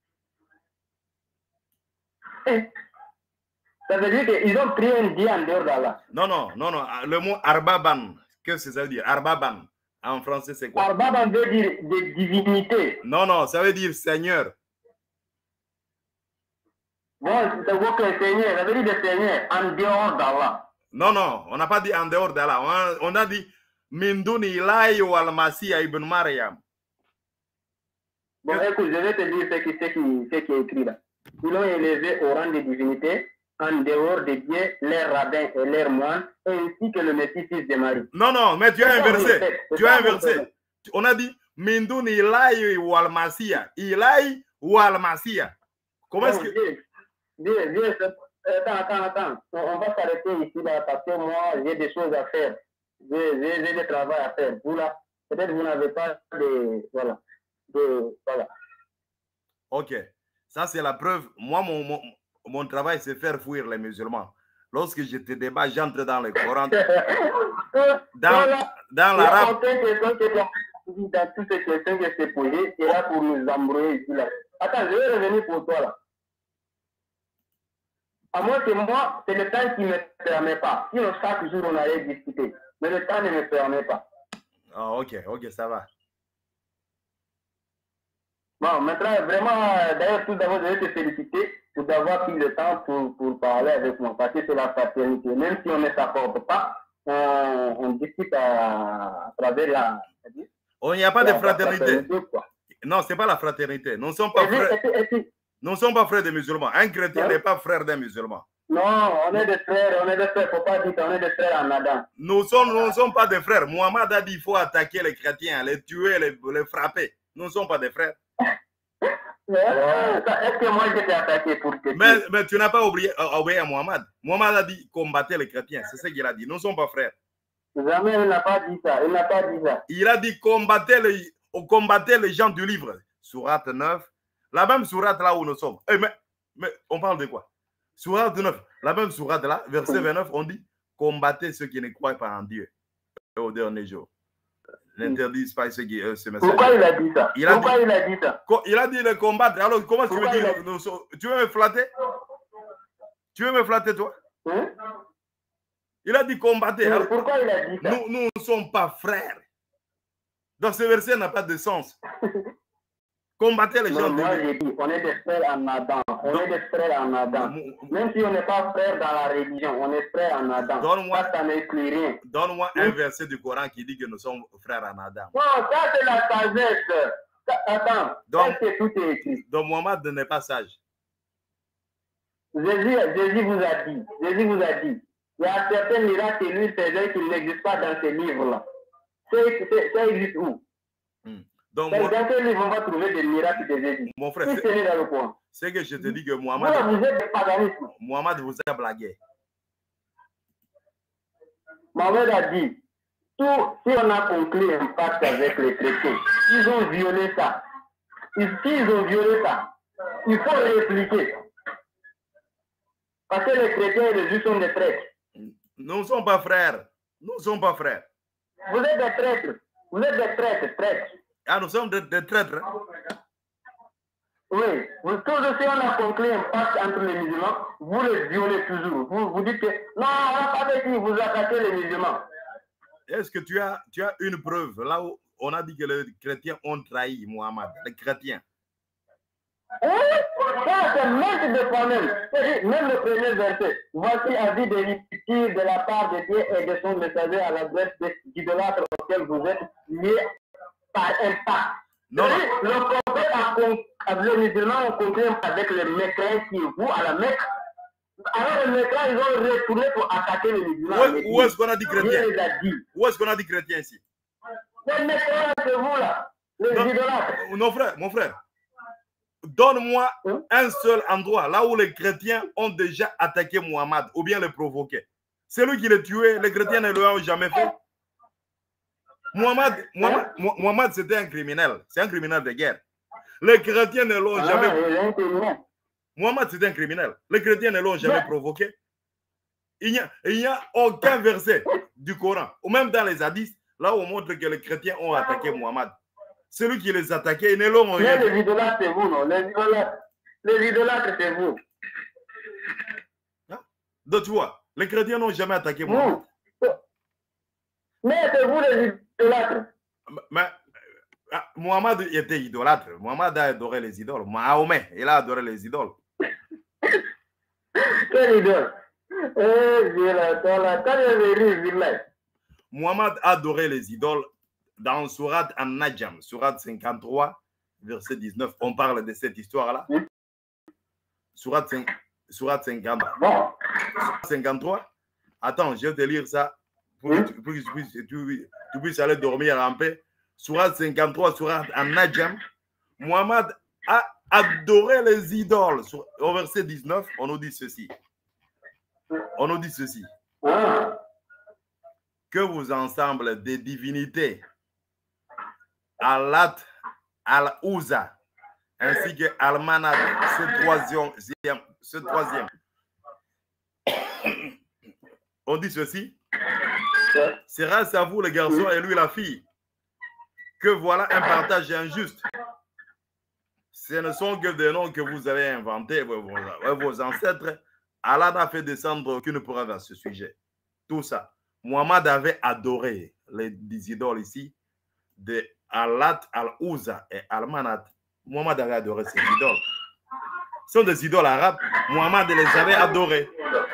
Eh. Ça veut dire qu'ils ont pris un dieu en dehors d'Allah. Non, non, non, non. Le mot Arbaban, qu'est-ce que ça veut dire? Arbaban, en français, c'est quoi? Arbaban veut dire de divinité. Non, non, ça veut dire Seigneur. Bon, c'est quoi que le Seigneur? Ça veut dire le Seigneur en dehors d'Allah. Non, non, on n'a pas dit en dehors d'Allah. On a, on a dit Minduni ilahi wal masiya ibn Maryam. Bon, écoute, je vais te dire ce qui, ce qui, ce qui est écrit là. Ils l'ont élevé au rang de divinité en dehors de Dieu, leurs rabbins et leurs moines, ainsi que le Messie fils de Marie. Non, non, mais tu as un verset. Tu as un verset. On a dit Minduni ilahi wal masiya. Ilahi wal masiya. Comment est-ce que... Dieu, Dieu, attends, attends, attends. On va s'arrêter ici là parce que moi, j'ai des choses à faire. J'ai des travail à faire. Vous là, peut-être vous n'avez pas de... Voilà. De, voilà. Ok. Ça, c'est la preuve. Moi, mon, mon, mon travail, c'est faire fuir les musulmans. Lorsque je te débat, j'entre dans le Coran. Dans, dans l'arabe. Dans toutes ces questions que je t'ai posées, c'est là pour nous embrouiller ici là. Attends, je vais revenir pour toi là. À moi, c'est moi, c'est le temps qui ne me permet pas. Sinon, chaque jour, on allait discuter. Mais le temps ne me permet pas. Ah, ok, ok, ça va. Bon, maintenant, vraiment, d'ailleurs, tout d'abord, je vais te féliciter pour d'avoir pris le temps pour, pour parler avec moi. Parce que c'est la fraternité. Même si on ne s'accorde pas, on, on discute à, à travers la... Oh, il n'y a pas de fraternité. fraternité non, ce n'est pas la fraternité. Nous ne sommes pas frères. Et puis, et puis, Nous ne sommes pas frères des musulmans. Un chrétien n'est pas frère d'un musulman. Non, on est des frères, on est des frères. Il ne faut pas dire qu'on est des frères en Adam. Nous, sommes, nous ne sommes pas des frères. Mohamed a dit qu'il faut attaquer les chrétiens, les tuer, les, les frapper. Nous ne sommes pas des frères. Est-ce que moi je t'ai attaqué pour te mais, mais tu n'as pas oublié, euh, obéi à Mohamed. Mohamed a dit combattre les chrétiens. C'est ce qu'il a dit. Nous ne sommes pas frères. Jamais il n'a pas dit ça. Il n'a pas dit ça. Il a dit combattre les, combattre les gens du livre. Sourate neuf. La même sourate là où nous sommes. Eh, mais, mais on parle de quoi? Sourate neuf. La même sourate là, verset vingt-neuf, on dit combattez ceux qui ne croient pas en Dieu au dernier jour. N'interdisent pas ceux qui euh, se mettent. Pourquoi il a dit ça? Il a Pourquoi dit, il a dit ça? Il a dit de combattre. Alors comment tu veux dire a... nous, tu veux me flatter? Tu veux me flatter toi? Hein? Il a dit combattre. Alors, pourquoi il a dit ça? Nous, nous ne sommes pas frères. Donc ce verset n'a pas de sens. Combattez les gens. Non, moi j'ai dit, on est des frères en Adam. On Donc, est des frères en Adam. Même si on n'est pas frères dans la religion, on est frères en Adam. Donne-moi rien. Donne-moi un verset du Coran qui dit que nous sommes frères en Adam. Non, ça c'est la sagesse. Attends, donc, que tout est écrit. Donc Mohamed n'est pas sage. Jésus, Jésus vous a dit, Jésus vous a dit, il y a certains miracles que lui faisait qui n'existent pas dans ces livres-là. Ça existe où? hmm. Donc, moi, dans quel livre on va trouver des miracles de Jésus? Mon frère, c'est que je te dis que Mohamed, vous, vous êtes paganisme. Mohamed vous a blagué. Mohamed a dit, tout, si on a conclu un pacte avec les chrétiens, ils ont violé ça. S'ils ont violé ça, il faut répliquer. Parce que les chrétiens et les juifs sont des traîtres. Nous ne sommes pas frères. Nous ne sommes pas frères. Vous êtes des traîtres. Vous êtes des traîtres, traîtres. Ah, nous sommes des, des traîtres. Oui. Vous, toujours si on a conclu un pacte entre les musulmans, vous les violez toujours. Vous, vous dites que non, on n'a pas dit vous attaquez les musulmans. est-ce que tu as, tu as une preuve là où on a dit que les chrétiens ont trahi Mohammed, les chrétiens? Oui, ça c'est même de toi-même. Même le premier verset. Voici avis de l'iniquité de la part de Dieu et de son messager à l'adresse des idolâtres auxquels vous êtes liés par un pacte. Non, non. Le prophète a con... les musulmans ont conclu avec les mécréants qui vont à la Mecque. Alors les mécréants, ils ont retourné pour attaquer les musulmans. Où, où est-ce qu'on a dit chrétien? Dieu les a dit. Où est-ce qu'on a dit chrétien ici? Les mécréants, c'est vous là. Les non, idolâtres. Non, frère, mon frère. Donne-moi hein? un seul endroit là où les chrétiens ont déjà attaqué Mohammed ou bien le provoqué. C'est lui qui l'a tué, les chrétiens ne l'ont jamais fait. Mohammed, Mohammed, hein? Mohammed c'était un criminel, c'est un criminel de guerre. Les chrétiens ne l'ont ah, jamais. Mohammed c'était un criminel, les chrétiens ne l'ont jamais ouais. provoqué. Il n'y a, il n'y a aucun verset du Coran, ou même dans les hadiths, là où on montre que les chrétiens ont attaqué Mohammed. Celui qui les attaquait, ils ne l'ont rien. Mais les idolâtres, c'est vous, non? Les idolâtres, les idolâtres, c'est vous. Hein? Donc, tu vois, les chrétiens n'ont jamais attaqué Mohammed. Mais c'est vous les idolâtres. Mais, mais Mohammed était idolâtre. Mohammed a adoré les idoles. Mahomet, il a adoré les idoles. Quelle idole? Mohammed a adoré les idoles. Dans Surat An-Najm, Surat cinquante-trois, verset dix-neuf, on parle de cette histoire-là. Oui. Surat, Surat cinquante-trois. Attends, je vais te lire ça pour oui. que, tu, pour que tu, puisses, tu, tu puisses aller dormir en paix. Surat cinquante-trois, Surat An-Najm. Mohammed a adoré les idoles. Au verset dix-neuf, on nous dit ceci. On nous dit ceci. Ah. Que vous ensemble des divinités Allat, Al-Ouza, ainsi que Al-Manat, ce troisième, ce troisième. On dit ceci. Sera à vous le garçon et lui la fille. Que voilà un partage injuste. Ce ne sont que des noms que vous avez inventés, vos, vos ancêtres. Allah n'a fait descendre aucune preuve à ce sujet. Tout ça. Mohammed avait adoré les idoles ici de Allat, Al-Ouza et Al-Manat. Mohammed avait adoré ces idoles. Ce sont des idoles arabes. Mohammed les avait adorées.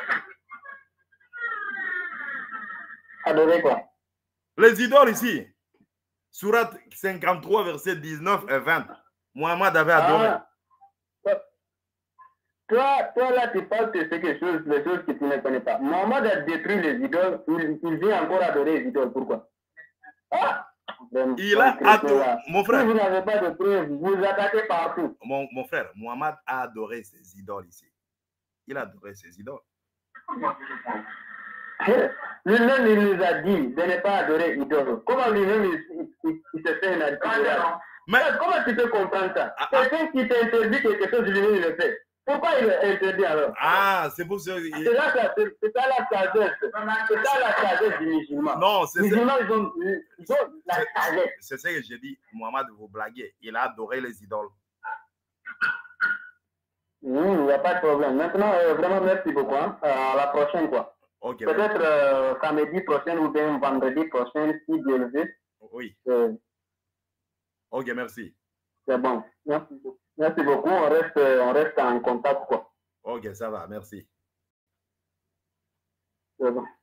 Adoré quoi? Les idoles ici. Surat cinquante-trois, versets dix-neuf et vingt. Mohammed avait adoré. Ah. Toi, toi, là, tu parles de quelque chose, les choses que tu ne connais pas. Mohammed a détruit les idoles. Il, il vient encore adorer les idoles. Pourquoi? Ah! Ben, il a adoré. Mon frère. Si vous n'avez pas de preuves, vous attaquez partout. Mon, mon frère, Mohammed a adoré ses idoles ici. Il a adoré ses idoles. Lui-même, il nous a dit de ne pas adorer les idoles. Comment lui-même, il, il, il se fait une adoration? Mais comment tu peux comprendre ça? Ah, quelqu'un qui t'interdit quelque chose, lui-même, il le fait. Pourquoi il est interdit alors? Ah, c'est pour ça. Il... C'est ça, c'est ça la sagesse. C'est ça la sagesse du musulman. Non, c'est ça. Les musulmans, ils ont, ils ont la sagesse. C'est ça que j'ai dit. Mohammed, vous blaguez. Il a adoré les idoles. Oui, il n'y a pas de problème. Maintenant, euh, vraiment, merci beaucoup. Hein. Euh, à la prochaine, quoi. Okay, peut-être euh, samedi prochain ou bien vendredi prochain, si Dieu le veut. Oui. Euh, ok, merci. C'est bon. Merci beaucoup. Merci beaucoup. On reste, on reste en contact, quoi. Ok, ça va. Merci. C'est bon.